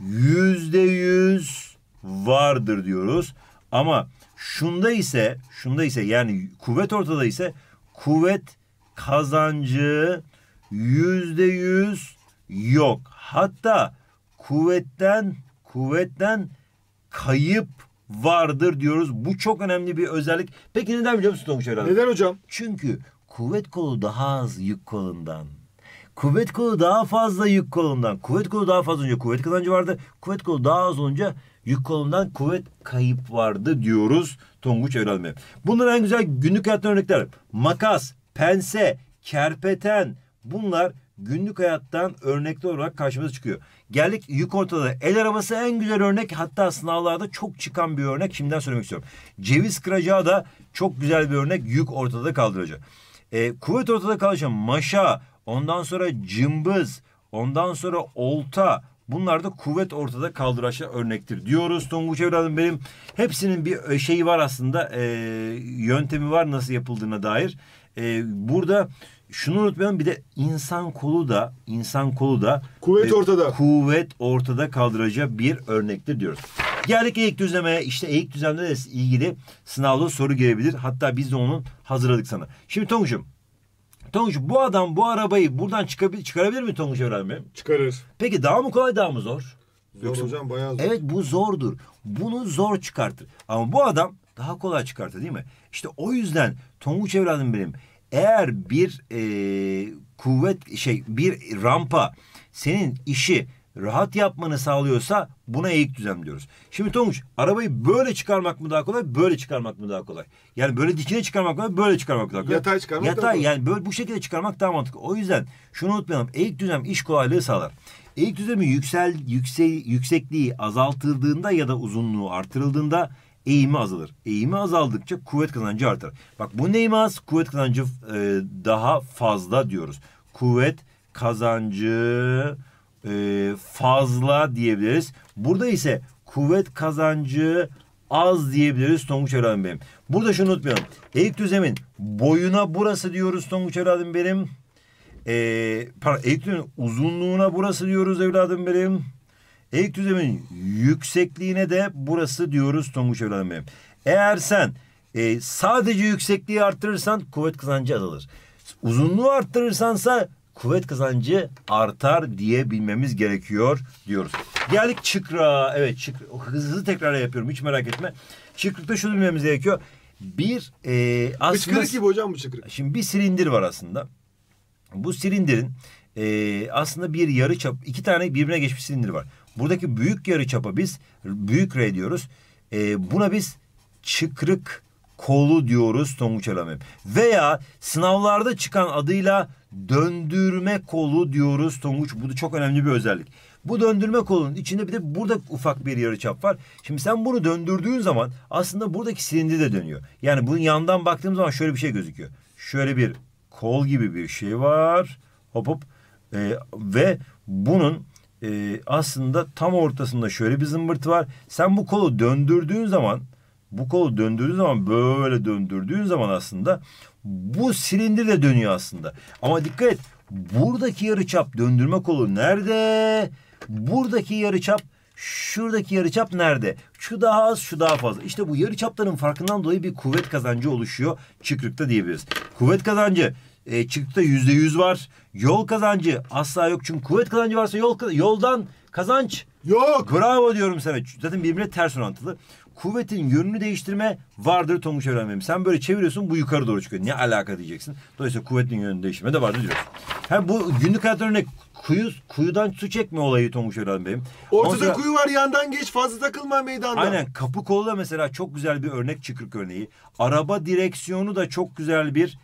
%100 vardır diyoruz. Ama şunda ise yani kuvvet ortada ise kuvvet kazancı %100 yok. Hatta kuvvetten kayıp vardır diyoruz. Bu çok önemli bir özellik. Peki neden biliyor musun Tonguç Erdoğan? Neden hocam? Çünkü kuvvet kolu daha az yük kolundan. Kuvvet kolu daha fazla yük kolundan. Kuvvet kolu daha fazla olunca kuvvet kazancı vardı. Kuvvet kolu daha az olunca yük kolundan kuvvet kayıp vardı diyoruz Tonguç evladım benim. Bunlar en güzel günlük hayattan örnekler. Makas, pense, kerpeten, bunlar günlük hayattan örnekler olarak karşımıza çıkıyor. Geldik yük ortada. El arabası en güzel örnek, hatta sınavlarda çok çıkan bir örnek. Şimdiden söylemek istiyorum. Ceviz kıracağı da çok güzel bir örnek, yük ortada kaldıracak. Kuvvet ortada kalacak. Maşa, ondan sonra cımbız, ondan sonra olta. Bunlar da kuvvet ortada kaldıraçla örnektir diyoruz Tonguç evladım benim. Hepsinin bir şeyi var aslında, yöntemi var nasıl yapıldığına dair. Burada şunu unutmayalım, bir de insan kolu da Kuvvet ortada. Kuvvet ortada kaldıracağı bir örnektir diyoruz. Geldik eğik düzlemeye. İşte eğik düzlemle de ilgili sınavda soru gelebilir. Hatta biz de onu hazırladık sana. Şimdi Tonguç'um bu adam bu arabayı buradan çıkarabilir mi Tonguç öğrenmem? Çıkarır. Peki daha mı kolay, daha mı zor? Zor hocam, bayağı zor. Evet, bu zordur. Bunu zor çıkartır. Ama bu adam daha kolay çıkartır değil mi? İşte o yüzden Tonguç evladım benim, eğer bir bir rampa senin işi rahat yapmanı sağlıyorsa buna eğik düzlem diyoruz. Şimdi Tonguç, arabayı böyle çıkarmak mı daha kolay, böyle çıkarmak mı daha kolay? Yani böyle dikine çıkarmak mı, böyle çıkarmak mı daha kolay? Yatay çıkarmak daha Yatay, kolay. yani böyle bu şekilde çıkarmak daha mantıklı. O yüzden şunu unutmayalım. Eğik düzlem iş kolaylığı sağlar. Eğik düzlemin yüksekliği azaltıldığında ya da uzunluğu artırıldığında eğimi azalır. Eğimi azaldıkça kuvvet kazancı artar. Bak, bu neyimi az? Kuvvet kazancı daha fazla diyoruz. Kuvvet kazancı fazla diyebiliriz. Burada ise kuvvet kazancı az diyebiliriz Tonguç evladım benim. Burada şunu unutmayalım. Eğik düzlemin boyuna burası diyoruz Tonguç evladım benim. Eğik düzlemin uzunluğuna burası diyoruz evladım benim. Eğik düzlemin yüksekliğine de burası diyoruz Tonguç evladım benim. Eğer sen sadece yüksekliği arttırırsan kuvvet kazancı azalır. Uzunluğu arttırırsansa kuvvet kazancı artar diye bilmemiz gerekiyor diyoruz. Geldik çıkra. Evet, hızlı tekrar yapıyorum, hiç merak etme. Çıkrıkta şunu bilmemiz gerekiyor. Aslında Çıkırık gibi hocam bu çıkırık. şimdi bir silindir var aslında. Bu silindirin aslında bir yarıçap, iki tane birbirine geçmiş silindir var. Buradaki büyük yarıçapa biz büyük R diyoruz. Buna biz çıkrık kolu diyoruz Tonguç evladım. Veya sınavlarda çıkan adıyla döndürme kolu diyoruz Tonguç. Bu da çok önemli bir özellik. Bu döndürme kolunun içinde bir de burada ufak bir yarıçap var. Şimdi sen bunu döndürdüğün zaman aslında buradaki silindir de dönüyor. Yani bunun yandan baktığım zaman şöyle bir şey gözüküyor. Şöyle bir kol gibi bir şey var. Hop hop. Ve bunun aslında tam ortasında şöyle bir zımbırtı var. Sen bu kolu döndürdüğün zaman böyle döndürdüğün zaman aslında bu silindir de dönüyor aslında. Ama dikkat et, buradaki yarıçap döndürme kolu nerede? Buradaki yarıçap, şuradaki yarıçap nerede? Şu daha az, şu daha fazla. İşte bu yarıçapların farkından dolayı bir kuvvet kazancı oluşuyor çıkrıkta diyebiliriz. Kuvvet kazancı çıkrıkta %100 var. Yol kazancı asla yok. Çünkü kuvvet kazancı varsa yoldan kazanç yok. Bravo diyorum sana. Zaten birbirine ters orantılı. Kuvvetin yönünü değiştirme vardır Tonguç evladım. Sen böyle çeviriyorsun, bu yukarı doğru çıkıyor. Ne alaka diyeceksin. Dolayısıyla kuvvetin yönünü değiştirme de vardır diyoruz. Bu günlük hayat örnek kuyudan su çekme olayı Tonguç evladım benim. Ortada kuyu var, yandan geç, fazla takılma meydanda. Aynen, kapı kolu da mesela çok güzel bir örnek, çıkrık örneği. Araba direksiyonu da çok güzel bir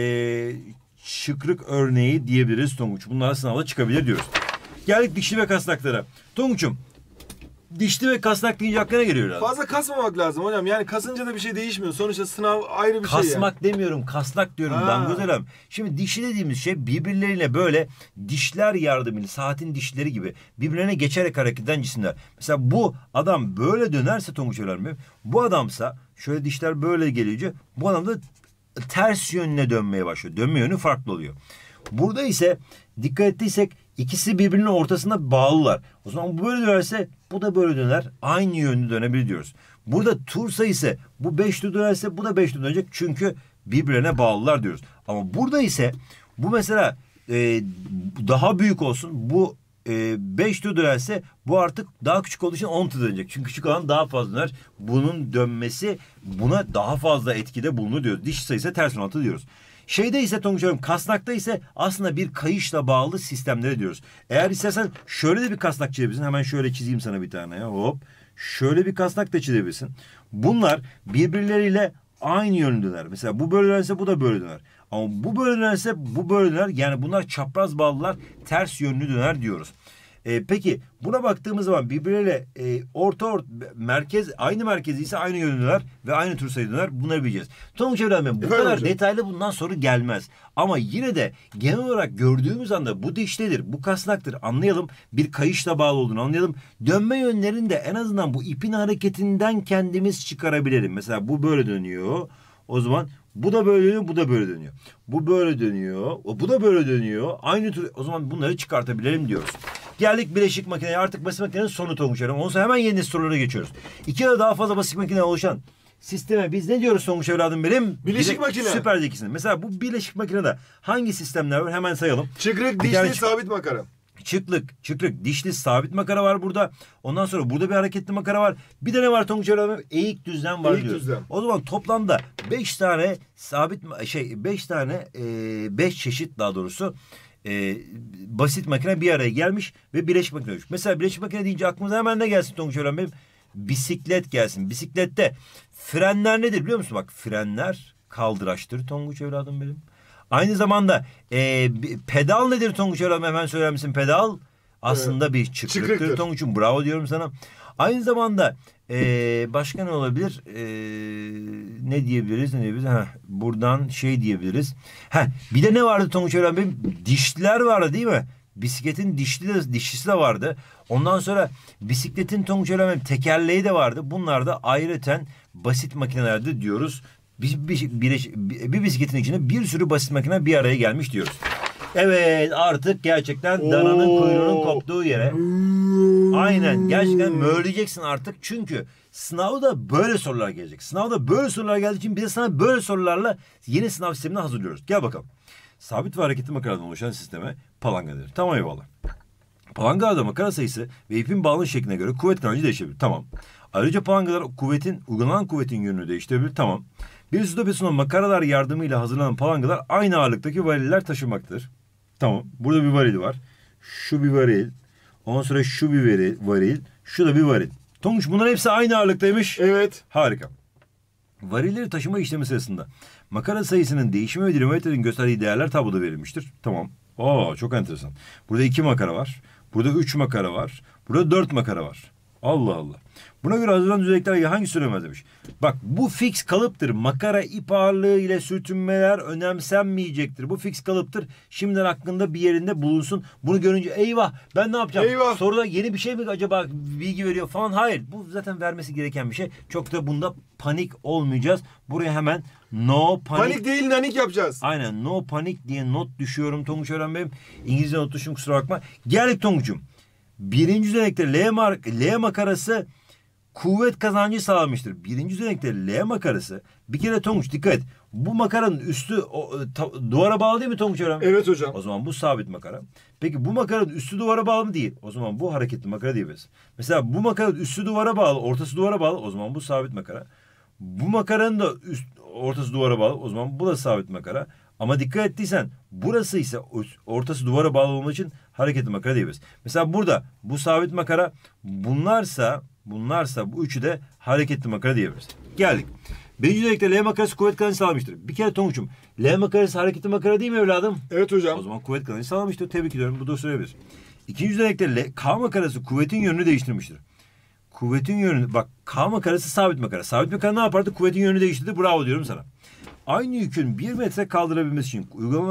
çıkrık örneği diyebiliriz Tonguç. Bunlar sınavda çıkabilir diyoruz. Geldik dişli ve kasnaklara. Tonguç'um, dişli ve kasnak deyince aklına geliyor herhalde. Fazla kasmamak lazım hocam. Yani kasınca da bir şey değişmiyor. Sonuçta sınav ayrı bir şey Kasmak demiyorum, kasnak diyorum Dangozelem. Şimdi dişli dediğimiz şey birbirleriyle böyle dişler yardımıyla, saatin dişleri gibi birbirlerine geçerek hareket eden cisimler. Mesela bu adam böyle dönerse Tonguç evladım, bu adamsa şöyle dişler böyle gelince bu adam da ters yönüne dönmeye başlıyor. Dönme yönü farklı oluyor. Burada ise dikkat ettiysek ikisi birbirinin ortasında bağlılar. O zaman bu böyle dönerse bu da böyle döner. Aynı yönlü dönebilir diyoruz. Burada tur sayısı bu 5'li dönerse bu da 5'li dönecek. Çünkü birbirine bağlılar diyoruz. Ama burada ise bu mesela daha büyük olsun. Bu 5 tur dönerse bu artık daha küçük olduğu için 10 tur dönecek. Çünkü küçük olan daha fazla döner. Bunun dönmesi buna daha fazla etkide bulunur diyoruz. Diş sayısı ters orantı diyoruz. Şeyde ise Tonguç Hanım, kasnakta ise aslında bir kayışla bağlı sistemleri diyoruz. Eğer istersen şöyle de bir kasnak çizebilirsin. Hemen şöyle çizeyim sana bir tane ya. Hop. Şöyle bir kasnak da çizebilirsin. Bunlar birbirleriyle aynı yönlü döner. Mesela bu böyle dönerse bu da böyle döner. Ama bu böyle dönerse bu böyle döner. Yani bunlar çapraz bağlılar, ters yönlü döner diyoruz. Peki buna baktığımız zaman birbirleriyle merkez aynı merkezi ise aynı yönlü döner ve aynı tur sayı döner. Bunları bileceğiz. Tonguç evladım, bu kadar detaylı bundan soru gelmez. Ama yine de genel olarak gördüğümüz anda bu dişlidir, bu kasnaktır anlayalım. Bir kayışla bağlı olduğunu anlayalım. Dönme yönlerini de en azından bu ipin hareketinden kendimiz çıkarabilirim. Mesela bu böyle dönüyor. O zaman Bu da böyle dönüyor, bu da böyle dönüyor. Bu böyle dönüyor, bu da böyle dönüyor. Aynı tür, o zaman bunları çıkartabilelim diyoruz. Geldik bileşik makineye. Artık basit makinenin sonu Tonguç evladım. Ondan sonra hemen yeni sorulara geçiyoruz. 2 ya da daha fazla basit makine oluşan sisteme biz ne diyoruz Tonguç evladım benim? Bileşik makine. Süper zekisine. Mesela bu bileşik makinede hangi sistemler var? Hemen sayalım. Çıkrık, Bir tane dişli, sabit makara. Çıkrık, dişli, sabit makara var burada. Ondan sonra burada bir hareketli makara var. Bir de ne var Tonguç evladım? Eğik düzlem var Eğik diyoruz. düzlem. O zaman toplamda 5 tane sabit 5 tane 5 çeşit daha doğrusu basit makine bir araya gelmiş ve bileşik makine olmuş. Mesela bileşik makine deyince aklımıza hemen ne gelsin Tonguç evladım benim? Bisiklet gelsin. Bisiklette frenler nedir biliyor musun? Bak frenler kaldıraçtır Tonguç evladım benim. Aynı zamanda pedal nedir Tonguç evladım, hemen söyler misin? Pedal aslında bir çıkrıktır Tonguç'um, bravo diyorum sana. Aynı zamanda başka ne olabilir? Ne diyebiliriz? Buradan şey diyebiliriz. Bir de ne vardı Tonguç evladım benim? Dişliler vardı değil mi? Bisikletin dişlisi de vardı. Ondan sonra bisikletin Tonguç evladım tekerleği de vardı. Bunlar da ayrıten basit makinelerdi diyoruz. Bir bisikletin içinde bir sürü basit makine bir araya gelmiş diyoruz. Evet, artık gerçekten dananın kuyruğunun koptuğu yere. Aynen, gerçekten möğleyeceksin artık. Çünkü sınavda böyle sorular gelecek. Sınavda böyle sorular geldiği için biz de sana böyle sorularla yeni sınav sistemini hazırlıyoruz. Gel bakalım. Sabit ve hareketli makaradan oluşan sisteme palanga denir. Tamam, eyvallah. Palangalarda makara sayısı ve ipin bağlı şekline göre kuvvet kazancı değişebilir. Tamam. Ayrıca palangalar uygulanan kuvvetin yönünü değiştirebilir. Tamam. Bir stopesunda makaralar yardımıyla hazırlanan palangalar aynı ağırlıktaki variller taşımaktadır. Tamam. Burada bir varil var. Şu bir varil. Ondan sonra şu bir varil. Şu da bir varil. Tonguç, bunların hepsi aynı ağırlıktaymış. Evet. Harika. Varilleri taşıma işlemi sırasında makara sayısının değişimi ve dinamometrenin gösterdiği değerler tabloda verilmiştir. Tamam. Çok enteresan. Burada 2 makara var. Burada 3 makara var. Burada 4 makara var. Allah Allah. Buna göre hazırlanan düzenekler hangi süremez demiş. Bak, bu fix kalıptır. Makara ip ağırlığı ile sürtünmeler önemsenmeyecektir. Bu fix kalıptır. Şimdiden aklında bir yerinde bulunsun. Bunu görünce eyvah, ben ne yapacağım? Eyvah. Soruda yeni bir şey mi acaba bilgi veriyor falan? Hayır. Bu zaten vermesi gereken bir şey. Çok da bunda panik olmayacağız. Buraya hemen no panik. Panik değil, nanik yapacağız. Aynen, no panik diye not düşüyorum Tonguç öğren benim. İngilizce not düşüm, kusura bakma. Geldik Tonguç'um. Birinci düzenekte L makarası kuvvet kazancı sağlamıştır. Birinci düzenekte L makarası, bir kere Tonguç dikkat et. Bu makaranın üstü duvara bağlı değil mi Tonguç öğren? Evet hocam. O zaman bu sabit makara. Peki bu makaranın üstü duvara bağlı mı? Değil. O zaman bu hareketli makara diyebiliriz. Mesela bu makaranın üstü duvara bağlı, ortası duvara bağlı. O zaman bu sabit makara. Bu makaranın da ortası duvara bağlı. O zaman bu da sabit makara. Ama dikkat ettiysen burası ise ortası duvara bağlı olmak için hareketli makara diyebiliriz. Mesela burada bu sabit makara, bunlarsa bu üçü de hareketli makara diyebiliriz. Geldik. Birinci düzenekte L makarası kuvvet kazancı sağlamıştır. Bir kere Tonguç'um, L makarası hareketli makara değil mi evladım? Evet hocam. O zaman kuvvet kazancı sağlamıştır. Tebrik ediyorum. Bu da söyleyebilir. İkinci düzenekte K makarası kuvvetin yönünü değiştirmiştir. Kuvvetin yönünü, bak, K makarası sabit makara. Sabit makara ne yapardı? Kuvvetin yönünü değiştirdi. Bravo diyorum sana. Aynı yükün 1 metre kaldırabilmesi için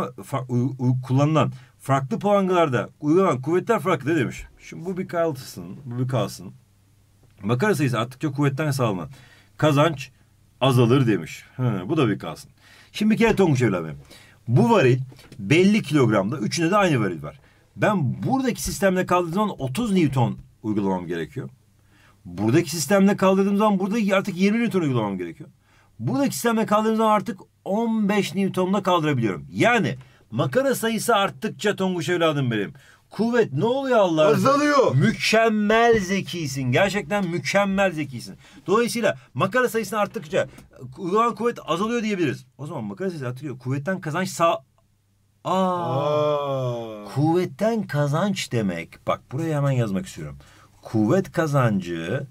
kullanılan farklı palangalarda uygulanan kuvvetler farklıdır demiş. Şimdi bu bir kalsın. Makara sayısı arttıkça kuvvetten sağlanan kazanç azalır demiş. Bu da bir kalsın. Şimdi bir kere Tonguç evladım. Bu varil belli kilogramda. Üçünde de aynı varil var. Ben buradaki sistemde kaldırdığım zaman 30 Newton uygulamam gerekiyor. Buradaki sistemde kaldırdığım zaman burada artık 20 Newton uygulamam gerekiyor. Buradaki sistemde kaldırdığım zaman artık 15 Newton'la kaldırabiliyorum. Yani makara sayısı arttıkça Tonguç evladım benim, kuvvet ne oluyor Allah? Azalıyor. Mükemmel zekisin. Gerçekten mükemmel zekisin. Dolayısıyla makara sayısı arttıkça uygulanan kuvvet azalıyor diyebiliriz. O zaman makara sayısı artıyor. Kuvvetten kazanç Kuvvetten kazanç demek. Bak, buraya hemen yazmak istiyorum. Kuvvet kazancı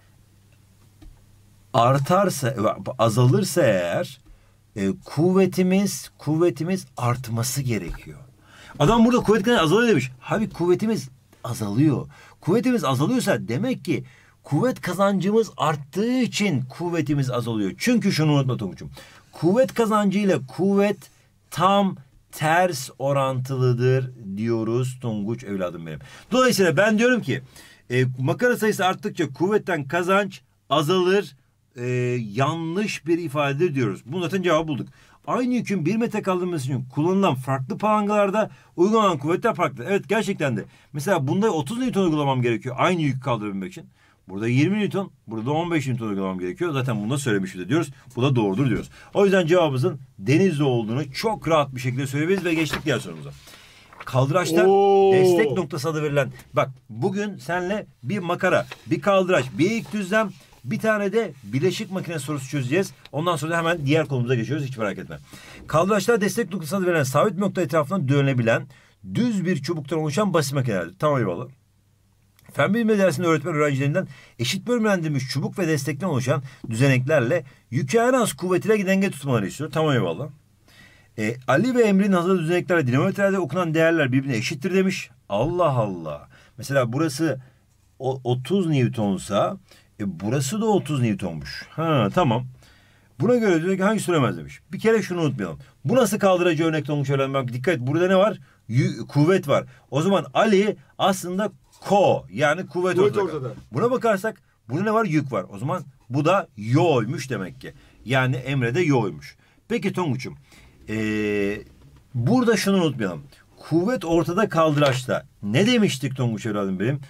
artarsa, azalırsa eğer kuvvetimiz artması gerekiyor. Adam burada kuvvet kazancı azalıyor demiş. Abi kuvvetimiz azalıyor. Kuvvetimiz azalıyorsa demek ki kuvvet kazancımız arttığı için kuvvetimiz azalıyor. Çünkü şunu unutma Tonguç'um. Kuvvet kazancı ile kuvvet tam ters orantılıdır diyoruz Tonguç evladım benim. Dolayısıyla ben diyorum ki makara sayısı arttıkça kuvvetten kazanç azalır yanlış bir ifadedir diyoruz. Bunun zaten cevabı bulduk. Aynı yükün 1 metre kaldırılması için kullanılan farklı palangalarda uygulanan kuvvetler farklı. Evet, gerçekten de. Mesela bunda 30 Newton uygulamam gerekiyor aynı yükü kaldırabilmek için. Burada 20 Newton, burada 15 Newton uygulamam gerekiyor. Zaten bunu da söylemiş de diyoruz. Bu da doğrudur diyoruz. O yüzden cevabımızın denizde olduğunu çok rahat bir şekilde söyleyebiliriz ve geçtik diğer sorumuza. Kaldıraçlar destek noktası adı verilen. Bak, bugün seninle bir makara, bir kaldıraç, bir ilk düzlem, bir tane de bileşik makine sorusu çözeceğiz. Ondan sonra da hemen diğer konumuza geçiyoruz. Hiç merak etme. Kaldıraçlar destek noktası adı verilen sabit bir nokta etrafından dönülebilen düz bir çubuktan oluşan basit makinelerdir. Tamam, eyvallah. Fen bilimleri dersinde öğretmen öğrencilerinden eşit bölümlendirilmiş çubuk ve destekten oluşan düzeneklerle yükü en az kuvvetiyle denge tutmaları istiyor. Tamam, eyvallah. Ali ve Emre'nin hazırladığı düzeneklerle dinamometrelerde okunan değerler birbirine eşittir demiş. Allah Allah. Mesela burası 30 Newton'sa burası da 30 Newton'muş. Ha, tamam. Buna göre diyor ki hangisi söylemez demiş. Bir kere şunu unutmayalım. Bu nasıl kaldırıcı örnekte olmuş öğrenmek? Dikkat et, burada ne var? Kuvvet var. O zaman Ali aslında yani kuvvet ortada. Buna bakarsak burada ne var? Yük var. O zaman bu da yo'ymuş demek ki. Yani Emre de yo'ymuş. Peki Tonguç'um. Burada şunu unutmayalım. Kuvvet ortada, kaldıraçta. Ne demiştik Tonguç evladım benim?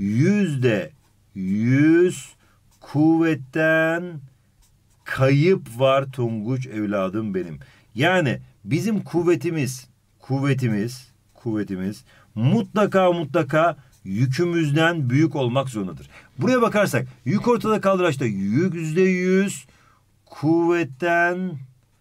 %100 kuvvetten kayıp var Tonguç evladım benim. Yani bizim kuvvetimiz mutlaka yükümüzden büyük olmak zorundadır. Buraya bakarsak yük ortada, kaldıraçta %100 kuvvetten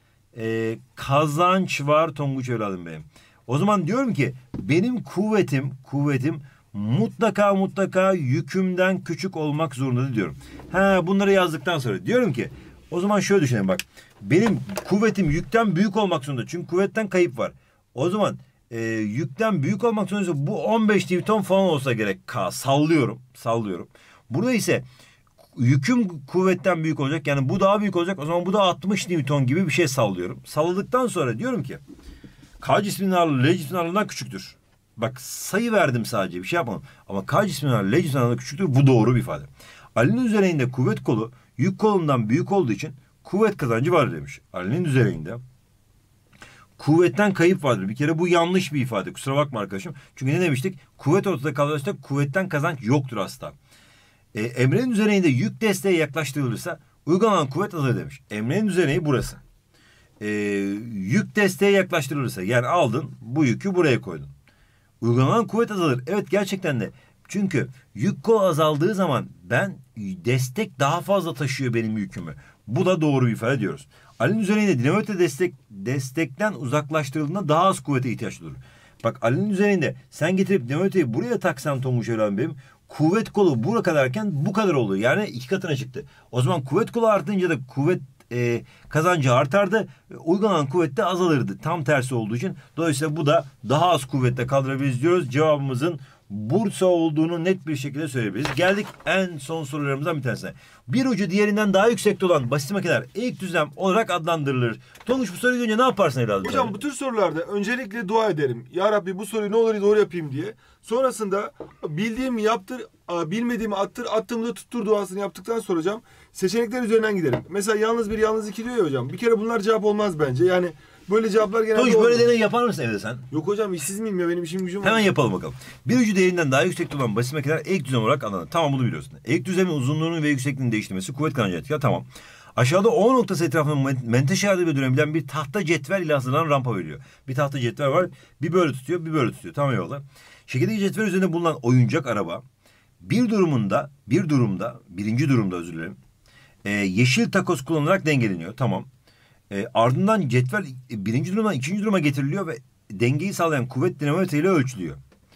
kazanç var Tonguç evladım benim. O zaman diyorum ki benim kuvvetim mutlaka yükümden küçük olmak zorundadır diyorum. Bunları yazdıktan sonra diyorum ki o zaman şöyle düşünelim bak. Benim kuvvetim yükten büyük olmak zorunda. Çünkü kuvvetten kayıp var. O zaman yükten büyük olmak zorunda, bu 15 Newton falan olsa gerek. Sallıyorum. Burada ise yüküm kuvvetten büyük olacak. Yani bu daha büyük olacak. O zaman bu da 60 Newton gibi bir şey sallıyorum. Salladıktan sonra diyorum ki K cisminin ağırlığı L cisminin ağırlığından küçüktür. Bak, sayı verdim sadece, bir şey yapmadım. Ama K cisminin ağırlığı L cisminin ağırlığından küçüktür. Bu doğru bir ifade. Ali'nin üzerinde kuvvet kolu yük kolundan büyük olduğu için kuvvet kazancı var demiş. Ali'nin üzerinde kuvvetten kayıp vardır. Bir kere bu yanlış bir ifade. Kusura bakma arkadaşım. Çünkü ne demiştik? Kuvvet ortada kalırsa kuvvetten kazanç yoktur asla. Emre'nin üzerinde yük desteğe yaklaştırılırsa uygulanan kuvvet azalır demiş. Emre'nin üzerinde burası. Yük desteğe yaklaştırılırsa, yani aldın bu yükü buraya koydun. Uygulanan kuvvet azalır. Evet, gerçekten de. Çünkü yük kol azaldığı zaman destek daha fazla taşıyor benim yükümü. Bu da doğru bir ifade diyoruz. Ali'nin üzerinde dinamometre destekten uzaklaştırıldığında daha az kuvvete ihtiyaç duyulur. Bak, Ali'nin üzerinde sen getirip dinamometreyi buraya taksan Tonguç evladım benim, kuvvet kolu buraya kadarken bu kadar oluyor. Yani 2 katına çıktı. O zaman kuvvet kolu artınca da kuvvet kazancı artardı. Uygulanan kuvvet de azalırdı. Tam tersi olduğu için. Dolayısıyla bu da daha az kuvvetle kaldırabiliriz diyoruz. Cevabımızın Bursa olduğunu net bir şekilde söyleyebiliriz. Geldik en son sorularımızdan bir tanesine. Bir ucu diğerinden daha yüksekte olan basit makineler ilk düzlem olarak adlandırılır. Tonguç, bu soruyu görünce ne yaparsın evladım? Hocam bu tür sorularda öncelikle dua ederim. Ya Rabbi bu soruyu ne olur doğru yapayım diye. Sonrasında bildiğimi yaptır, bilmediğimi attır, attığımda tuttur duasını yaptıktan sonra hocam seçenekler üzerinden giderim. Mesela yalnız bir, yalnız iki diyor ya hocam. Bir kere bunlar cevap olmaz bence. Yani böyle cevaplar genelde Tonguç, böyle deney yapar mısın evde sen? Yok hocam, işsiz miyim ya, benim işim gücüm var. Hemen yapalım bakalım. Bir ucu değerinden daha yüksekte olan basit makineler eğik düzlem olarak adlanır. Tamam, bunu biliyorsun. Eğik düzlemin uzunluğunun ve yüksekliğinin değiştirmesi kuvvet kazancı etkiler. Tamam. Aşağıda O noktası etrafında menteşe yardımıyla dönebilen bir tahta cetvel ile hazırlanan rampa veriliyor. Bir tahta cetvel var. Bir böyle tutuyor, bir böyle tutuyor. Tamam, eyvallah. Şekildeki cetvel üzerinde bulunan oyuncak araba birinci durumda özür dilerim. Yeşil takoz kullanılarak dengeleniyor. Tamam. Ardından cetvel birinci durumdan ikinci duruma getiriliyor ve dengeyi sağlayan kuvvet dinamometre ile ölçülüyor.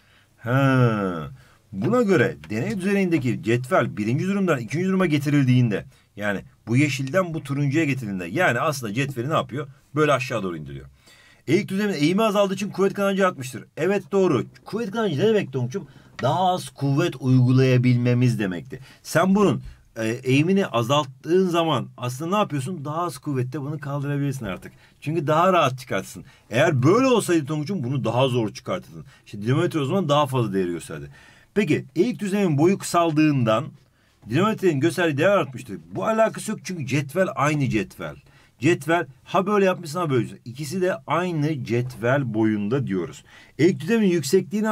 Buna göre deney üzerindeki cetvel birinci durumdan ikinci duruma getirildiğinde, yani bu yeşilden bu turuncuya getirildiğinde, yani aslında cetveli ne yapıyor? Böyle aşağı doğru indiriyor. Eğik düzlemin eğimi azaldığı için kuvvet kazancı artmıştır. Evet, doğru. Kuvvet kazancı ne demek Tonguç'um? Daha az kuvvet uygulayabilmemiz demekti. Sen bunun eğimini azalttığın zaman aslında ne yapıyorsun? Daha az kuvvette bunu kaldırabilirsin artık. Çünkü daha rahat çıkartırsın. Eğer böyle olsaydı Tonguç'um bunu daha zor çıkartırdın. İşte dinamometre o zaman daha fazla değeri gösterdi. Peki eğik düzlemin boyu kısaldığından dinamitlerin gösterdiği değer artmıştır. Bu alakası yok çünkü cetvel aynı cetvel. Cetvel ha böyle yapmışsın ha böyle yapmışsın. İkisi de aynı cetvel boyunda diyoruz. Eğik düzemin yüksekliğini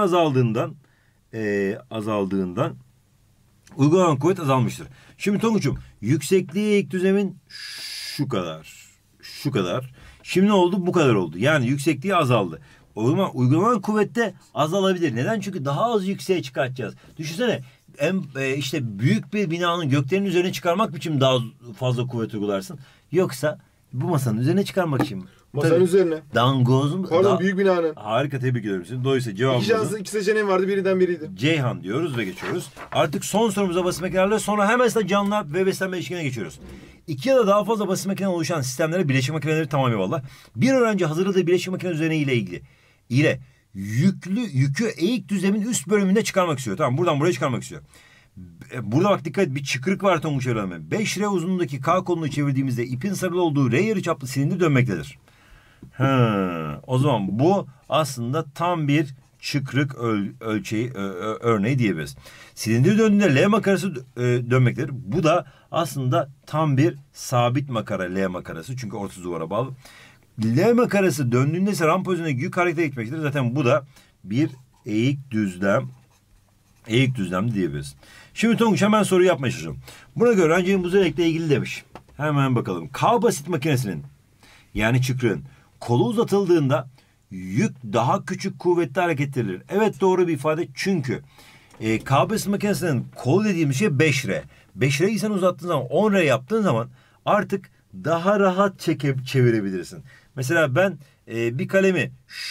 azaldığından uygulanan kuvvet azalmıştır. Şimdi Tonguç'um yüksekliği eğik düzemin şu kadar. Şu kadar. Şimdi ne oldu? Bu kadar oldu. Yani yüksekliği azaldı. O zaman uygulanan kuvvette azalabilir. Neden? Çünkü daha az yükseğe çıkartacağız. Düşünsene işte büyük bir binanın göklerin üzerine çıkarmak için daha fazla kuvvet uygularsın. Yoksa bu masanın üzerine çıkarmak için. Masanın üzerine. Dangozun. Pardon büyük binanın. Harika, tebrik ederim seni. Dolayısıyla cevabımız. İki seçeneğim vardı, birinden biriydi. Ceyhan diyoruz ve geçiyoruz. Artık son sorumuza basit makinelerle, sonra hemen canlılar ve beslenme ilişkine geçiyoruz. 2 ya da daha fazla basit makine oluşan sistemlere bileşik makineleri tamam eyvallah. Bir öğrenci hazırladığı bileşik makine üzerine ile yükü eğik düzemin üst bölümünde çıkarmak istiyor. Tamam, buradan buraya çıkarmak istiyor. Burada bak dikkat et, bir çıkırık var Tonguç evlenme. 5 R uzunluğundaki K kolunu çevirdiğimizde ipin sarılı olduğu R yarıçaplı silindir dönmektedir. O zaman bu aslında tam bir çıkrık örneği diyebiliriz. Silindir döndüğünde L makarası dönmektedir. Bu da aslında tam bir sabit makara L makarası. Çünkü ortası duvara bağlı. L makarası döndüğünde ise rampa üzerindeki yük harekete gitmektedir. Zaten bu da bir eğik düzlem diyebiliriz. Şimdi Tonguç hemen soruyu yapmaya çalışıyorum. Buna göre öğrencinin bu özellikle ilgili demiş. Hemen bakalım. K basit makinesinin yani çıkrığın kolu uzatıldığında yük daha küçük kuvvetli hareket edilir. Evet, doğru bir ifade çünkü K basit makinesinin kolu dediğimiz şey 5R. 5R'yi sen uzattığın zaman 10R yaptığın zaman artık daha rahat çevirebilirsin. Mesela ben bir kalemi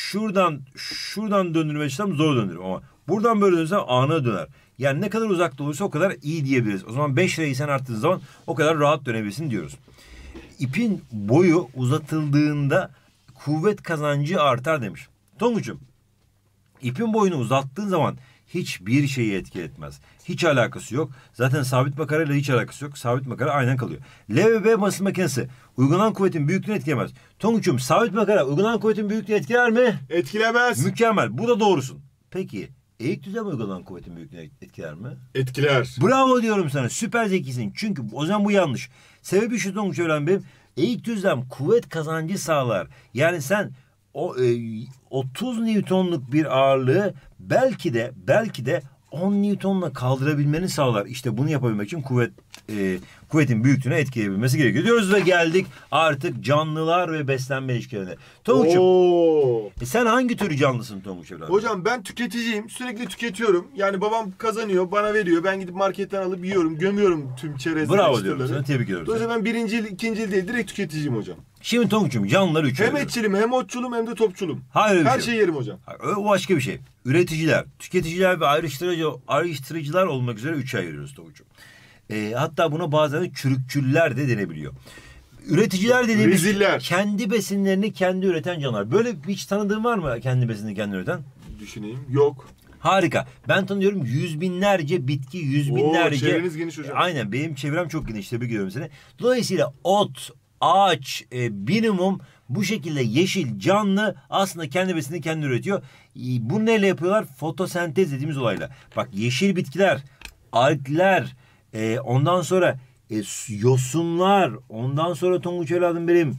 şuradan döndürmeye çalışsam zor döndürürüm ama buradan böyle dönersem anına döner. Yani ne kadar uzakta olursa o kadar iyi diyebiliriz. O zaman 5R'yi sen arttığın zaman o kadar rahat dönebilirsin diyoruz. İpin boyu uzatıldığında kuvvet kazancı artar demiş. Tonguç'um, ipin boyunu uzattığın zaman hiçbir şeyi etki etmez. Hiç alakası yok. Zaten sabit makarayla hiç alakası yok. Sabit makara aynen kalıyor. L ve B basit makinesi uygulanan kuvvetin büyüklüğünü etkilemez. Tonguç'um, sabit makara uygulanan kuvvetin büyüklüğünü etkiler mi? Etkilemez. Mükemmel. Bu da doğrusun. Peki eğik düzlem uygulanan kuvvetin büyüklüğünü etkiler mi? Etkiler. Bravo diyorum sana. Süper zekisin. Çünkü o zaman bu yanlış. Sebebi şu Tonguç öğren benim. Eğik düzlem kuvvet kazancı sağlar. Yani sen o 30 Newton'luk bir ağırlığı belki de 10 Newton'la kaldırabilmeni sağlar. İşte bunu yapabilmek için kuvvetin büyüklüğüne etkileyebilmesi gerekiyor diyoruz ve geldik artık canlılar ve beslenme ilişkilerine. Tonguç'um, sen hangi tür canlısın Tonguç evladım? Hocam ben tüketiciyim. Sürekli tüketiyorum. Yani babam kazanıyor, bana veriyor. Ben gidip marketten alıp yiyorum, gömüyorum tüm çerezleri. Bravo diyorum sana, tebrik ediyorum. Dolayısıyla ben birincil, ikincil değil, direkt tüketiciyim hocam. Şimdi Tonguç'um, canlılar üç Hem etçilim, hem otçulum, hem de topçulum. Hayır, her şeyi yerim hocam. O başka bir şey. Üreticiler, tüketiciler ve ayrıştırıcılar olmak üzere üçe ayırıyoruz Tonguç'um. Hatta buna bazen çürükçüller de denebiliyor. Üreticiler dediğimiz kendi besinlerini kendi üreten canlılar. Böyle hiç tanıdığın var mı kendi besinini kendi üreten? Düşüneyim. Yok. Harika. Ben tanıyorum yüz binlerce bitki, yüz binlerce. Çevreniz geniş hocam. Aynen, benim çevrem çok geniş. Tebrik ediyorum seni. Dolayısıyla ot, ağaç, minimum bu şekilde yeşil canlı aslında kendi besinini kendi üretiyor. Bunu neyle yapıyorlar? Fotosentez dediğimiz olayla. Bak, yeşil bitkiler, algler, ondan sonra yosunlar, ondan sonra Tonguç evladım benim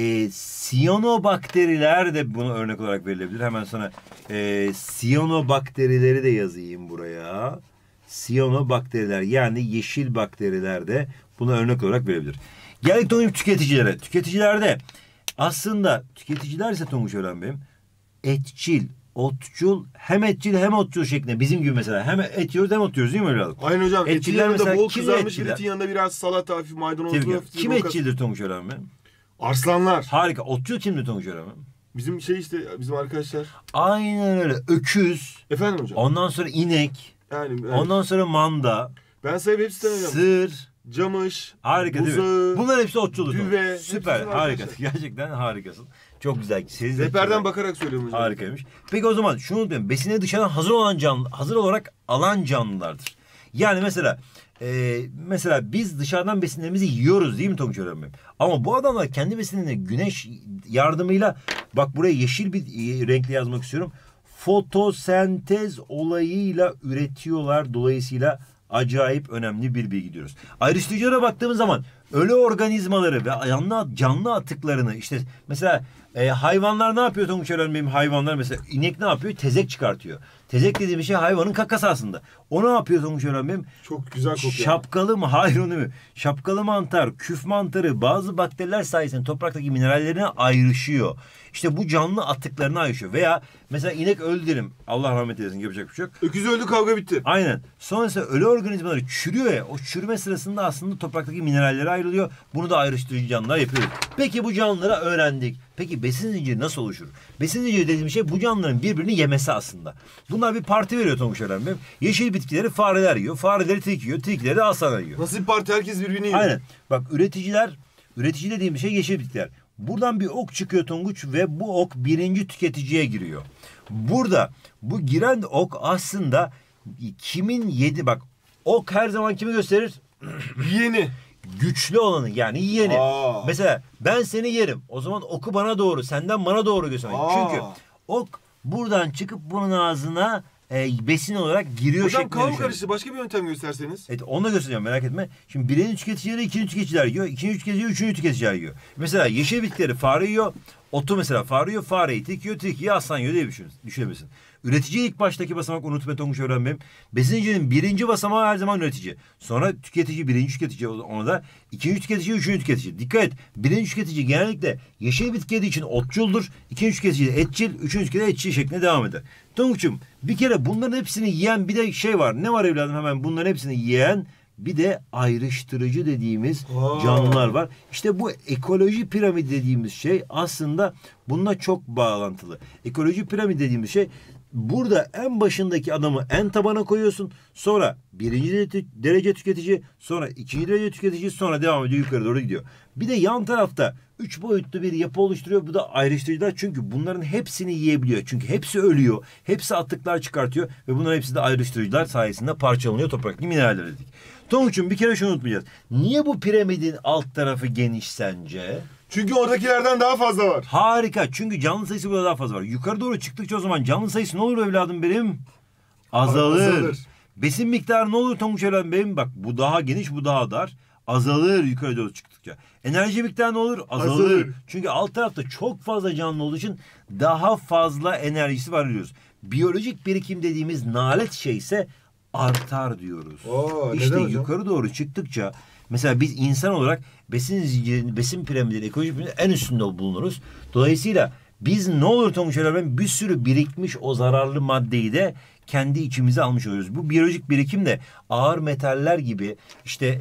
siyanobakteriler de buna örnek olarak verilebilir. Hemen sana siyanobakterileri de yazayım buraya. Siyanobakteriler yani yeşil bakteriler de buna örnek olarak verilebilir. Geldik Tonguç tüketicilere. Tüketicilerde aslında tüketiciler ise Tonguç öğren benim etçil, otçul, hem etçil hem otçul şeklinde bizim gibi mesela hem et yiyoruz hem ot yiyoruz değil mi evladım? Aynen hocam. Etçiller mesela bol kızarmış bir etin yanında biraz salata, hafif maydanozlu. Kim etçildir Tonguç öğren benim? Arslanlar. Harika. Otçul kimdir Tonguç öğren benim? Bizim bizim arkadaşlar. Aynen öyle. Öküz. Efendim hocam. Ondan sonra inek. Yani evet. Ondan sonra manda. Ben sayıp hepsini hocam. Sır. Camış. Harika buzağı, değil mi? Bunlar hepsi otçuluk. Düve. Süper. Harika. Gerçekten harikasın. Çok güzel. Rehberden bakarak söylüyorum hocam. Harikaymış. Peki o zaman şunu unutmayın. Besine dışarıdan hazır olarak alan canlılardır. Yani mesela biz dışarıdan besinlerimizi yiyoruz değil mi Tonguç öğrenmem? Ama bu adamlar kendi besinlerini güneş yardımıyla, bak buraya yeşil bir renkle yazmak istiyorum. Fotosentez olayıyla üretiyorlar. Dolayısıyla acayip önemli bir bilgi diyoruz. Ayrıştırıcılara baktığımız zaman ölü organizmaları ve canlı atıklarını işte mesela hayvanlar ne yapıyor Tonguç Evladım benim? Hayvanlar mesela inek ne yapıyor? Tezek çıkartıyor. Tezek dediğim şey hayvanın kakası aslında. O ne yapıyor Tonguç Evladım benim? Çok güzel kokuyor. Şapkalı mı? Hayır onu mu? Şapkalı mantar, küf mantarı bazı bakteriler sayesinde topraktaki minerallerine ayrışıyor. İşte bu canlı atıklarına ayrışıyor. Veya mesela inek öldürelim. Allah rahmet eylesin, yapacak bir şey yok. Öküz öldü, kavga bitti. Aynen. Sonrasında ölü organizmaları çürüyor ya. O çürüme sırasında aslında topraktaki minerallere ayrılıyor. Bunu da ayrıştırıcı canlılar yapıyor. Peki bu canlıları öğrendik. Peki besin zinciri nasıl oluşur? Besin zinciri dediğim şey bu canlıların birbirini yemesi aslında. Bunlar bir parti veriyor Tonguç Evladım. Yeşil bitkileri fareler yiyor. Fareleri tilki yiyor. Tilkileri de aslanlar yiyor. Nasıl bir parti? Herkes birbirini yiyor. Aynen. Bak üretici dediğim şey yeşil bitkiler. Buradan bir ok çıkıyor Tonguç ve bu ok birinci tüketiciye giriyor. Burada bu giren ok aslında kimin yedi bak ok her zaman kimi gösterir? Yeni. Güçlü olanı yani yiyeni. Aa. Mesela ben seni yerim. O zaman oku bana doğru, senden bana doğru götürmek. Çünkü ok buradan çıkıp bunun ağzına besin olarak giriyor. Hocam şeklinde kavga düşünün. karıştı. Başka bir yöntem gösterseniz. Evet onu da göstereceğim merak etme. Şimdi birinci tüketicileri ikinci tüketiciler yiyor. İkinci tüketicileri üçüncü tüketiciler yiyor. Mesela yeşil bitkileri fare yiyor. Otu mesela fare yiyor. Fareyi tilki aslan yiyor diye düşünebilirsin. Üretici ilk baştaki basamak unutma Tonguç öğrenmem. Besin zincirinin birinci basamağı her zaman üretici. Sonra tüketici birinci tüketici ona da ikinci tüketici üçüncü tüketici. Dikkat et birinci tüketici genellikle yeşil bitki yediği için otçuldur. İkinci tüketici de etçil. Üçüncü tüketici etçil şeklinde devam eder. Tonguç'um bir kere bunların hepsini yiyen bir de şey var. Ne var evladım hemen bunların hepsini yiyen bir de ayrıştırıcı dediğimiz canlılar var. İşte bu ekoloji piramidi dediğimiz şey aslında bununla çok bağlantılı. Ekoloji piramidi dediğimiz şey burada en başındaki adamı en tabana koyuyorsun. Sonra birinci derece tüketici, sonra ikinci derece tüketici, sonra devam ediyor yukarı doğru gidiyor. Bir de yan tarafta 3 boyutlu bir yapı oluşturuyor. Bu da ayrıştırıcılar. Çünkü bunların hepsini yiyebiliyor. Çünkü hepsi ölüyor. Hepsi atıklar çıkartıyor. Ve bunların hepsi de ayrıştırıcılar sayesinde parçalanıyor topraktaki mineraller dedik. Tonguç'um bir kere şunu unutmayacağız. Niye bu piramidin alt tarafı geniş sence? Çünkü oradakilerden daha fazla var. Harika. Çünkü canlı sayısı burada daha fazla var. Yukarı doğru çıktıkça o zaman canlı sayısı ne olur evladım benim? Azalır. Besin miktarı ne olur Tonguç evladım benim? Bak bu daha geniş, bu daha dar. Azalır yukarı doğru çıktıkça. Enerji miktarı ne olur? Azalır. Çünkü alt tarafta çok fazla canlı olduğu için daha fazla enerjisi var diyoruz. Biyolojik birikim dediğimiz nalet şey ise artar diyoruz. İşte yukarı doğru çıktıkça mesela biz insan olarak besin zincirinin, besin piramidinin, ekolojik piramidinin en üstünde bulunuruz. Dolayısıyla biz ne olur Tonguç Evladım bir sürü birikmiş o zararlı maddeyi de kendi içimize almış oluyoruz. Bu biyolojik birikim de ağır metaller gibi işte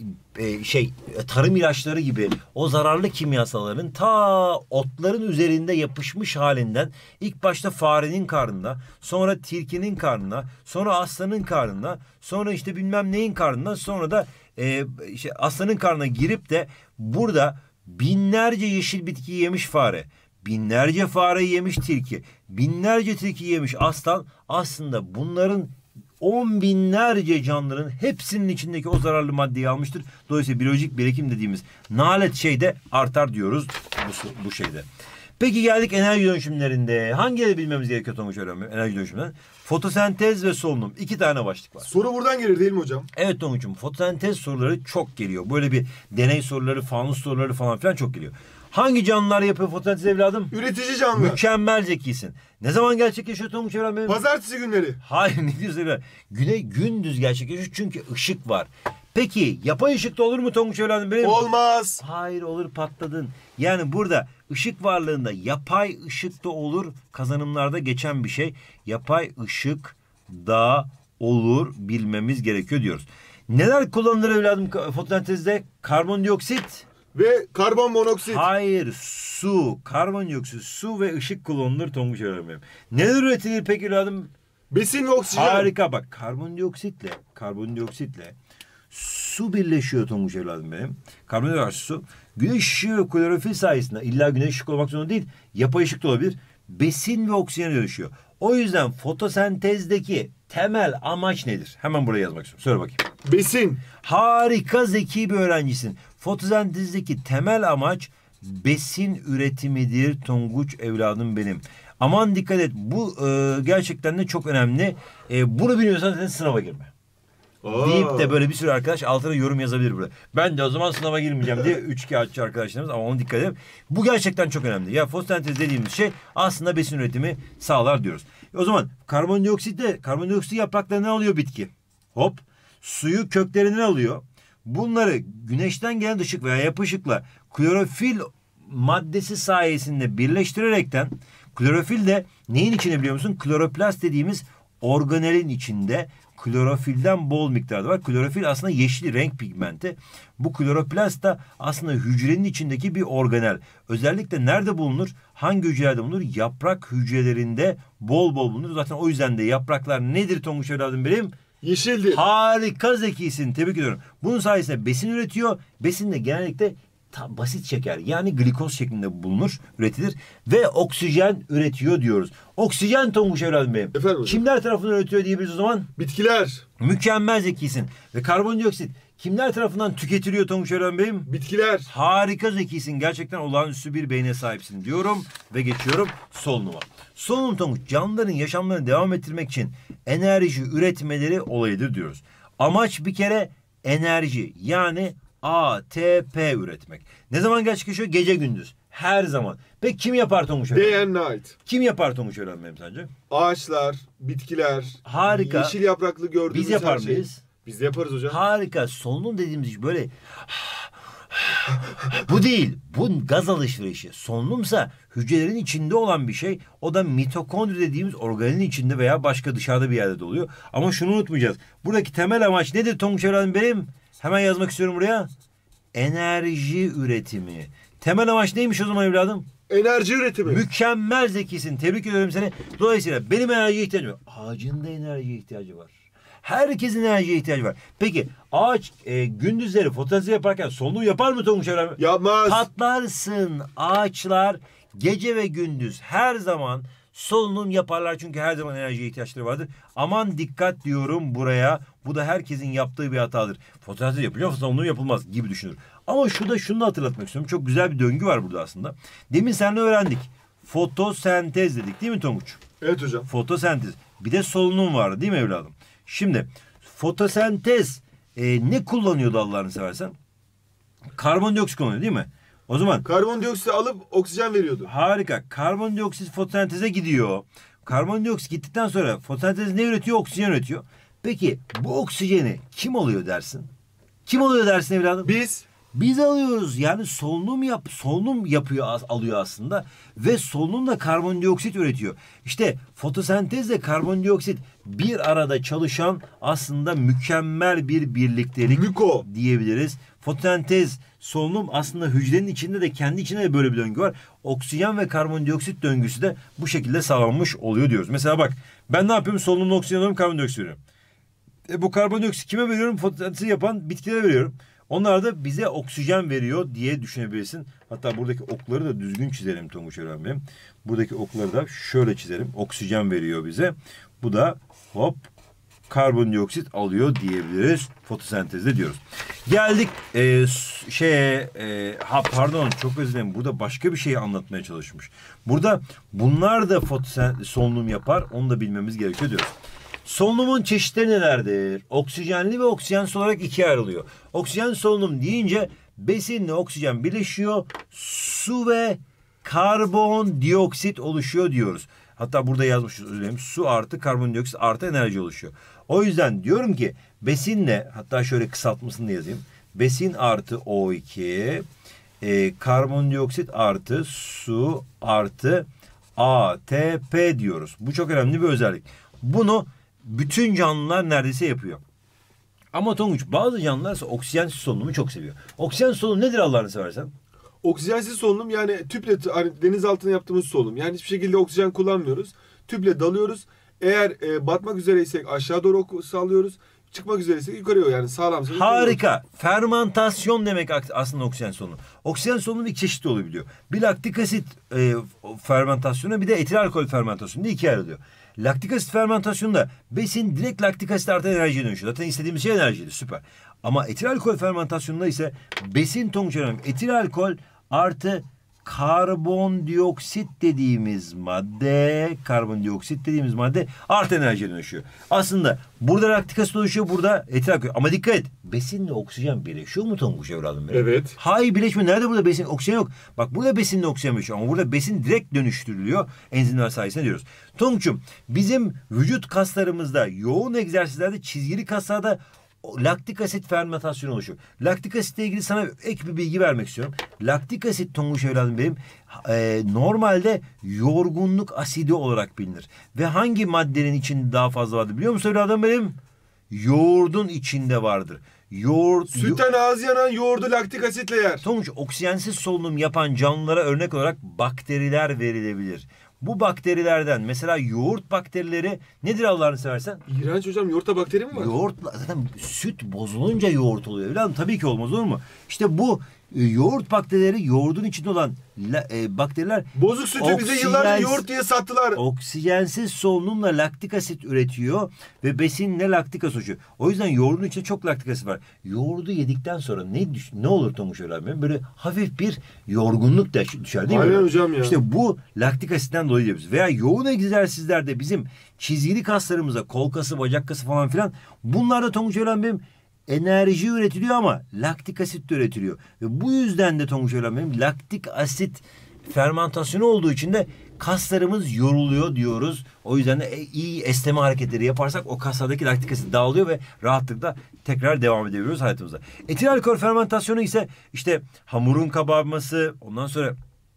tarım ilaçları gibi o zararlı kimyasalların ta otların üzerinde yapışmış halinden ilk başta farenin karnına, sonra tilkinin karnına, sonra aslanın karnına, sonra işte bilmem neyin karnına, sonra da işte aslanın karnına girip de burada binlerce yeşil bitki yemiş fare, binlerce fare yemiş tilki, binlerce tilki yemiş aslan aslında bunların 10 binlerce canlıların hepsinin içindeki o zararlı maddeyi almıştır. Dolayısıyla biyolojik birikim dediğimiz nalet şeyde artar diyoruz bu şeyde. Peki geldik enerji dönüşümlerinde. Hangileri bilmemiz gerekiyor Tonguç öğrenmem? Enerji dönüşümünden. Fotosentez ve solunum. 2 tane başlık var. Soru buradan gelir değil mi hocam? Evet Tonguç'um. Fotosentez soruları çok geliyor. Böyle bir deney soruları, fanus soruları falan filan çok geliyor. Hangi canlılar yapıyor fotosentez evladım? Üretici canlı. Mükemmel zekisin. Ne zaman gerçekleşiyor Tonguç öğrenmem? Pazartesi günleri. Hayır ne diyorsun evladım? Gündüz gerçekleşiyor çünkü ışık var. Peki yapay ışıkta olur mu Tonguç evladım benim? Olmaz. Hayır olur patladın. Yani burada ışık varlığında yapay ışık da olur. Kazanımlarda geçen bir şey. Yapay ışık da olur bilmemiz gerekiyor diyoruz. Neler kullanılır evladım fotosentezde? Karbondioksit. Ve karbon monoksit. Hayır su. Karbondioksit, su ve ışık kullanılır Tonguç öğrenmem. Neler üretilir peki evladım? Besin ve oksijen. Harika bak karbondioksitle su birleşiyor Tonguç evladım benim. Karbondioksit su. Güneş ışığı ve klorofil sayesinde illa güneş ışık olmak zorunda değil. Yapay ışık da olabilir. Besin ve oksijene dönüşüyor. O yüzden fotosentezdeki temel amaç nedir? Hemen buraya yazmak istiyorum. Söyle bakayım. Besin. Harika zeki bir öğrencisin. Fotosentezdeki temel amaç besin üretimidir Tonguç evladım benim. Aman dikkat et bu gerçekten de çok önemli. Bunu bilmiyorsan sen sınava girme. deyip de böyle bir sürü arkadaş altına yorum yazabilir burada. Ben de o zaman sınava girmeyeceğim diye 3 kağıtçı arkadaşlarımız, ama ona dikkat edin. Bu gerçekten çok önemli. Ya fotosentez dediğimiz şey aslında besin üretimi sağlar diyoruz. O zaman karbondioksit yapraklarından alıyor bitki. Hop. Suyu köklerinden alıyor. Bunları güneşten gelen ışık veya yapışıkla klorofil maddesi sayesinde birleştirerekten, klorofil de neyin içinde biliyor musun? Kloroplast dediğimiz organelin içinde klorofilden bol miktarda var. Klorofil aslında yeşil renk pigmenti. Bu kloroplast da aslında hücrenin içindeki bir organel. Özellikle nerede bulunur? Hangi hücrelerde bulunur? Yaprak hücrelerinde bol bol bulunur. Zaten o yüzden de yapraklar nedir Tonguç evladım benim? Yeşildir. Harika zekisin. Tebrik ediyorum. Bunun sayesinde besin üretiyor. Besin de genellikle basit şeker, yani glikoz şeklinde bulunur, üretilir ve oksijen üretiyor diyoruz. Oksijen Tonguç evladım benim. Efendim hocam? Kimler tarafından üretiyor diyebiliriz o zaman? Bitkiler. Mükemmel zekisin. Ve karbondioksit kimler tarafından tüketiliyor Tonguç evladım benim? Bitkiler. Harika zekisin. Gerçekten olağanüstü bir beyne sahipsin diyorum ve geçiyorum solunuma. Solunum Tonguç, canlıların yaşamlarını devam ettirmek için enerji üretmeleri olayıdır diyoruz. Amaç bir kere enerji, yani ATP üretmek. Ne zaman gerçekleşiyor? Gece gündüz. Her zaman. Peki kim yapar Tonguç öğrenmem? Day and night. Kim yapar Tonguç öğrenmem sence? Ağaçlar, bitkiler. Harika. Yeşil yapraklı gördüğümüz Biz yapar her şey. mıyız? Biz de yaparız hocam. Harika. Solunum dediğimiz iş böyle bu değil. Bu gaz alışverişi. Solunumsa hücrelerin içinde olan bir şey. O da mitokondri dediğimiz organelin içinde veya başka dışarıda bir yerde de oluyor. Ama şunu unutmayacağız. Buradaki temel amaç nedir Tonguç evladım benim? Hemen yazmak istiyorum buraya. Enerji üretimi. Temel amaç neymiş o zaman evladım? Enerji üretimi. Mükemmel zekisin. Tebrik ediyorum seni. Dolayısıyla benim enerjiye ihtiyacım var. Ağacın da enerjiye ihtiyacı var. Herkesin enerjiye ihtiyacı var. Peki ağaç gündüzleri fotosentez yaparken solunum yapar mı Tonguç evladım? Yapmaz. Patlarsın. Ağaçlar gece ve gündüz her zaman solunum yaparlar, çünkü her zaman enerjiye ihtiyaçları vardır. Aman dikkat diyorum buraya. Bu da herkesin yaptığı bir hatadır. Fotosentez yapılıyor, solunum yapılmaz gibi düşünür. Ama şunu da hatırlatmak istiyorum. Çok güzel bir döngü var burada aslında. Demin seninle öğrendik. Fotosentez dedik değil mi Tonguç? Evet hocam. Fotosentez. Bir de solunum vardı değil mi evladım? Şimdi fotosentez ne kullanıyordu Allah'ını seversen? Karbondioksit kullanıyor değil mi? O zaman Karbondioksiti alıp oksijen veriyordu. harika. Karbondioksit fotosenteze gidiyor. Karbondioksit gittikten sonra fotosentez ne üretiyor? Oksijen üretiyor. Peki bu oksijeni kim alıyor dersin? Kim alıyor dersin evladım? Biz alıyoruz. Yani solunum yapıyor, alıyor aslında ve solunumla karbondioksit üretiyor. İşte fotosentezle karbondioksit bir arada çalışan aslında mükemmel bir birliktelik Müko diyebiliriz. Fotosentez, solunum aslında hücrenin içinde de kendi içinde de böyle bir döngü var. Oksijen ve karbondioksit döngüsü de bu şekilde sağlanmış oluyor diyoruz. Mesela bak ben ne yapıyorum? Solunumla oksijen alıyorum, karbondioksit veriyorum. Bu karbondioksit kime veriyorum? Fotosentezi yapan bitkilere veriyorum. Onlar da bize oksijen veriyor diye düşünebilirsin. Hatta buradaki okları da düzgün çizelim Tonguç öğrenmem. Buradaki okları da şöyle çizelim. Oksijen veriyor bize. Bu da hop karbondioksit alıyor diyebiliriz. Fotosentezde diyoruz. Geldik pardon çok özür dilerim. Burada başka bir şeyi anlatmaya çalışmış. Burada bunlar da solunum yapar. Onu da bilmemiz gerekiyor diyoruz. Solunumun çeşitleri nelerdir? Oksijenli ve oksijensiz olarak ikiye ayrılıyor. Oksijen solunum deyince besinle oksijen birleşiyor. Su ve karbondioksit oluşuyor diyoruz. Hatta burada yazmışız, özür dilerim. Su artı karbondioksit artı enerji oluşuyor. O yüzden diyorum ki besinle, hatta şöyle kısaltmasını da yazayım. Besin artı O2, karbondioksit artı su artı ATP diyoruz. Bu çok önemli bir özellik. Bunu bütün canlılar neredeyse yapıyor. Ama Tonguç bazı canlılar ise oksijensiz solunumu çok seviyor. Oksijen solunum nedir Allah'ını seversen? Oksijensiz solunum yani tüple hani deniz altına yaptığımız solunum. Yani hiçbir şekilde oksijen kullanmıyoruz. Tüple dalıyoruz. Eğer batmak üzereysek aşağı doğru sallıyoruz. Çıkmak üzereysek yukarıya, yani sağlam. Harika. Fermantasyon demek aslında oksijen solunum. Oksijen solunum iki çeşit olabiliyor. Bir laktik asit fermentasyonu, bir de etil alkol fermentasyonu diye ikiye ayrılıyor. Laktik asit fermentasyonunda besin direkt laktik asit artı enerjiye dönüşüyor. Zaten istediğimiz şey enerjiydi. Süper. Ama etil alkol fermentasyonunda ise besin Tonguç önemli. Etil alkol artı karbondioksit dediğimiz madde artı enerjiye dönüşüyor. Aslında burada laktik asit oluşuyor, burada etil alkol. Ama dikkat et, besinle oksijen birleşiyor mu Tonguç evladım benim? Evet. Hayır, birleşmiyor. Nerede burada besin? Oksijen yok. Bak burada besinle oksijen birleşiyor ama burada besin direkt dönüştürülüyor enzimler sayesinde diyoruz. Tonguç'um, bizim vücut kaslarımızda yoğun egzersizlerde, çizgili kaslarda laktik asit fermentasyonu oluşuyor. Laktik asitle ilgili sana ek bir bilgi vermek istiyorum. Laktik asit Tonguç evladım benim normalde yorgunluk asidi olarak bilinir. Ve hangi maddenin içinde daha fazla vardır biliyor musun evladım benim? Yoğurdun içinde vardır. Sütten ağzı yanan yoğurdu laktik asitle yer. Tonguç, oksijensiz solunum yapan canlılara örnek olarak bakteriler verilebilir. Bu bakterilerden mesela yoğurt bakterileri nedir Allah'ını seversen? İğrenç hocam, yoğurtta bakteri mi var? Yoğurt, zaten süt bozulunca yoğurt oluyor. Evladım tabii ki olmaz, olur mu? İşte bu yoğurt bakterileri, yoğurdun içinde olan bakteriler Bozuk sütü bize yıllarca yoğurt diye sattılar. Oksijensiz solunumla laktik asit üretiyor ve besinle laktik asit oluşuyor. O yüzden yoğurdun içinde çok laktik asit var. Yoğurdu yedikten sonra ne olur Tonguç öğrenmem? Böyle hafif bir yorgunluk düşer değil mi? Aynen hocam ya. İşte bu laktik asitten dolayı diyoruz. Veya yoğun egzersizlerde bizim çizgili kaslarımıza, kol kası, bacak kası falan filan, bunlarda Tonguç öğrenmem enerji üretiliyor ama laktik asit de üretiliyor. Ve bu yüzden de Tonguç öğrenmem laktik asit fermentasyonu olduğu için de kaslarımız yoruluyor diyoruz. O yüzden de iyi esneme hareketleri yaparsak o kaslardaki laktik asit dağılıyor ve rahatlıkla tekrar devam edebiliyoruz hayatımıza. Etil alkol fermentasyonu ise işte hamurun kabarması, ondan sonra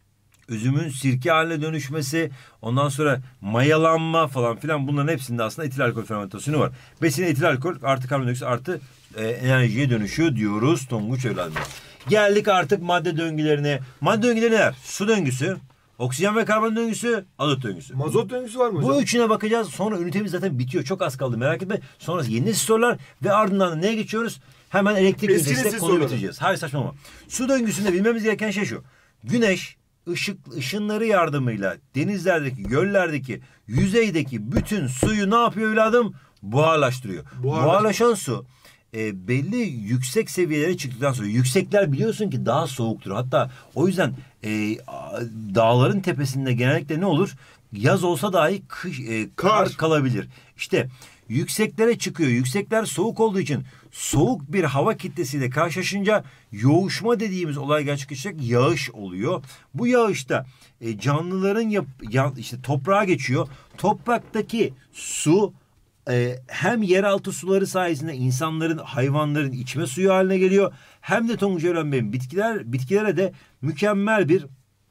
üzümün sirke haline dönüşmesi, ondan sonra mayalanma falan filan, bunların hepsinde aslında etil alkol fermentasyonu var. Besin etil alkol artı karbondioksit artı enerjiye dönüşüyor diyoruz Tonguç evladım. Geldik artık madde döngülerine. Madde döngüleri neler? Su döngüsü, oksijen ve karbon döngüsü, azot döngüsü. Mazot döngüsü var mı hocam? Bu üçüne bakacağız. Sonra ünitemiz zaten bitiyor. Çok az kaldı, merak etme. Sonra yeni nesil sorular ve ardından da neye geçiyoruz? Hemen elektrik ünitesiyle konuyu bitireceğiz. Hayır, saçmalama. Su döngüsünde bilmemiz gereken şey şu. Güneş ışınları yardımıyla denizlerdeki, göllerdeki, yüzeydeki bütün suyu ne yapıyor evladım? Buharlaştırıyor. Buharlaşan su belli yüksek seviyelere çıktıktan sonra, yüksekler biliyorsun ki daha soğuktur. Hatta o yüzden dağların tepesinde genellikle ne olur? Yaz olsa dahi kar kalabilir. İşte yükseklere çıkıyor. Yüksekler soğuk olduğu için soğuk bir hava kitlesiyle karşılaşınca yoğuşma dediğimiz olay gerçekleşecek, yağış oluyor. Bu yağışta canlıların işte toprağa geçiyor. Topraktaki su hem yeraltı suları sayesinde insanların, hayvanların içme suyu haline geliyor. Hem de Tonguç öğrenmeyin bitkilere de mükemmel bir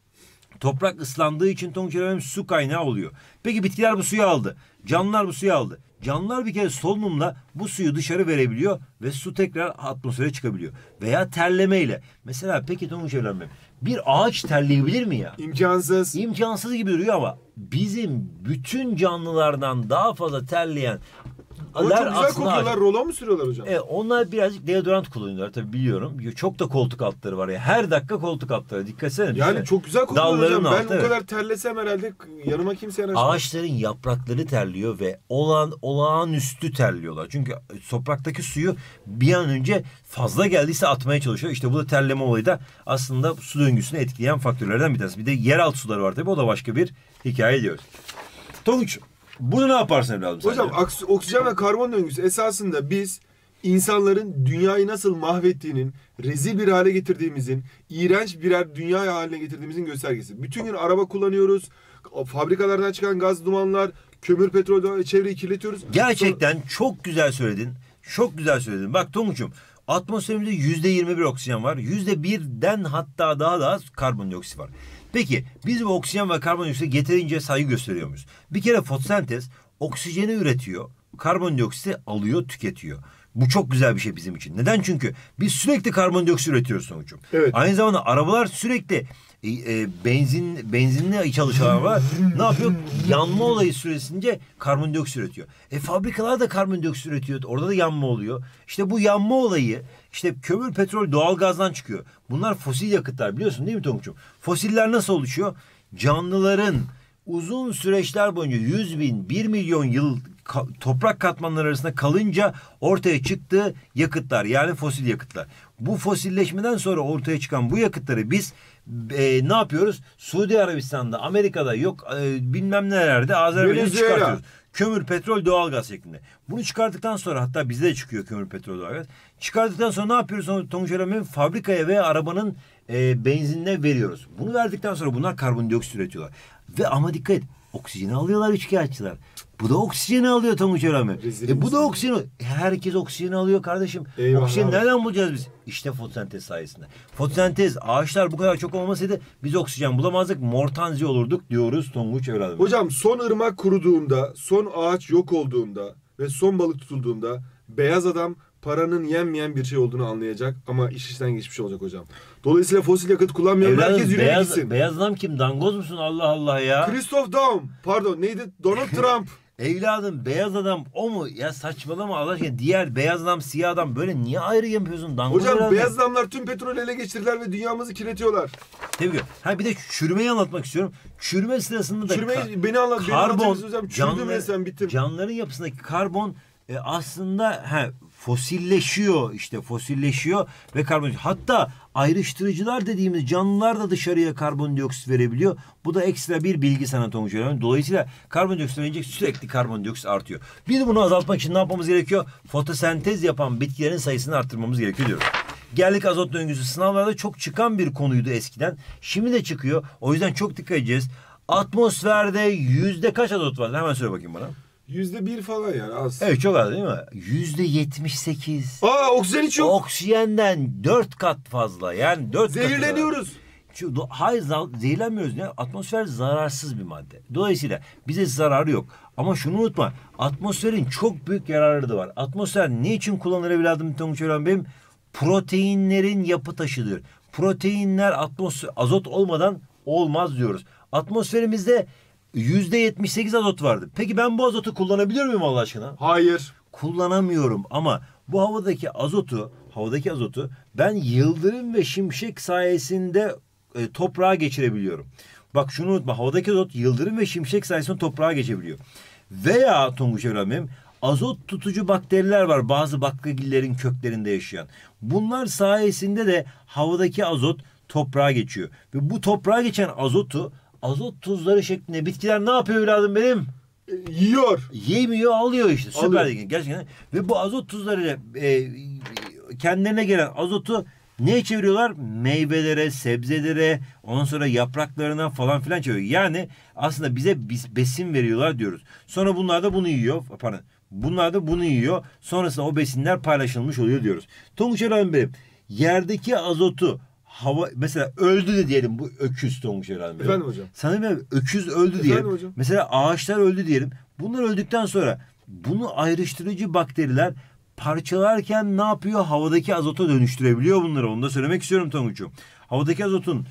toprak ıslandığı için Tonguç öğrenmeyin su kaynağı oluyor. Peki bitkiler bu suyu aldı. Canlılar bu suyu aldı. Canlılar bir kere solunumla bu suyu dışarı verebiliyor ve su tekrar atmosfere çıkabiliyor. Veya terlemeyle. Mesela peki Tonguç öğrenmeyin, bir ağaç terleyebilir mi ya? İmkansız. İmkansız gibi duruyor ama bizim bütün canlılardan daha fazla terleyen ama çok güzel kokuyorlar. Rolon mu sürüyorlar hocam? Onlar birazcık deodorant kullanıyorlar tabii, biliyorum. Çok da koltuk altları var ya. Her dakika koltuk altları. Dikkat etsene. Yani çok güzel kokuyorlar hocam. Ben altı, o kadar terlesem herhalde yanıma kimse yanaşmaz. Ağaçların yaprakları terliyor ve olağanüstü terliyorlar. Çünkü topraktaki suyu bir an önce fazla geldiyse atmaya çalışıyor. İşte bu da terleme olayı da aslında su döngüsünü etkileyen faktörlerden bir tanesi. Bir de yeraltı suları var tabii. O da başka bir hikaye diyoruz. Tonguç, bunu ne yaparsın evladım sen? Hocam oksijen ve karbon döngüsü esasında biz insanların dünyayı nasıl mahvettiğinin, rezil bir hale getirdiğimizin, iğrenç birer dünya haline getirdiğimizin göstergesi. Bütün gün araba kullanıyoruz, fabrikalardan çıkan gaz, dumanlar, kömür, petrol, çevreyi kirletiyoruz. Gerçekten çok güzel söyledin. Çok güzel söyledin. Bak Tonguç'um, atmosferimizde %21 oksijen var. %1'den hatta daha da az karbondioksit var. Peki biz bu oksijen ve karbondioksite yeterince saygı gösteriyor muyuz? Bir kere fotosentez oksijeni üretiyor, karbondioksiti alıyor, tüketiyor. Bu çok güzel bir şey bizim için. Neden? Çünkü biz sürekli karbondioksit üretiyoruz Tonguç'um. Evet. Aynı zamanda arabalar sürekli benzinli çalışan arabalar ne yapıyor? Yanma olayı süresince karbondioksit üretiyor. Fabrikalar da karbondioksit üretiyor. Orada da yanma oluyor. İşte bu yanma olayı, işte kömür, petrol, doğalgazdan çıkıyor. Bunlar fosil yakıtlar, biliyorsun değil mi Tonguç'um? Fosiller nasıl oluşuyor? Canlıların uzun süreçler boyunca 100 bin, 1 milyon yıl toprak katmanları arasında kalınca ortaya çıktığı yakıtlar, yani fosil yakıtlar. Bu fosilleşmeden sonra ortaya çıkan bu yakıtları biz ne yapıyoruz? Suudi Arabistan'da, Amerika'da yok bilmem nelerde Azerbaycan'ı çıkartıyoruz. Kömür, petrol, doğalgaz şeklinde. Bunu çıkarttıktan sonra hatta bizde de çıkıyor kömür, petrol, doğalgaz. Çıkarttıktan sonra ne yapıyoruz? Tonguç Öğrenmem fabrikaya veya arabanın benzinine veriyoruz. Bunu verdikten sonra bunlar karbondioksit üretiyorlar. Ve ama dikkat et. Oksijeni alıyorlar üçkağıtçılar. Bu da oksijeni alıyor Tonguç Öğrenmem. Bu da oksijeni. Herkes oksijeni alıyor kardeşim. Eyvallah. Oksijeni nereden bulacağız biz? İşte fotosentez sayesinde. Fotosentez, ağaçlar bu kadar çok olmasaydı biz oksijen bulamazdık. Mortanzi olurduk diyoruz Tonguç Öğrenmem. Hocam son ırmak kuruduğunda, son ağaç yok olduğunda ve son balık tutulduğunda beyaz adam paranın yenmeyen bir şey olduğunu anlayacak ama iş işten geçmiş olacak hocam. Dolayısıyla fosil yakıt kullanmayan herkes yürüye gitsin. Beyaz adam kim? Dangoz musun? Allah Allah ya. Christoph Daum. Pardon neydi? Donald Trump. Evladım beyaz adam o mu? Ya saçmalama Allah aşkına. Diğer beyaz adam, siyah adam böyle niye ayrı yapıyorsun? Dangoz hocam beyaz adamlar tüm petrolü ele geçirdiler ve dünyamızı kirletiyorlar. Tabii ki. Ha bir de çürümeyi anlatmak istiyorum. Çürüme sırasında da beni anlat. Karbon, bittim. Canlıların yapısındaki karbon aslında fosilleşiyor ve karbon. Hatta ayrıştırıcılar dediğimiz canlılar da dışarıya karbondioksit verebiliyor. Bu da ekstra bir bilgi sana Tonguç Öğrenmem. Dolayısıyla karbondioksit verince sürekli karbondioksit artıyor. Bir de bunu azaltmak için ne yapmamız gerekiyor? Fotosentez yapan bitkilerin sayısını arttırmamız gerekiyor diyoruz. Geldik azot döngüsü. Sınavlarda çok çıkan bir konuydu eskiden. Şimdi de çıkıyor. O yüzden çok dikkat edeceğiz. Atmosferde yüzde kaç azot var? Hemen söyle bakayım bana. %1 falan yani az. Evet çok az değil mi? %78. Oksijen hiç yok. Oksijenden 4 kat fazla. Yani 4 kat. Zehirleniyoruz. Hayır zehirlenmiyoruz. Ne? Atmosfer zararsız bir madde. Dolayısıyla bize zararı yok. Ama şunu unutma. Atmosferin çok büyük yararları da var. Atmosfer ne için kullanılır evladım Tonguç Öğrenmem? Proteinlerin yapı taşıdır. Proteinler azot olmadan olmaz diyoruz. Atmosferimizde %78 azot vardı. Peki ben bu azotu kullanabiliyor muyum Allah aşkına? Hayır. Kullanamıyorum ama bu havadaki azotu ben yıldırım ve şimşek sayesinde toprağa geçirebiliyorum. Bak şunu unutma. Havadaki azot yıldırım ve şimşek sayesinde toprağa geçebiliyor. Veya Tonguç Öğrenmem azot tutucu bakteriler var. Bazı baklagillerin köklerinde yaşayan. Bunlar sayesinde de havadaki azot toprağa geçiyor. Ve bu toprağa geçen azot tuzları şeklinde bitkiler ne yapıyor evladım benim? Yiyor. Yemiyor, alıyor işte. Süper gerçekten. Ve bu azot tuzlarıyla kendilerine gelen azotu neye çeviriyorlar? Meyvelere, sebzelere, ondan sonra yapraklarına falan filan çeviriyor. Yani aslında bize besin veriyorlar diyoruz. Sonra bunlar da bunu yiyor. Bunlar da bunu yiyor. Sonrasında o besinler paylaşılmış oluyor diyoruz. Tonguç Öğrenmem benim. Yerdeki azotu mesela öldü de diyelim bu öküz Tonguç Öğrenmem. Efendim hocam. Sanırım öküz öldü diyelim. Hocam. Mesela ağaçlar öldü diyelim. Bunlar öldükten sonra bunu ayrıştırıcı bakteriler parçalarken ne yapıyor? Havadaki azota dönüştürebiliyor bunları. Onu da söylemek istiyorum Tonguç'um. Havadaki azotun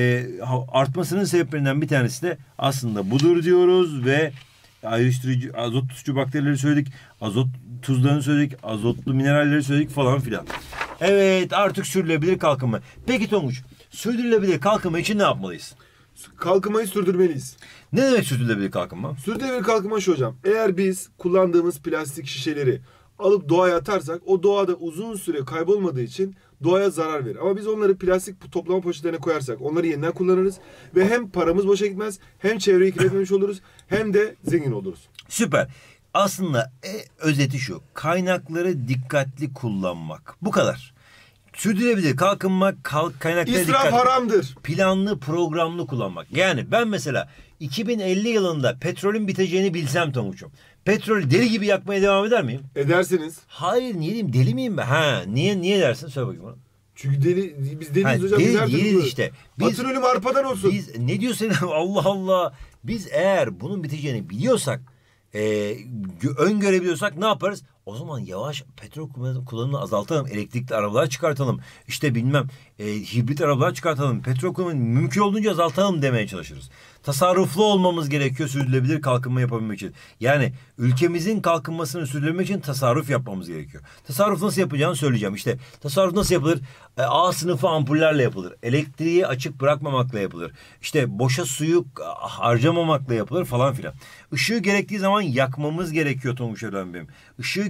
artmasının sebeplerinden bir tanesi de aslında budur diyoruz ve ayrıştırıcı azot tutucu bakterileri söyledik. Azot tuzlarını söyledik. Azotlu mineralleri söyledik falan filan. Evet artık sürdürülebilir kalkınma. Peki Tonguç sürdürülebilir kalkınma için ne yapmalıyız? Kalkınmayı sürdürmeliyiz. Ne demek sürdürülebilir kalkınma? Sürdürülebilir kalkınma şu hocam. Eğer biz kullandığımız plastik şişeleri alıp doğaya atarsak o doğada uzun süre kaybolmadığı için doğaya zarar verir. Ama biz onları plastik toplama poşetlerine koyarsak onları yeniden kullanırız ve hem paramız boşa gitmez hem çevreyi kirletmemiş oluruz hem de zengin oluruz. Süper. Aslında özeti şu. Kaynakları dikkatli kullanmak. Bu kadar. Sürdürülebilir kalkınma, kaynakları İsraf dikkatli. haramdır. Planlı, programlı kullanmak. Yani ben mesela 2050 yılında petrolün biteceğini bilsem Tonguç'um. Petrolü deli gibi yakmaya devam eder miyim? Edersiniz. Hayır niye diyeyim? Deli miyim ben? Niye dersin? Söyle bakayım bana. Çünkü biz deliyiz hocam. Değiliz işte. Atın ölüm arpadan olsun. Ne diyorsun? Allah Allah. Biz eğer bunun biteceğini biliyorsak, öngörebiliyorsak ne yaparız? O zaman yavaş petrol kullanımını azaltalım. Elektrikli arabalar çıkartalım. İşte hibrit arabalar çıkartalım. Petrol kullanımını mümkün olduğunca azaltalım demeye çalışırız. Tasarruflu olmamız gerekiyor sürdürülebilir kalkınma yapabilmek için. Yani ülkemizin kalkınmasını sürdürmek için tasarruf yapmamız gerekiyor. Tasarruf nasıl yapacağını söyleyeceğim. İşte tasarruf nasıl yapılır? A sınıfı ampullerle yapılır. Elektriği açık bırakmamakla yapılır. İşte boşa suyu harcamamakla yapılır falan filan. Işığı gerektiği zaman yakmamız gerekiyor Tonguç Öğrenmem benim. Işığı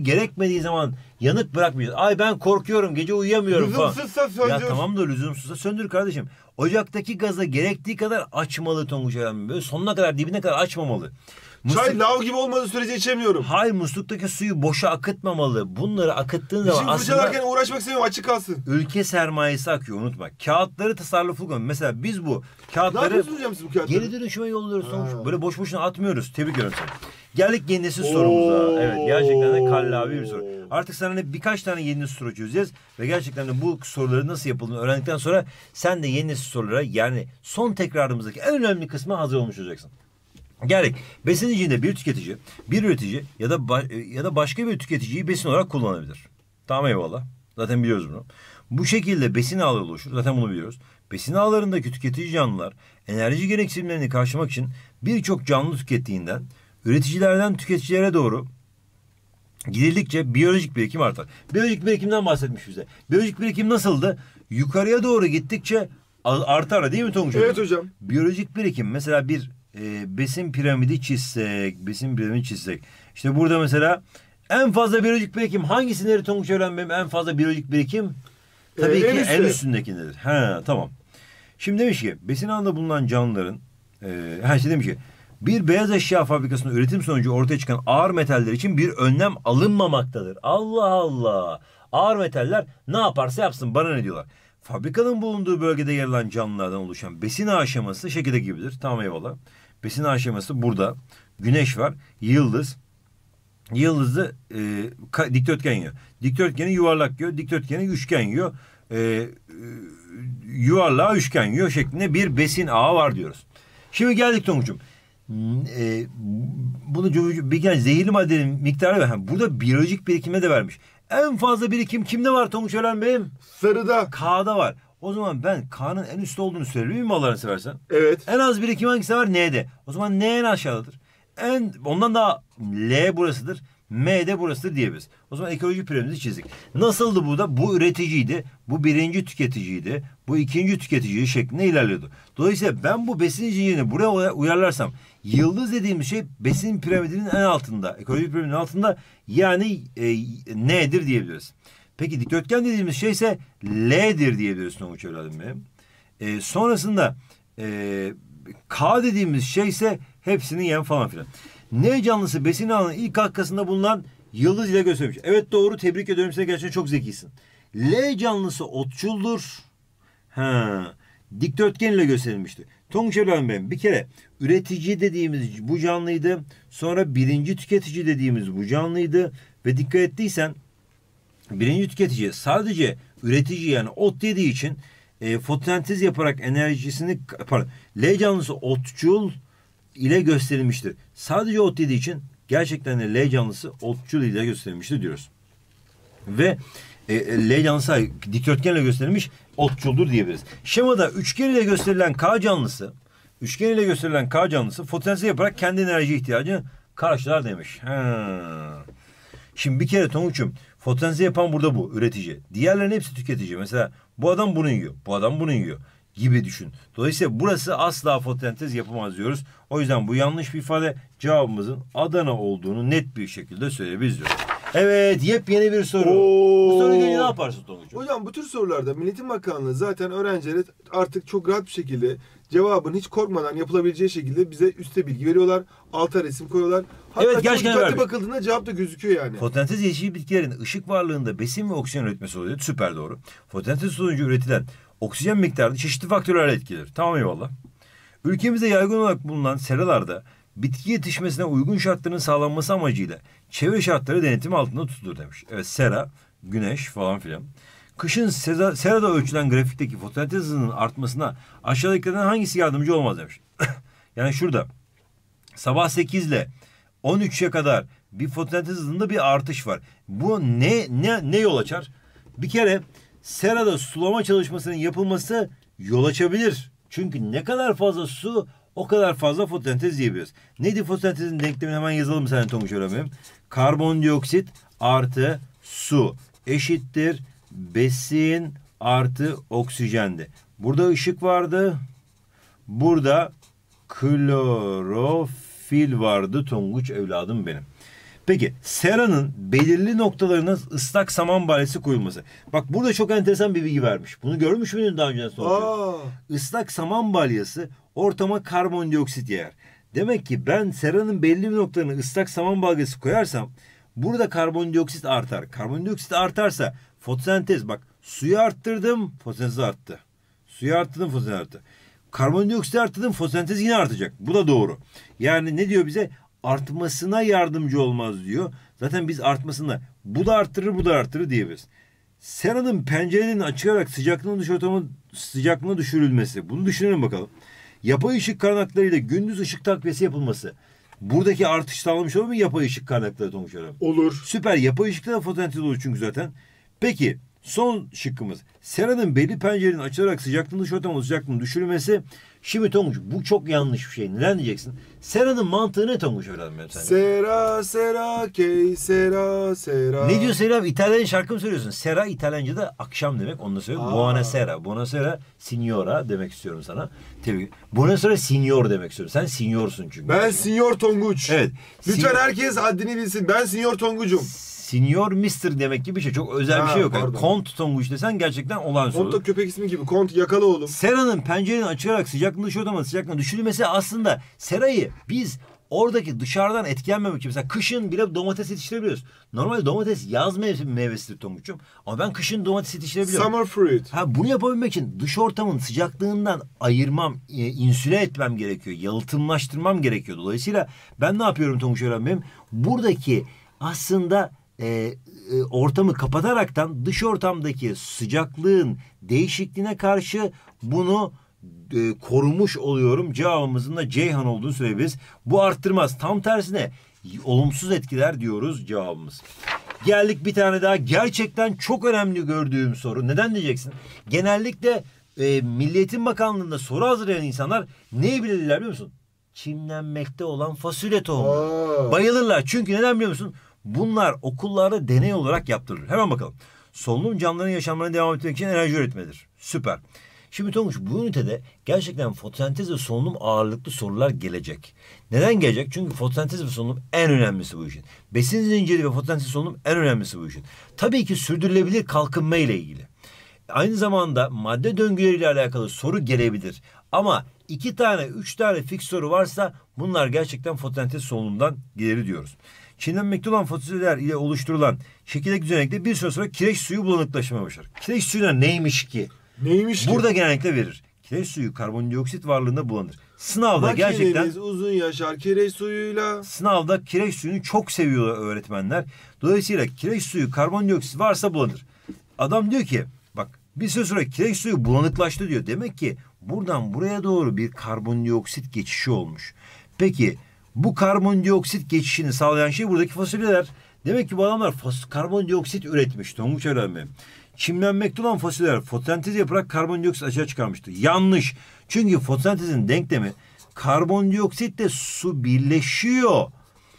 gerekmediği zaman yanık bırakmayacağız. Ay ben korkuyorum, gece uyuyamıyorum falan. Lüzumsuzsa söndür. Ya tamam da lüzumsuzsa söndür kardeşim. Ocaktaki gazı gerektiği kadar açmalı Tonguç Evladım. Böyle sonuna kadar, dibine kadar açmamalı. Çay lav gibi olmadığı sürece içemiyorum. Hayır, musluktaki suyu boşa akıtmamalı. Bunları akıttığın zaman Şimdi fırçalarken uğraşmak istemiyorum, açık kalsın. ülke sermayesi akıyor, unutma. Kağıtları tasarruflu kullan. Mesela biz bu Ne kağıtları yapıyorsunuz hocam siz bu kağıtları? geri dönüşüme yolluyoruz Ha. Tonguç. Böyle boş boşuna atmıyoruz. Tebrik ediyorum seni. Geldik yeni nesil sorumuza. Evet, gerçekten de kallavi bir soru. Artık sana birkaç tane yeni nesil soru çözeceğiz. Ve gerçekten de bu soruları nasıl yapıldığını öğrendikten sonra sen de yeni nesil sorulara, yani son tekrarımızdaki en önemli kısma hazır olmuş olacaksın. Geldik. Besin zincirinde bir tüketici, bir üretici ya da başka bir tüketiciyi besin olarak kullanabilir. Tamam, eyvallah. Zaten biliyoruz bunu. Bu şekilde besin ağları oluşur. Zaten bunu biliyoruz. Besin ağlarındaki tüketici canlılar enerji gereksinimlerini karşılamak için birçok canlı tükettiğinden üreticilerden tüketicilere doğru gidildikçe biyolojik birikim artar. Biyolojik birikimden bahsetmiş bize. Biyolojik birikim nasıldı? Yukarıya doğru gittikçe artar, değil mi Tonguç? Evet hocam. Biyolojik birikim mesela bir besin piramidi çizsek. İşte burada mesela en fazla biyolojik birikim hangisindedir Tonguç Evren benim? En fazla biyolojik birikim tabii ki en üstündekindedir. He, tamam. Şimdi demiş ki besin ağında bulunan canlıların demiş ki bir beyaz eşya fabrikasının üretim sonucu ortaya çıkan ağır metaller için bir önlem alınmamaktadır. Allah Allah. Ağır metaller ne yaparsa yapsın, bana ne diyorlar. Fabrikanın bulunduğu bölgede yer alan canlılardan oluşan besin ağı aşaması şekilde gibidir. Tamam, eyvallah. Besin ağı aşaması burada. Güneş var. Yıldız. Yıldızı dikdörtgen yiyor. Dikdörtgeni yuvarlak yiyor. Dikdörtgeni üçgen yiyor. Yuvarlağı üçgen yiyor şeklinde bir besin ağı var diyoruz. Şimdi geldik Tonguç'um. Bunu bir kere zehirli maddenin miktarı ve burada biyolojik birikime de vermiş. En fazla birikim kimde var Tonguç Ölen benim? Sarıda. K'da var. O zaman ben K'nın en üstte olduğunu söyleyeyim mi Allah'ını seversen? Evet. En az birikim hangisi var? N'de. O zaman N en aşağıdadır. Ondan daha L burasıdır. M de burasıdır diyebiliriz. O zaman ekoloji piramidimizi çizdik. Nasıldı bu da? Bu üreticiydi. Bu birinci tüketiciydi. Bu ikinci tüketici şeklinde ilerliyordu. Dolayısıyla ben bu besin zincirini buraya uyarlarsam yıldız dediğimiz şey besin piramidinin en altında. Ekoloji piramidinin altında, yani N'dir diyebiliriz. Peki dikdörtgen dediğimiz şey ise L'dir diyebiliriz Tonguç evladım benim. Sonrasında K dediğimiz şey ise hepsinin yem falan filan. Ne canlısı besin ağının ilk halkasında bulunan yıldız ile göstermiş. Evet, doğru, tebrik ediyorum seni, gerçekten çok zekisin. L canlısı otçuldur. Dikdörtgen ile gösterilmişti. Tonguç evladım benim, bir kere üretici dediğimiz bu canlıydı. Sonra birinci tüketici dediğimiz bu canlıydı. Ve dikkat ettiysen birinci tüketici sadece üretici, yani ot yediği için fotosentez yaparak enerjisini, L canlısı otçul ile gösterilmiştir. Sadece ot yediği için gerçekten de L canlısı otçul ile gösterilmiştir diyoruz. Ve L canlısı dikdörtgenle gösterilmiş, otçuldur diyebiliriz. Şemada üçgen ile gösterilen K canlısı fotosentez yaparak kendi enerji ihtiyacını karşılar demiş. Şimdi bir kere Tonguç'um, fotosentez yapan burada bu üretici. Diğerlerinin hepsi tüketici. Mesela bu adam bunu yiyor, bu adam bunu yiyor gibi düşün. Dolayısıyla burası asla fotosentez yapamaz diyoruz. O yüzden bu yanlış bir ifade, cevabımızın Adana olduğunu net bir şekilde söyleyebiliriz diyoruz. Evet, yepyeni bir soru. Bu soruyu ne yaparsın Tonguç'um? Hocam bu tür sorularda Milliyetin Bakanlığı zaten öğrencilere artık çok rahat bir şekilde cevabın hiç korkmadan yapılabileceği şekilde bize üstte bilgi veriyorlar. Alta resim koyuyorlar. Hatta Evet, gerçekten dikkatli bakıldığında cevap da gözüküyor yani. Fotosentez yeşil bitkilerin ışık varlığında besin ve oksijen üretmesi oluyor. Süper doğru. Fotosentez sonucu üretilen oksijen miktarı çeşitli faktörlerle etkilenir. Tamam, eyvallah. Ülkemizde yaygın olarak bulunan seralarda bitki yetişmesine uygun şartların sağlanması amacıyla çevre şartları denetimi altında tutulur demiş. Evet, sera, güneş falan filan. Kışın serada ölçülen grafikteki fotosentez hızının artmasına aşağıdakilerden hangisi yardımcı olmaz demiş. Yani şurada sabah 8 ile 13'e kadar bir fotosentez hızında bir artış var. Bu ne yol açar? Bir kere serada sulama çalışmasının yapılması yol açabilir. Çünkü ne kadar fazla su, o kadar fazla fotosentez diyebiliriz. Neydi fotosentezin denklemini hemen yazalım sen Tonguç öğrenmem. Karbondioksit artı su eşittir besin artı oksijendi. Burada ışık vardı. Burada klorofil vardı Tonguç evladım benim. Peki seranın belirli noktalarına ıslak saman balyası koyulması. Bak burada çok enteresan bir bilgi vermiş. Bunu görmüş müydün daha önce? Islak saman balyası ortama karbondioksit yayar. Demek ki ben seranın belli bir noktalarına ıslak saman balyası koyarsam burada karbondioksit artar. Karbondioksit artarsa fotosentez, bak suyu arttırdım, fotosentez arttı. Suyu arttırdım, fotosentez arttı. Karbondioksit arttırdım, fotosentez yine artacak. Bu da doğru. Yani ne diyor bize? Artmasına yardımcı olmaz diyor. Zaten biz artmasına bu da arttırır, bu da arttırır diyebiliriz. Seranın pencerenin açılarak dış ortamın sıcaklığına düşürülmesi. Bunu düşünelim bakalım. Yapay ışık kaynaklarıyla gündüz ışık takviyesi yapılması. Buradaki artış sağlamış olur mu yapay ışık kaynakları Tonguç Hocam? Olur. Süper. Yapay ışıkta da fotosentez olur çünkü zaten. Peki son şıkkımız. Seranın belli pencerenin açılarak dış ortamın sıcaklığının düşürülmesi. Şimdi Tonguç bu çok yanlış bir şey. Neden diyeceksin? Seranın mantığı ne Tonguç öğrenmem sence? Sera, sera, key, sera, sera. Ne diyor Selam? İtalyanca şarkı mı söylüyorsun? Sera İtalyanca'da akşam demek. Onu da söylüyorum. Buonasera. Buonasera signora demek istiyorum sana. Tabii. Buonasera signor demek istiyorum. Sen signorsun çünkü. Ben Signor Tonguç. Evet. Lütfen herkes haddini bilsin. Ben Signor Tonguç'um. Signor Mister demek gibi bir şey. Çok özel bir şey yok. Yani Kont Tonguç desen gerçekten olağanüstü olur. Kont da köpek ismi gibi. Kont yakala oğlum. Seranın pencerenin açılarak dış ortamın sıcaklığına düşürülmesi aslında serayı biz oradaki dışarıdan etkilenmemek için mesela kışın bile domates yetiştirebiliyoruz. Normalde domates yaz meyvesidir Tonguç'um. Ama ben kışın domates yetiştirebiliyorum. Summer fruit. Bunu yapabilmek için dış ortamın sıcaklığından ayırmam, insüle etmem gerekiyor. Yalıtımlaştırmam gerekiyor. Dolayısıyla ben ne yapıyorum Tonguç öğrenmem? Buradaki aslında ortamı kapataraktan dış ortamdaki sıcaklığın değişikliğine karşı bunu korumuş oluyorum. Cevabımızın da Ceyhan olduğunu söyleyebiliriz. Bu arttırmaz. Tam tersine olumsuz etkiler diyoruz cevabımız. Geldik bir tane daha. Gerçekten çok önemli gördüğüm soru. Neden diyeceksin? Genellikle Milli Eğitim Bakanlığı'nda soru hazırlayan insanlar neyi bilirler biliyor musun? Çimlenmekte olan fasulye tohumu. Bayılırlar. Çünkü neden biliyor musun? Bunlar okullarda deney olarak yaptırılır. Hemen bakalım. Solunum canlıların yaşamlarına devam etmek için enerji üretmedir. Süper. Şimdi Tonguç bu ünitede gerçekten fotosentez ve solunum ağırlıklı sorular gelecek. Neden gelecek? Çünkü fotosentez ve solunum en önemlisi bu işin. Besin zinciri ve fotosentez solunum en önemlisi bu işin. Tabii ki sürdürülebilir kalkınma ile ilgili. Aynı zamanda madde döngüleriyle alakalı soru gelebilir. Ama 2 tane 3 tane fix soru varsa bunlar gerçekten fotosentez solunumdan gelir diyoruz. Çiğnenmekte olan fotosentezler ile oluşturulan şekildeki düzenekte bir süre sonra kireç suyu bulanıklaşmaya başlar. Kireç suyuna neymiş ki? Burada genellikle verir. Kireç suyu karbondioksit varlığında bulanır. Sınavda gerçekten uzun yaşar kireç suyuyla. Sınavda kireç suyunu çok seviyor öğretmenler. Dolayısıyla kireç suyu karbondioksit varsa bulanır. Adam diyor ki bak bir süre sonra kireç suyu bulanıklaştı diyor. Demek ki buradan buraya doğru bir karbondioksit geçişi olmuş. Peki bu karbondioksit geçişini sağlayan şey buradaki fasulyeler. Demek ki bu adamlar karbondioksit üretmiş. Tonguç öğrenme. Çimlenmekte olan fasulyeler fotosentez yaparak karbondioksit açığa çıkarmıştır. Yanlış. Çünkü fotosentezin denklemi karbondioksitle su birleşiyor.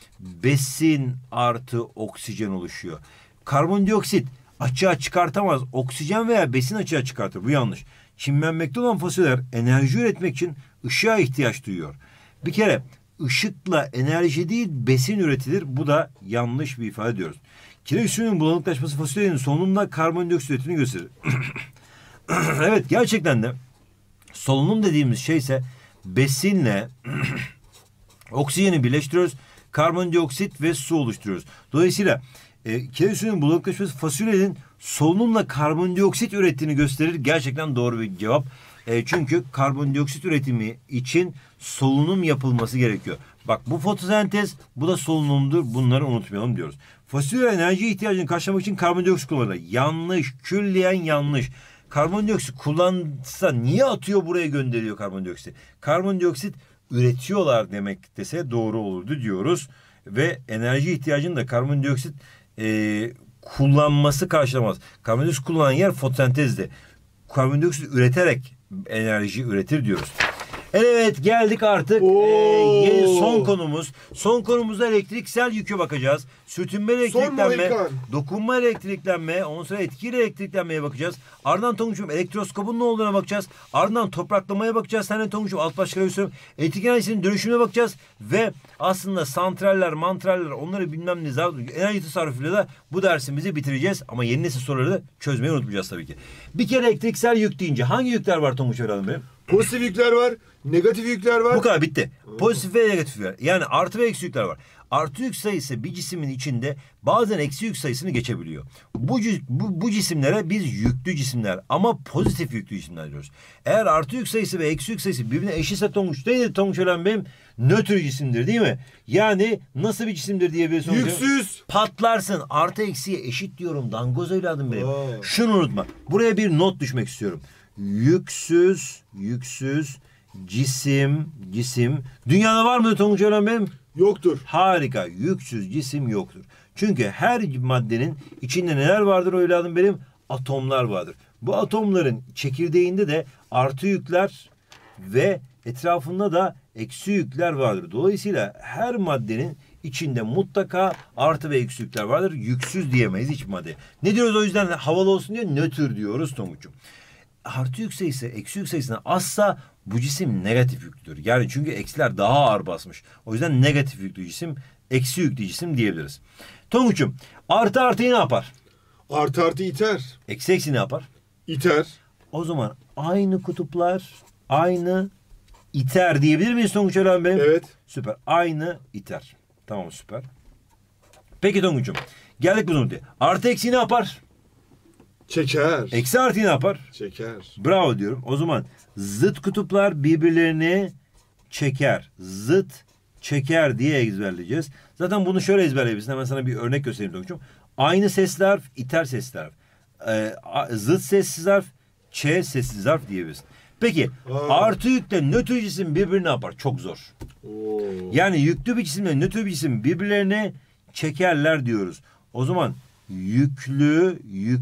Besin artı oksijen oluşuyor. Karbondioksit açığa çıkartamaz. Oksijen veya besin açığa çıkartır. Bu yanlış. Çimlenmekte olan fasulyeler enerji üretmek için ışığa ihtiyaç duyuyor. Bir kere ışıkla enerji değil besin üretilir. Bu da yanlış bir ifade ediyoruz. Kireç suyunun bulanıklaşması fasulyenin solunumda karbondioksit üretimini gösterir. Evet gerçekten de solunum dediğimiz şey ise besinle oksijeni birleştiriyoruz. Karbondioksit ve su oluşturuyoruz. Dolayısıyla kireç suyunun bulanıklaşması fasulyenin solunumla karbondioksit ürettiğini gösterir. Gerçekten doğru bir cevap. Çünkü karbondioksit üretimi için solunum yapılması gerekiyor. Bak bu fotosentez, bu da solunumdur. Bunları unutmayalım diyoruz. Fasulye enerji ihtiyacını karşılamak için karbondioksit kullanır. Yanlış, külliyen yanlış. Karbondioksit kullansa niye atıyor buraya gönderiyor karbondioksit? Karbondioksit üretiyorlar demek dese doğru olurdu diyoruz. Ve enerji ihtiyacını da karbondioksit kullanması karşılamaz. Karbondioksit kullanan yer fotosentezde. Karbondioksit üreterek enerji üretir diyoruz. Evet, geldik artık Oo. yeni son konumuz. Son konumuzda elektriksel yüke bakacağız. Sürtünme elektriklenme, Mohikan. dokunma elektriklenme, ondan sonra etkili elektriklenmeye bakacağız. Ardından Tonguç'um elektroskopun ne olduğuna bakacağız. Ardından topraklamaya bakacağız. Sen Tonguç'um alt başlıklara gösteriyorum. Elektrik enerjisinin dönüşümüne bakacağız. Ve aslında santraller, mantraller, onları bilmem ne enerji tasarrufuyla da bu dersimizi bitireceğiz. Ama yeni nesil soruları da çözmeyi unutmayacağız tabii ki. Bir kere elektriksel yük deyince hangi yükler var Tonguç öğrendim benim? Pozitif yükler var, negatif yükler var. Bu kadar, bitti. Pozitif ve negatif yükler. Yani artı ve eksi yükler var. Artı yük sayısı bir cismin içinde bazen eksi yük sayısını geçebiliyor. Bu cisimlere biz yüklü cisimler ama pozitif yüklü cisimler diyoruz. Eğer artı yük sayısı ve eksi yük sayısı birbirine eşitse Tonguç neydi Tonguç öğren benim? Nötr cisimdir değil mi? Yani nasıl bir cisimdir diyebilirsin. Yüksüz. Patlarsın. Artı eksiye eşit diyorum. Dangoz evladım benim. Aa. Şunu unutma. Buraya bir not düşmek istiyorum. Yüksüz cisim. Dünyada var mı Tonguç öğren benim? Yoktur. Harika. Yüksüz cisim yoktur. Çünkü her maddenin içinde neler vardır evladım benim? Atomlar vardır. Bu atomların çekirdeğinde de artı yükler ve etrafında da eksi yükler vardır. Dolayısıyla her maddenin içinde mutlaka artı ve eksi yükler vardır. Yüksüz diyemeyiz hiç madde. Ne diyoruz o yüzden havalı olsun diye nötr diyoruz Tonguç'um. Artı yük sayısı eksi yük sayısına azsa bu cisim negatif yüklüdür. Yani çünkü eksiler daha ağır basmış. O yüzden negatif yüklü cisim, eksi yüklü cisim diyebiliriz. Tonguç'um artı artıyı ne yapar? Artı artı iter. Eksi eksi ne yapar? İter. O zaman aynı kutuplar aynı iter diyebilir miyiz Tonguç öğren benim? Evet. Süper. Aynı iter. Tamam, süper. Peki Tonguç'um geldik bu noktaya. Artı eksi ne yapar? Çeker. Eksi artıyı ne yapar? Çeker. Bravo diyorum. O zaman zıt kutuplar birbirlerini çeker. Zıt çeker diye ezberleyeceğiz. Zaten bunu şöyle ezberleyebilirsin. Hemen sana bir örnek göstereyim Tonguç'um. Aynı sesli harf, iter sesli harf. Zıt sessiz harf, ç sessiz harf diyebilirsin. Peki artı yükle nötr cisim birbirini yapar? Çok zor. Oo. Yani yüklü bir cisimle nötr bir cisim birbirlerini çekerler diyoruz. O zaman yüklü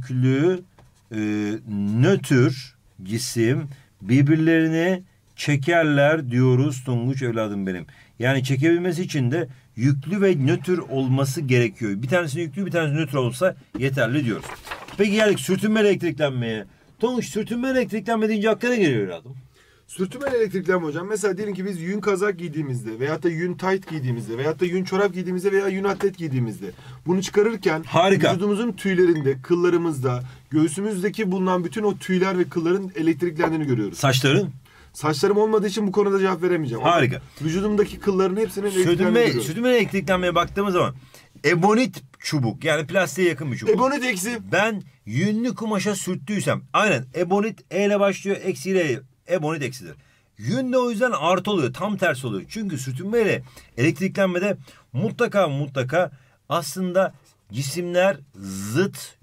nötr cisim birbirlerini çekerler diyoruz Tonguç evladım benim. Yani çekebilmesi için de yüklü ve nötr olması gerekiyor. Bir tanesinin yüklü bir tanesi nötr olsa yeterli diyoruz. Peki geldik sürtünme elektriklenmeye. Tonguç sürtünme elektriklenme deyince aklına ne geliyor evladım? Sürtünme elektriklenme hocam. Mesela diyelim ki biz yün kazak giydiğimizde veyahut da yün tayt giydiğimizde veyahut da yün çorap giydiğimizde veya yün atlet giydiğimizde bunu çıkarırken Harika. vücudumuzun tüylerinde, kıllarımızda, göğsümüzdeki bulunan bütün o tüyler ve kılların elektriklendiğini görüyoruz. Saçların? Saçlarım olmadığı için bu konuda cevap veremeyeceğim. Harika. Ama vücudumdaki kılların hepsinin elektriklendiğini görüyoruz. Sürtünme elektriklenmeye baktığımız zaman ebonit çubuk yani plastiğe yakın bir çubuk. Ebonit eksi. Ben yünlü kumaşa sürttüysem aynen ebonit E ile başlıyor, eksiyle ebonit eksidir. Yün de o yüzden artı oluyor, tam tersi oluyor. Çünkü sürtünmeyle elektriklenmede mutlaka aslında cisimler zıt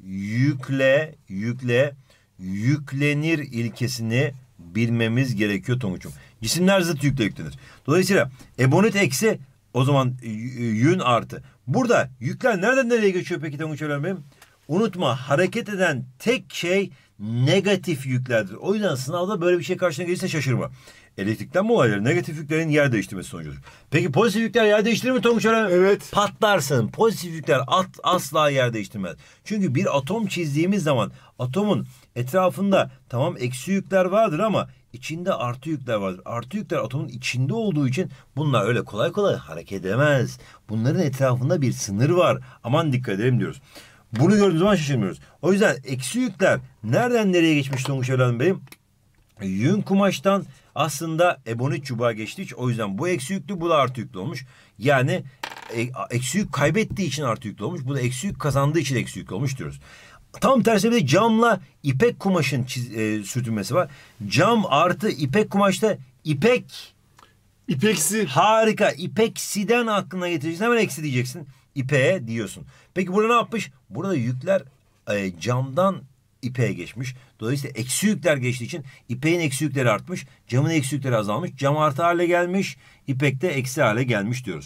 yüklenir ilkesini bilmemiz gerekiyor Tonguç'um. Cisimler zıt yükle yüklenir. Dolayısıyla ebonit eksi o zaman yün artı. Burada yükler nereden nereye geçiyor peki Tonguç öğren benim? Unutma, hareket eden tek şey negatif yüklerdir. O yüzden sınavda böyle bir şey karşına gelirse şaşırma. Elektriklenme olayları negatif yüklerin yer değiştirmesi sonucudur. Peki pozitif yükler yer değiştirir mi Tonguç öğren? Evet. Patlarsın. Pozitif yükler asla yer değiştirmez. Çünkü bir atom çizdiğimiz zaman atomun etrafında tamam eksi yükler vardır ama içinde artı yükler vardır. Artı yükler atomun içinde olduğu için bunlar öyle kolay kolay hareket edemez. Bunların etrafında bir sınır var. Aman dikkat edelim diyoruz. Bunu gördüğümüz zaman şaşırmıyoruz. O yüzden eksi yükler nereden nereye geçmiş Tonguç evladım benim? Yün kumaştan aslında ebonit çubuğa geçtiği için o yüzden bu eksi yüklü, bu da artı yüklü olmuş. Yani eksi yük kaybettiği için artı yüklü olmuş. Bu da eksi yük kazandığı için eksi yüklü olmuş diyoruz. Tam tersine de camla ipek kumaşın sürtünmesi var. Cam artı ipek kumaşta ipek. İpeksi. Harika. İpeksiden aklına getireceksin. Hemen eksi diyeceksin. İpeğe diyorsun. Peki burada ne yapmış? Burada yükler camdan ipeğe geçmiş. Dolayısıyla eksi yükler geçtiği için ipeğin eksi yükleri artmış. Camın eksi yükleri azalmış. Cam artı hale gelmiş. İpek de eksi hale gelmiş diyoruz.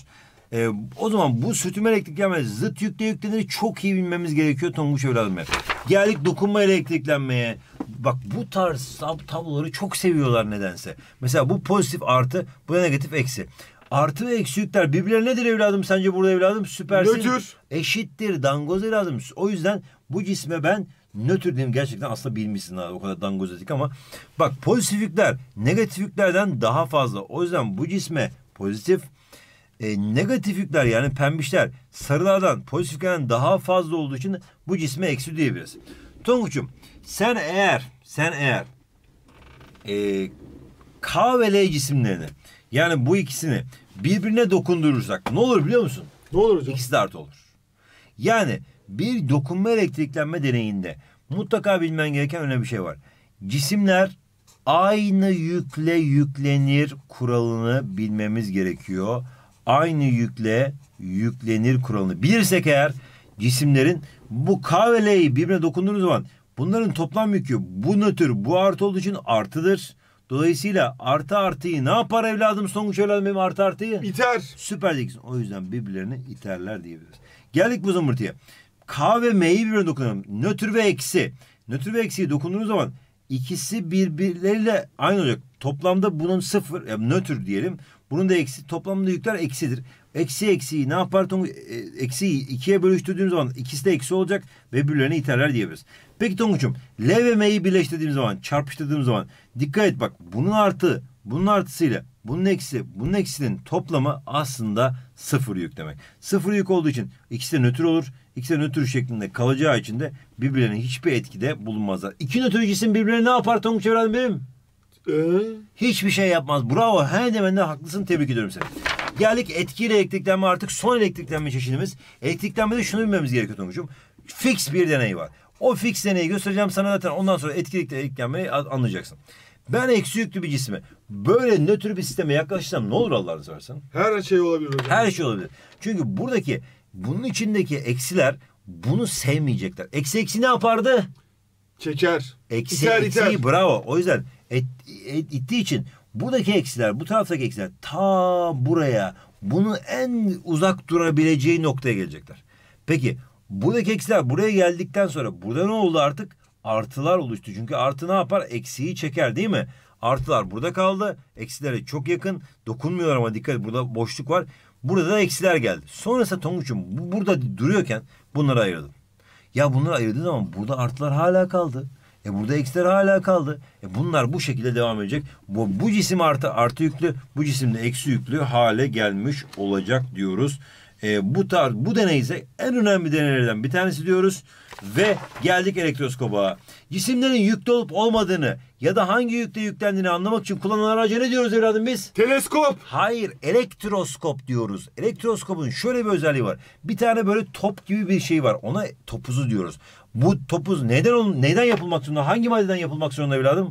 O zaman bu sürtünme elektriklenme zıt yükle yükleniri çok iyi bilmemiz gerekiyor Tonguç evladım. Geldik dokunma elektriklenmeye. Bak bu tarz tabloları çok seviyorlar nedense. Mesela bu pozitif artı, bu da negatif eksi. Artı ve eksi yükler birbirlerine nedir evladım sence burada evladım? Süpersin. Nötr. Eşittir dangoz evladım. O yüzden bu cisme ben nötr diyeyim. Gerçekten aslında bilmişsin abi, o kadar dangoz dedik ama. Bak pozitif yükler negatif yüklerden daha fazla. O yüzden bu cisme pozitif, negatif yükler yani pembişler sarılardan pozitif yüklerden daha fazla olduğu için bu cisme eksi diyebiliriz. Tonguç'um sen eğer K ve L cisimlerini yani bu ikisini birbirine dokundurursak ne olur biliyor musun? Ne olur hocam? İkisi de artı olur. Yani bir dokunma elektriklenme deneyinde mutlaka bilmen gereken önemli bir şey var. Cisimler aynı yükle yüklenir kuralını bilmemiz gerekiyor. Aynı yükle yüklenir kuralını bilirsek eğer cisimlerin bu K ve L'yi birbirine dokunduğunuz zaman bunların toplam yükü bu nötr bu artı olduğu için artıdır. Dolayısıyla artı artıyı ne yapar evladım? Sonuç evladım benim artı artıyı? İter. Süper diyeceksin. O yüzden birbirlerini iterler diyebiliriz. Geldik bu zımbırtıya. K ve M'yi birbirine dokunalım. Nötr ve eksi. Nötr ve eksiye dokunduğunuz zaman ikisi birbirleriyle aynı olacak. Toplamda bunun sıfır, yani nötr diyelim. Bunun da eksi. Toplamda yükler eksidir. Eksi eksiyi ne yapar? Eksiyi ikiye bölüştürdüğümüz zaman ikisi de eksi olacak ve birbirlerini iterler diyebiliriz. Peki Tonguç'um L ve M'yi birleştirdiğimiz zaman, çarpıştırdığımız zaman dikkat et bak. Bunun artı, bunun artısıyla bunun eksi, bunun eksinin toplamı aslında sıfır yük demek. Sıfır yük olduğu için ikisi de nötr olur. İkisi de nötr şeklinde kalacağı için de birbirlerine hiçbir etkide bulunmazlar. İki nötr cisim birbirlerine ne yapar Tonguç evladım benim? Hiçbir şey yapmaz. Bravo. Her demende haklısın. Tebrik ediyorum seni. Geldik etkiyle elektriklenme artık son elektriklenme çeşidimiz. Elektriklenmede şunu bilmemiz gerekiyor Tonguç'um. Fix bir deney var. O fix deneyi göstereceğim sana zaten ondan sonra etkiyle elektriklenmeyi anlayacaksın. Ben eksi yüklü bir cisme böyle nötr bir sisteme yaklaşsam ne olur Allah'ını seversen? Her şey olabilir hocam. Her şey olabilir. Çünkü bunun içindeki eksiler bunu sevmeyecekler. Eksi ne yapardı? Çeker. Eksiyi bravo. O yüzden ittiği için buradaki eksiler, bu taraftaki eksiler ta buraya, bunun en uzak durabileceği noktaya gelecekler. Peki buradaki eksiler buraya geldikten sonra burada ne oldu artık? Artılar oluştu. Çünkü artı ne yapar? Eksiyi çeker değil mi? Artılar burada kaldı. Eksilere çok yakın. Dokunmuyorlar ama dikkat et burada boşluk var. Burada da eksiler geldi. Sonrasında Tonguç'um burada duruyorken bunları ayırdım. Ya bunları ayırdığın zaman burada artılar hala kaldı. Burada eksiler hala kaldı. Bunlar bu şekilde devam edecek. Bu cisim artı yüklü, bu cisim de eksi yüklü hale gelmiş olacak diyoruz. Bu deney ise en önemli deneylerden bir tanesi diyoruz. Ve geldik elektroskopa. Cisimlerin yüklü olup olmadığını ya da hangi yükle yüklendiğini anlamak için kullanılan araca ne diyoruz evladım biz? Teleskop. Hayır, elektroskop diyoruz. Elektroskopun şöyle bir özelliği var. Bir tane böyle top gibi bir şey var. Ona topuzu diyoruz. Bu topuz neden yapılmak zorunda? Hangi maddeden yapılmak zorunda evladım?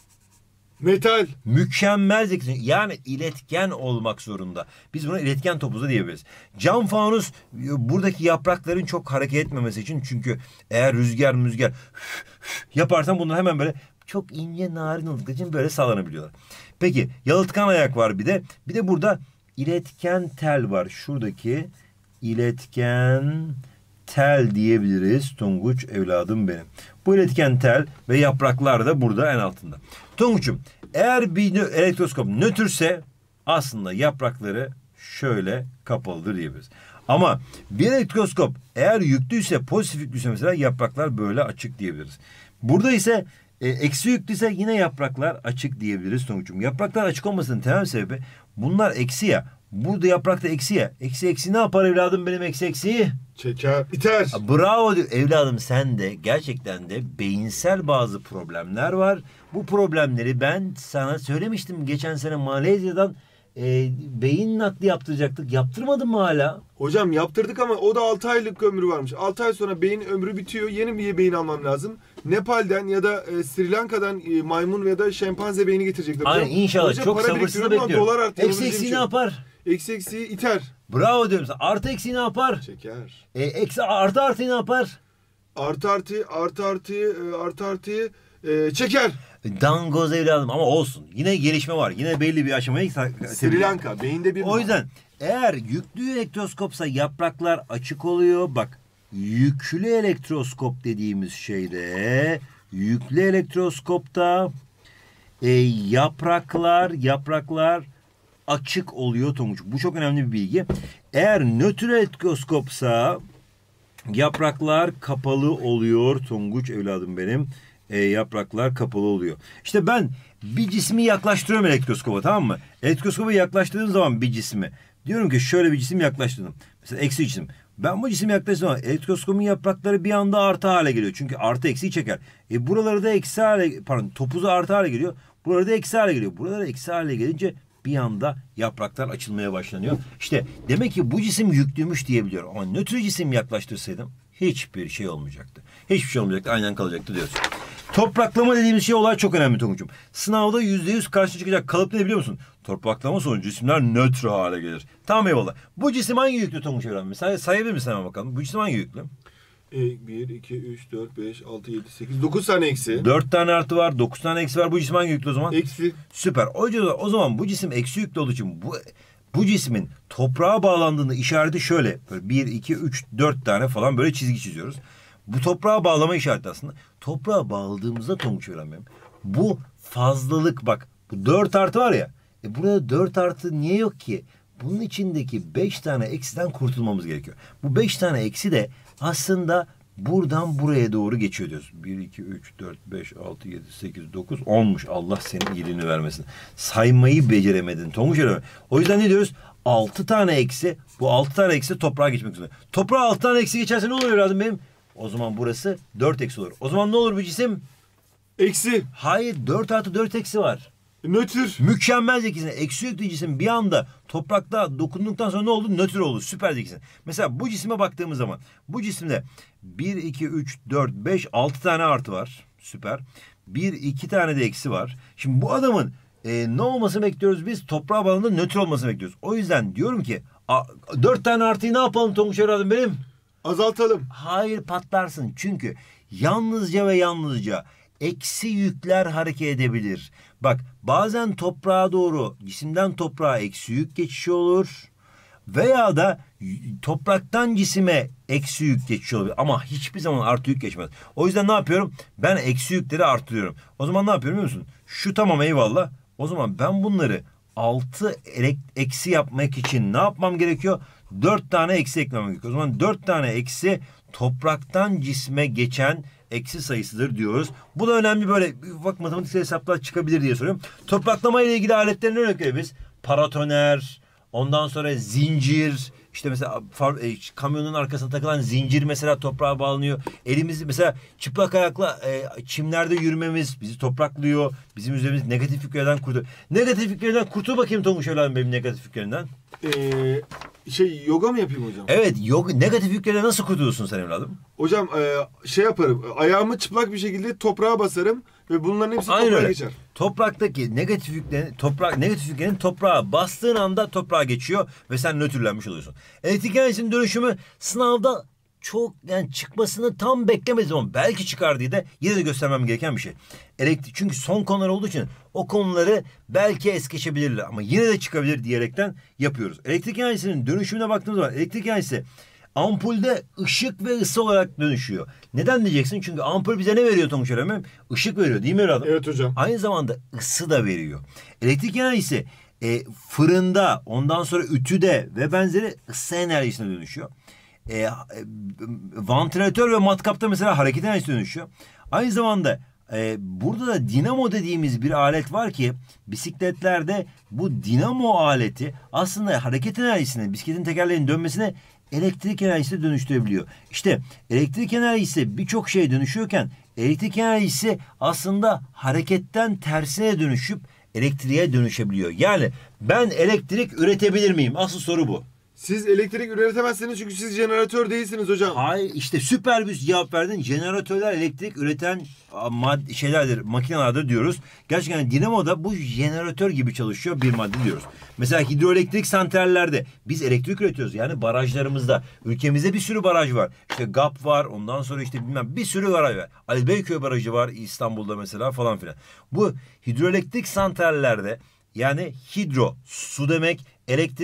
Metal. Mükemmel zekisin. Yani iletken olmak zorunda. Biz buna iletken topuzu diyebiliriz. Cam fanus buradaki yaprakların çok hareket etmemesi için. Çünkü eğer rüzgar yaparsan bunlar hemen böyle çok ince narin oldukları için böyle sallanabiliyorlar. Peki yalıtkan ayak var bir de. Bir de burada iletken tel var. Şuradaki iletken tel diyebiliriz Tonguç evladım benim. Bu iletken tel ve yapraklar da burada en altında. Tonguç'um eğer bir elektroskop nötrse aslında yaprakları şöyle kapalıdır diyebiliriz. Ama bir elektroskop eğer yüklüyse pozitif yüklüyse mesela yapraklar böyle açık diyebiliriz. Burada ise eksi yüklüyse yine yapraklar açık diyebiliriz Tonguç'um. Yapraklar açık olmasının temel sebebi bunlar eksi ya. Burada yaprakta eksi ya. Eksi ne yapar evladım benim eksiyi? Çeker. İter. Bravo evladım sen de gerçekten de beyinsel bazı problemler var. Bu problemleri ben sana söylemiştim geçen sene Malezya'dan beyin nakli yaptıracaktık. Yaptırmadın mı hala? Hocam yaptırdık ama o da 6 aylık ömrü varmış. 6 ay sonra beyin ömrü bitiyor. Yeni bir beyin almam lazım. Nepal'den ya da Sri Lanka'dan maymun ya da şempanze beyni getirecekler. Aynen inşallah. Hocam, çok sabırsızla bekliyorum. Dolar artıyor. Eksi ne yapar? Eksi iter. Bravo diyorum sana. Artı eksi ne yapar? Çeker. Eksi artı ne yapar? Artı artıyı çeker. Dangoz evladım ama olsun. Yine gelişme var. Yine belli bir aşamaya Sri Lanka. Beyinde bir... O yüzden Eğer yüklü elektroskopsa yapraklar açık oluyor. Bak, yüklü elektroskop dediğimiz şeyde, yüklü elektroskopta yapraklar açık oluyor Tonguç. Bu çok önemli bir bilgi. Eğer nötr elektroskopsa yapraklar kapalı oluyor Tonguç evladım benim. Yapraklar kapalı oluyor. İşte ben bir cismi yaklaştırıyorum elektroskopa, tamam mı? Elektroskopa yaklaştırdığım zaman bir cismi, diyorum ki şöyle bir cisim yaklaştırdım. Mesela eksi cisim. Ben bu cisimi yaklaştırdığım zaman elektroskopun yaprakları bir anda artı hale geliyor. Çünkü artı eksiyi çeker. Buraları da eksi hale, pardon, topuzu artı hale geliyor. Buraları da eksi hale geliyor. Buraları eksi hale gelince bir anda yapraklar açılmaya başlanıyor. İşte demek ki bu cisim yüklüymüş diyebiliyorum. Ama nötr cisim yaklaştırsaydım hiçbir şey olmayacaktı. Hiçbir şey olmayacaktı. Aynen kalacaktı diyoruz. Topraklama dediğimiz şey, olay çok önemli Tonguç'um. Sınavda %100 karşı çıkacak kalıp ne biliyor musun? Topraklama sonucu cisimler nötr hale gelir. Tamam, eyvallah. Bu cisim hangi yüklü Tonguç evladım? Mesela sayabilir misin hemen bakalım? Bu cisim hangi yüklü? 1, 2, 3, 4, 5, 6, 7, 8, 9 tane eksi. 4 tane artı var, 9 tane eksi var. Bu cisim hangi yüklü o zaman? Eksi. Süper. O zaman bu cisim eksi yüklü olduğu için bu cismin toprağa bağlandığını işareti şöyle. Böyle 1, 2, 3, 4 tane falan böyle çizgi çiziyoruz. Bu toprağa bağlama işareti aslında. Toprağa bağladığımızda Tonguç öğrenmem. Bu fazlalık, bak. Bu 4 artı var ya. Burada 4 artı niye yok ki? Bunun içindeki 5 tane eksiden kurtulmamız gerekiyor. Bu 5 tane eksi de aslında buradan buraya doğru geçiyor diyoruz. 1, 2, 3, 4, 5, 6, 7, 8, 9, 10'muş. Allah senin iyiliğini vermesin. Saymayı beceremedin Tonguç öğrenmem. O yüzden ne diyoruz? 6 tane eksi. Bu 6 tane eksi toprağa geçmek zorunda. Toprağa 6 tane eksi geçerse ne oluyor lazım benim? O zaman burası 4 eksi olur. O zaman ne olur bu cisim? Eksi. Hayır, 4 artı 4 eksi var. Nötr. Mükemmel zekisin. Eksi yüklü cisim bir anda toprakta dokunduktan sonra ne oldu? Nötr oldu. Süper zekisin. Mesela bu cisime baktığımız zaman bu cisimde 1, 2, 3, 4, 5, 6 tane artı var. Süper. 1, 2 tane de eksi var. Şimdi bu adamın ne olmasını bekliyoruz biz? Toprağa bağlamında nötr olmasını bekliyoruz. O yüzden diyorum ki 4 tane artıyı ne yapalım Tonguç evladım benim? Azaltalım. Hayır, patlarsın. Çünkü yalnızca ve yalnızca eksi yükler hareket edebilir. Bak, bazen toprağa doğru, cisimden toprağa eksi yük geçişi olur. Veya da topraktan cisime eksi yük geçişi olur. Ama hiçbir zaman artı yük geçmez. O yüzden ne yapıyorum? Ben eksi yükleri arttırıyorum. O zaman ne yapıyorum biliyor musun? Şu tamam, eyvallah. O zaman ben bunları 6 eksi yapmak için ne yapmam gerekiyor? 4 tane eksi eklemem gerekiyor. O zaman 4 tane eksi topraktan cisme geçen eksi sayısıdır diyoruz. Bu da önemli, böyle ufak matematiksel hesaplar çıkabilir diye soruyorum. Topraklama ile ilgili aletlerin örnek veririz. Paratoner, ondan sonra zincir, işte mesela kamyonun arkasına takılan zincir mesela toprağa bağlanıyor. Elimizi mesela çıplak ayakla çimlerde yürümemiz bizi topraklıyor. Bizim üzerimiz negatif yüklerden kurtuluyor. Negatif yüklerden kurtul bakayım Tonguç evladım benim negatif yüklerinden. Yoga mı yapayım hocam? Evet, negatif yüklerden nasıl kurtulursun sen evladım? Hocam yaparım. Ayağımı çıplak bir şekilde toprağa basarım ve bunların hepsi toprağa geçer. Topraktaki negatif yüklerin toprağa bastığın anda toprağa geçiyor ve sen nötrlenmiş oluyorsun. Elektrik enerjisinin dönüşümü sınavda çok, yani çıkmasını tam beklemedim ama belki çıkar diye de yine de göstermem gereken bir şey. Çünkü son konular olduğu için o konuları belki es geçebilirler ama yine de çıkabilir diyerekten yapıyoruz. Elektrik enerjisinin dönüşümüne baktığımız zaman elektrik enerjisi ampulde ışık ve ısı olarak dönüşüyor. Neden diyeceksin? Çünkü ampul bize ne veriyor Tonguç öğretmenim? Işık veriyor değil mi evladım? Evet hocam. Aynı zamanda ısı da veriyor. Elektrik enerjisi fırında, ondan sonra ütüde ve benzeri ısı enerjisine dönüşüyor. Vantilatör ve matkapta mesela hareket enerjisine dönüşüyor. Aynı zamanda burada da dinamo dediğimiz bir alet var ki bisikletlerde bu dinamo aleti aslında hareket enerjisini, bisikletin tekerleğinin dönmesine elektrik enerjisine dönüştürebiliyor. İşte elektrik enerjisi birçok şeye dönüşüyorken elektrik enerjisi aslında hareketten tersine dönüşüp elektriğe dönüşebiliyor. Yani ben elektrik üretebilir miyim? Asıl soru bu. Siz elektrik üretemezsiniz çünkü siz jeneratör değilsiniz hocam. Hayır, işte süper bir cevap verdin. Jeneratörler elektrik üreten makinelerdir diyoruz. Gerçekten dinamo da bu jeneratör gibi çalışıyor bir madde diyoruz. Mesela hidroelektrik santrallerde biz elektrik üretiyoruz. Yani barajlarımızda. Ülkemizde bir sürü baraj var. İşte GAP var. Ondan sonra işte bilmem bir sürü baraj var. Ali Beyköy Barajı var İstanbul'da mesela falan filan. Bu hidroelektrik santrallerde, yani hidro su demek, elektrik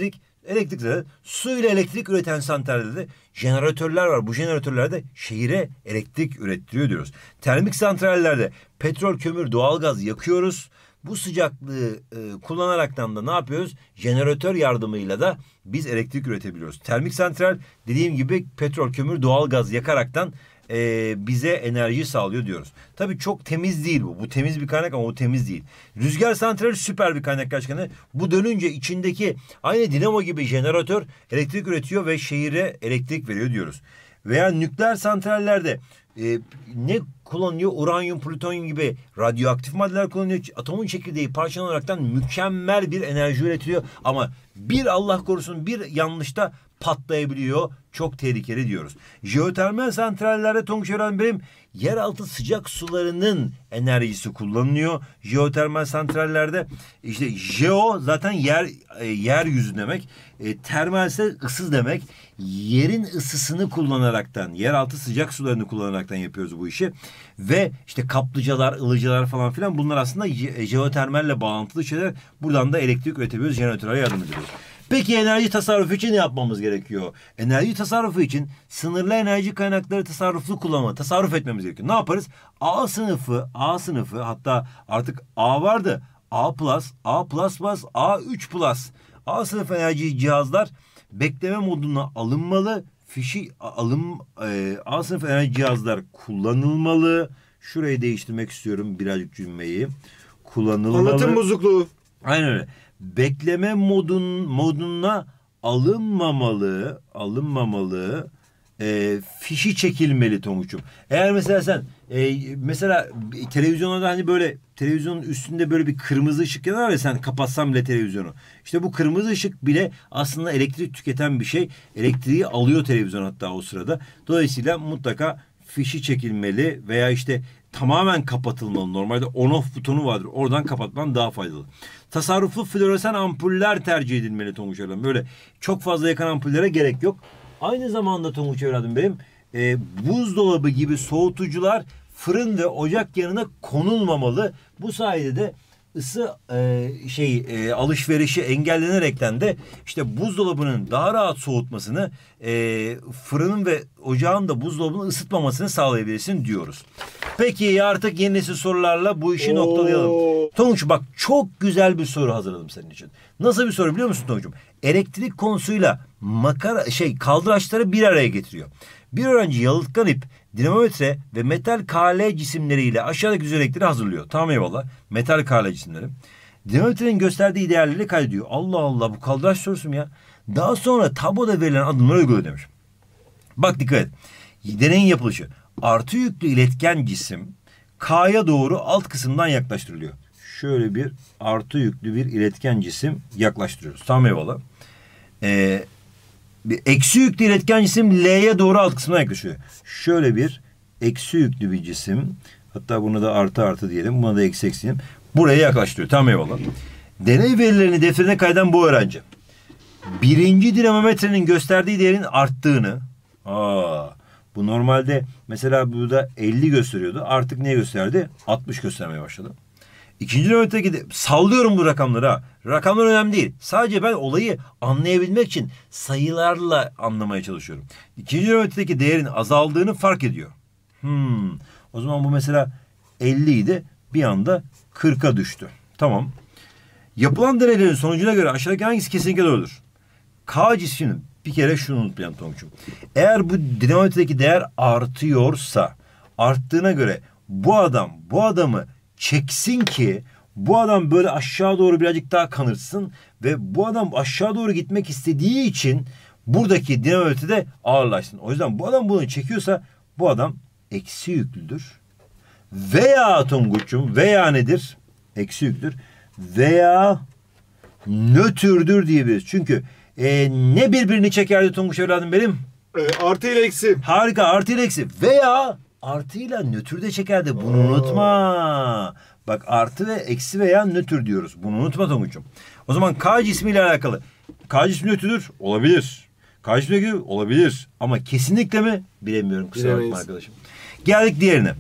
Elektrikte su ile elektrik üreten santrallerde de jeneratörler var. Bu jeneratörlerde şehire elektrik ürettiriyor diyoruz. Termik santrallerde petrol, kömür, doğalgaz yakıyoruz. Bu sıcaklığı kullanaraktan da ne yapıyoruz? Jeneratör yardımıyla da biz elektrik üretebiliyoruz. Termik santral dediğim gibi petrol, kömür, doğalgaz yakaraktan bize enerji sağlıyor diyoruz. Tabii çok temiz değil bu. Bu temiz bir kaynak ama bu temiz değil. Rüzgar santrali süper bir kaynak gerçekten. Bu dönünce içindeki aynı dinamo gibi jeneratör elektrik üretiyor ve şehire elektrik veriyor diyoruz. Veya nükleer santrallerde ne kullanılıyor? Uranyum, plütonyum gibi radyoaktif maddeler kullanılıyor. Atomun çekirdeği parçalanaraktan mükemmel bir enerji üretiliyor. Ama bir Allah korusun bir yanlışta patlayabiliyor. Çok tehlikeli diyoruz. Jeotermal santrallerde Tonguç Evren benim yeraltı sıcak sularının enerjisi kullanılıyor. Jeotermal santrallerde işte jeo zaten yeryüzü demek. Termal ise ıssız demek. Yerin ısısını kullanaraktan, yeraltı sıcak sularını kullanaraktan yapıyoruz bu işi. Ve işte kaplıcalar, ılıcalar falan filan bunlar aslında jeotermalle bağlantılı şeyler. Buradan da elektrik üretebiliyoruz. Jeneratörlere yardım ediyoruz. Peki enerji tasarrufu için ne yapmamız gerekiyor? Enerji tasarrufu için sınırlı enerji kaynakları tasarruf etmemiz gerekiyor. Ne yaparız? A sınıfı hatta artık A vardı. A+, A3+, A sınıfı enerji cihazlar bekleme moduna alınmalı. A sınıfı enerji cihazlar kullanılmalı. Şurayı değiştirmek istiyorum birazcık cümleyi. Kullanılmalı. Anlatım bozukluğu. Aynen öyle. Bekleme moduna alınmamalı. Fişi çekilmeli Tonguç'um. Eğer mesela sen mesela televizyonda hani böyle televizyonun üstünde böyle bir kırmızı ışık yanar ya sen kapatsan bile televizyonu. İşte bu kırmızı ışık bile aslında elektrik tüketen bir şey. Elektriği alıyor televizyon hatta o sırada. Dolayısıyla mutlaka fişi çekilmeli veya işte tamamen kapatılmalı. Normalde on-off butonu vardır. Oradan kapatman daha faydalı. Tasarruflu floresan ampuller tercih edilmeli Tonguç evladım. Böyle çok fazla yakan ampullere gerek yok. Aynı zamanda Tonguç evladım benim buzdolabı gibi soğutucular fırın ve ocak yanına konulmamalı. Bu sayede de ısı alışverişi engellenerekten de işte buzdolabının daha rahat soğutmasını fırının ve ocağın da buzdolabını ısıtmamasını sağlayabilirsin diyoruz. Peki artık yeni nesil sorularla bu işi noktalayalım. Tonguç bak çok güzel bir soru hazırladım senin için. Nasıl bir soru biliyor musun Tonguç'um? Elektrik konusuyla kaldıraçları bir araya getiriyor. Bir öğrenci yalıtkan ip, dinamometre ve metal KL cisimleriyle aşağıdaki özellikleri hazırlıyor. Tamam eyvallah. Metal KL cisimleri. Dinamometrenin gösterdiği değerleri kaydediyor. Allah Allah bu kaldıraç sorusu mu ya? Daha sonra tabloda verilen adımları uyguluyor demiş. Bak dikkat et. Deneyin yapılışı. Artı yüklü iletken cisim K'ya doğru alt kısımdan yaklaştırılıyor. Şöyle bir artı yüklü bir iletken cisim yaklaştırıyoruz. Tamam eyvallah. Bir eksi yüklü iletken cisim L'ye doğru alt kısmına yaklaşıyor. Şöyle bir eksi yüklü bir cisim. Hatta bunu da artı diyelim. Buna da eksi diyelim. Buraya yaklaştırıyor. Tamam eyvallah. Deney verilerini defterine kayden bu öğrenci. Birinci dinamometrenin gösterdiği değerin arttığını. Bu normalde mesela burada 50 gösteriyordu. Artık ne gösterdi? 60 göstermeye başladı. İkinci dinamometredeki sallıyorum bu rakamları ha. Rakamlar önemli değil. Sadece ben olayı anlayabilmek için sayılarla anlamaya çalışıyorum. İkinci dinamometredeki değerin azaldığını fark ediyor. O zaman bu mesela 50 idi. Bir anda 40'a düştü. Tamam. Yapılan deneylerin sonucuna göre aşağıdaki hangisi kesinlikle doğrudur? K cisminin bir kere şunu unutmayalım Tonguç'um. Eğer bu dinamometredeki değer artıyorsa arttığına göre bu adamı çeksin ki bu adam böyle aşağı doğru birazcık daha kanırsın ve bu adam aşağı doğru gitmek istediği için buradaki dinamometre de ağırlaşsın. O yüzden bu adam bunu çekiyorsa bu adam eksi yüklüdür. Veya Tonguç'um veya nedir? Eksi yüklüdür. Veya nötrdür diyebiliriz. Çünkü ne birbirini çekerdi Tonguç evladım benim? Artı ile eksi. Harika artı ile eksi. Veya artıyla nötr de çekerdi. Bunu unutma. Bak artı ve eksi veya nötr diyoruz. Bunu unutma Tonguç'um. O zaman K cismiyle alakalı. K cismi nötrdür. Olabilir. K cismi nötrdür. Olabilir. Ama kesinlikle mi? Bilemiyorum. Kusura bakma arkadaşım. Geldik diğerine.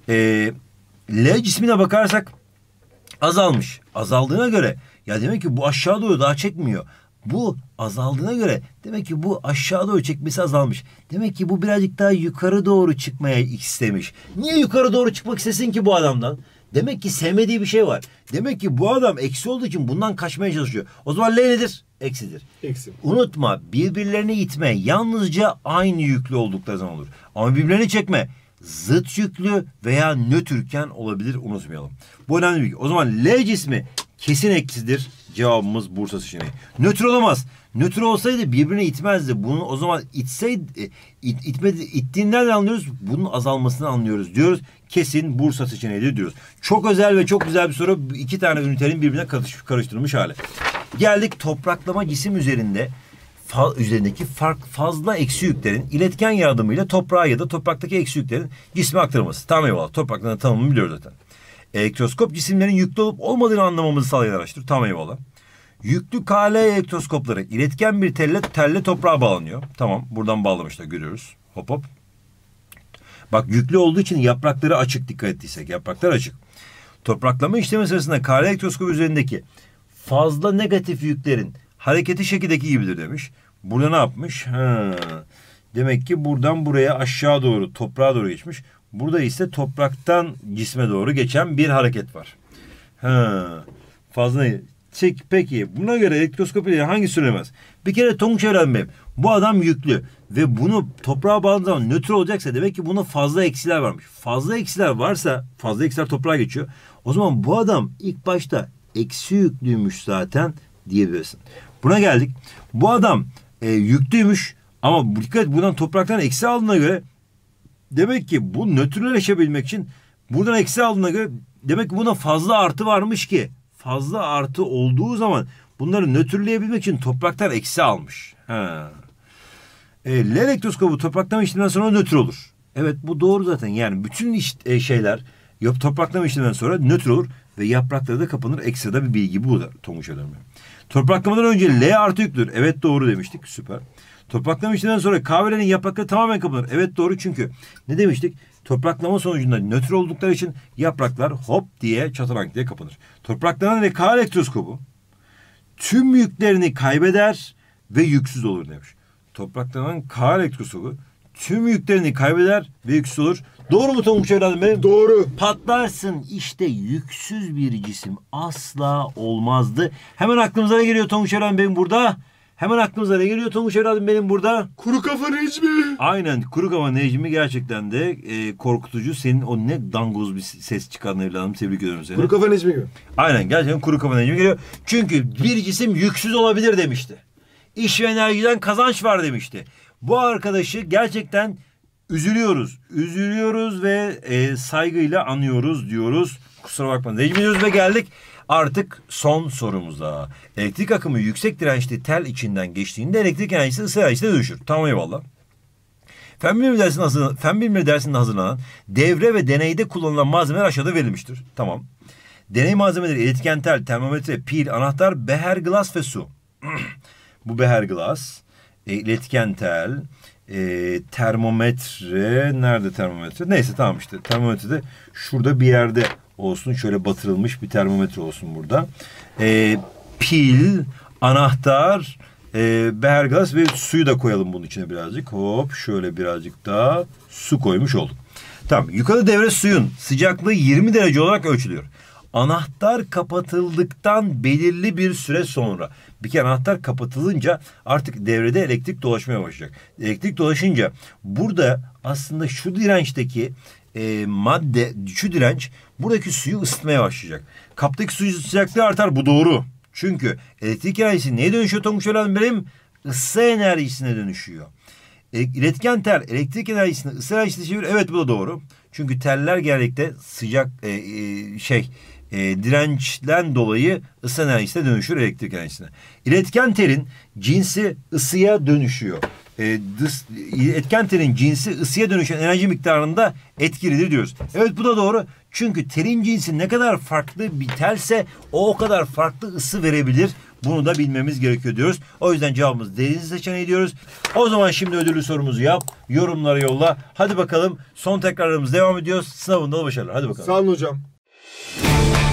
L cismine bakarsak azalmış. Azaldığına göre ya demek ki bu aşağı doğru daha çekmiyor. Bu azaldığına göre demek ki bu aşağı doğru çekmesi azalmış. Demek ki bu birazcık daha yukarı doğru çıkmaya istemiş. Niye yukarı doğru çıkmak istesin ki bu adamdan? Demek ki sevmediği bir şey var. Demek ki bu adam eksi olduğu için bundan kaçmaya çalışıyor. O zaman L nedir? Eksidir. Eksi. Unutma, birbirlerini itme yalnızca aynı yüklü oldukları zaman olur. Ama birbirlerini çekme zıt yüklü veya nötrken olabilir, unutmayalım. Bu önemli bir bilgi. O zaman L cismi kesin eksidir. Cevabımız Bursa seçeneği. Nötr olamaz. Nötr olsaydı birbirine itmezdi. Bunu o zaman ittiğinden anlıyoruz. Bunun azalmasını anlıyoruz diyoruz. Kesin Bursa seçeneği diyoruz. Çok özel ve çok güzel bir soru. İki tane ünitenin birbirine karıştırılmış hali. Geldik topraklama cisim üzerindeki fazla eksi yüklerin iletken yardımıyla toprağa ya da topraktaki eksi yüklerin cisme aktarılması. Tamam eyvallah. Topraklama tanımını biliyoruz zaten. Elektroskop cisimlerin yüklü olup olmadığını anlamamızı sağlayan araçtır. Tamam eyvallah. Yüklü KL elektroskopları iletken bir telle toprağa bağlanıyor. Tamam, buradan bağlamışlar, görüyoruz. Hop hop. Bak, yüklü olduğu için yaprakları açık, dikkat ettiysek. Yapraklar açık. Topraklama işlemi sırasında KL elektroskopu üzerindeki fazla negatif yüklerin hareketi şekildeki gibidir demiş. Burada ne yapmış? Demek ki buradan buraya aşağı doğru, toprağa doğru geçmiş. Burada ise topraktan cisme doğru geçen bir hareket var. Fazla peki buna göre elektroskop ile hangi söylemez? Bir kere Tonguç Evren Bey, bu adam yüklü ve bunu toprağa bağladığı zaman nötr olacaksa demek ki bunda fazla eksiler varmış. Fazla eksiler varsa, fazla eksiler toprağa geçiyor. O zaman bu adam ilk başta eksi yüklüymüş zaten diyebilirsin. Buna geldik. Bu adam yüklüymüş ama dikkat et, buradan topraktan eksi aldığına göre demek ki bu nötrleşebilmek için buradan eksi aldığına göre demek ki buna fazla artı varmış ki fazla artı olduğu zaman bunları nötrleyebilmek için topraktan eksi almış. L elektroskobu topraklama işleminden sonra nötr olur. Evet, bu doğru zaten. Yani bütün şeyler topraklama işleminden sonra nötr olur ve yaprakları da kapanır. Ekstra bir bilgi bu da Tonguç Evren Bey. Topraklamadan önce L artı yüklüdür. Evet, doğru demiştik. Süper. Topraklama işleminden sonra kahvelerin yaprakları tamamen kapanır. Evet, doğru, çünkü ne demiştik? Topraklama sonucunda nötr oldukları için yapraklar hop diye çatarank diye kapanır. Topraklanan ve K elektroskobu tüm yüklerini kaybeder ve yüksüz olur demiş. Topraklanan K elektroskobu tüm yüklerini kaybeder ve yüksüz olur. Doğru mu Tonguç evladım benim? Doğru. Patlarsın, işte yüksüz bir cisim asla olmazdı. Hemen aklımıza ne geliyor Tonguç evladım benim burada? Hemen aklımıza ne geliyor Tonguç evladım benim burada? Kuru kafa Necmi. Aynen, kuru kafa Necmi gerçekten de korkutucu. Senin o ne dangoz bir ses çıkardın evladım. Tebrik ediyorum seni. Kuru kafa Necmi gibi. Aynen, gerçekten kuru kafa Necmi geliyor. Çünkü bir cisim yüksüz olabilir demişti. İş ve enerjiden kazanç var demişti. Bu arkadaşı gerçekten üzülüyoruz. Üzülüyoruz ve saygıyla anıyoruz diyoruz. Kusura bakma Necmi diyoruz ve geldik artık son sorumuza. Elektrik akımı yüksek dirençli tel içinden geçtiğinde elektrik enerjisi ısı enerjisine dönüşür. Tamam eyvallah. Fen bilimleri dersinde hazırlanan devre ve deneyde kullanılan malzemeler aşağıda verilmiştir. Tamam. Deney malzemeleri iletken tel, termometre, pil, anahtar, beher, glas ve su. Bu beher, glas, iletken tel, termometre, nerede termometre? Neyse, tamam işte termometre de şurada bir yerde olsun, şöyle batırılmış bir termometre olsun burada. Pil, anahtar, beher, glas ve suyu da koyalım bunun içine birazcık. Hop, şöyle birazcık daha su koymuş olduk. Tamam, yukarıda devre suyun sıcaklığı 20 derece olarak ölçülüyor. Anahtar kapatıldıktan belirli bir süre sonra, bir kere anahtar kapatılınca artık devrede elektrik dolaşmaya başlayacak. Elektrik dolaşınca burada aslında şu dirençteki şu direnç buradaki suyu ısıtmaya başlayacak. Kaptaki suyu sıcaklığı artar, bu doğru. Çünkü elektrik enerjisi neye dönüşüyor Tonguç evladım benim? Isı enerjisine dönüşüyor. İletken tel elektrik enerjisini ısı enerjisine çeviriyor. Evet, bu da doğru. Çünkü teller genellikle sıcak dirençten dolayı ısı enerjisine dönüşür elektrik enerjisine. İletken telin cinsi ısıya dönüşüyor. İletken telin cinsi ısıya dönüşen enerji miktarında etkilidir diyoruz. Evet, bu da doğru. Çünkü telin cinsi ne kadar farklı bir telse o kadar farklı ısı verebilir. Bunu da bilmemiz gerekiyor diyoruz. O yüzden cevabımız Denizli seçeneği diyoruz. O zaman şimdi ödüllü sorumuzu yap. Yorumlara yolla. Hadi bakalım, son tekrarlarımız devam ediyor. Sınavında başarılar. Hadi bakalım. Sağ olun hocam.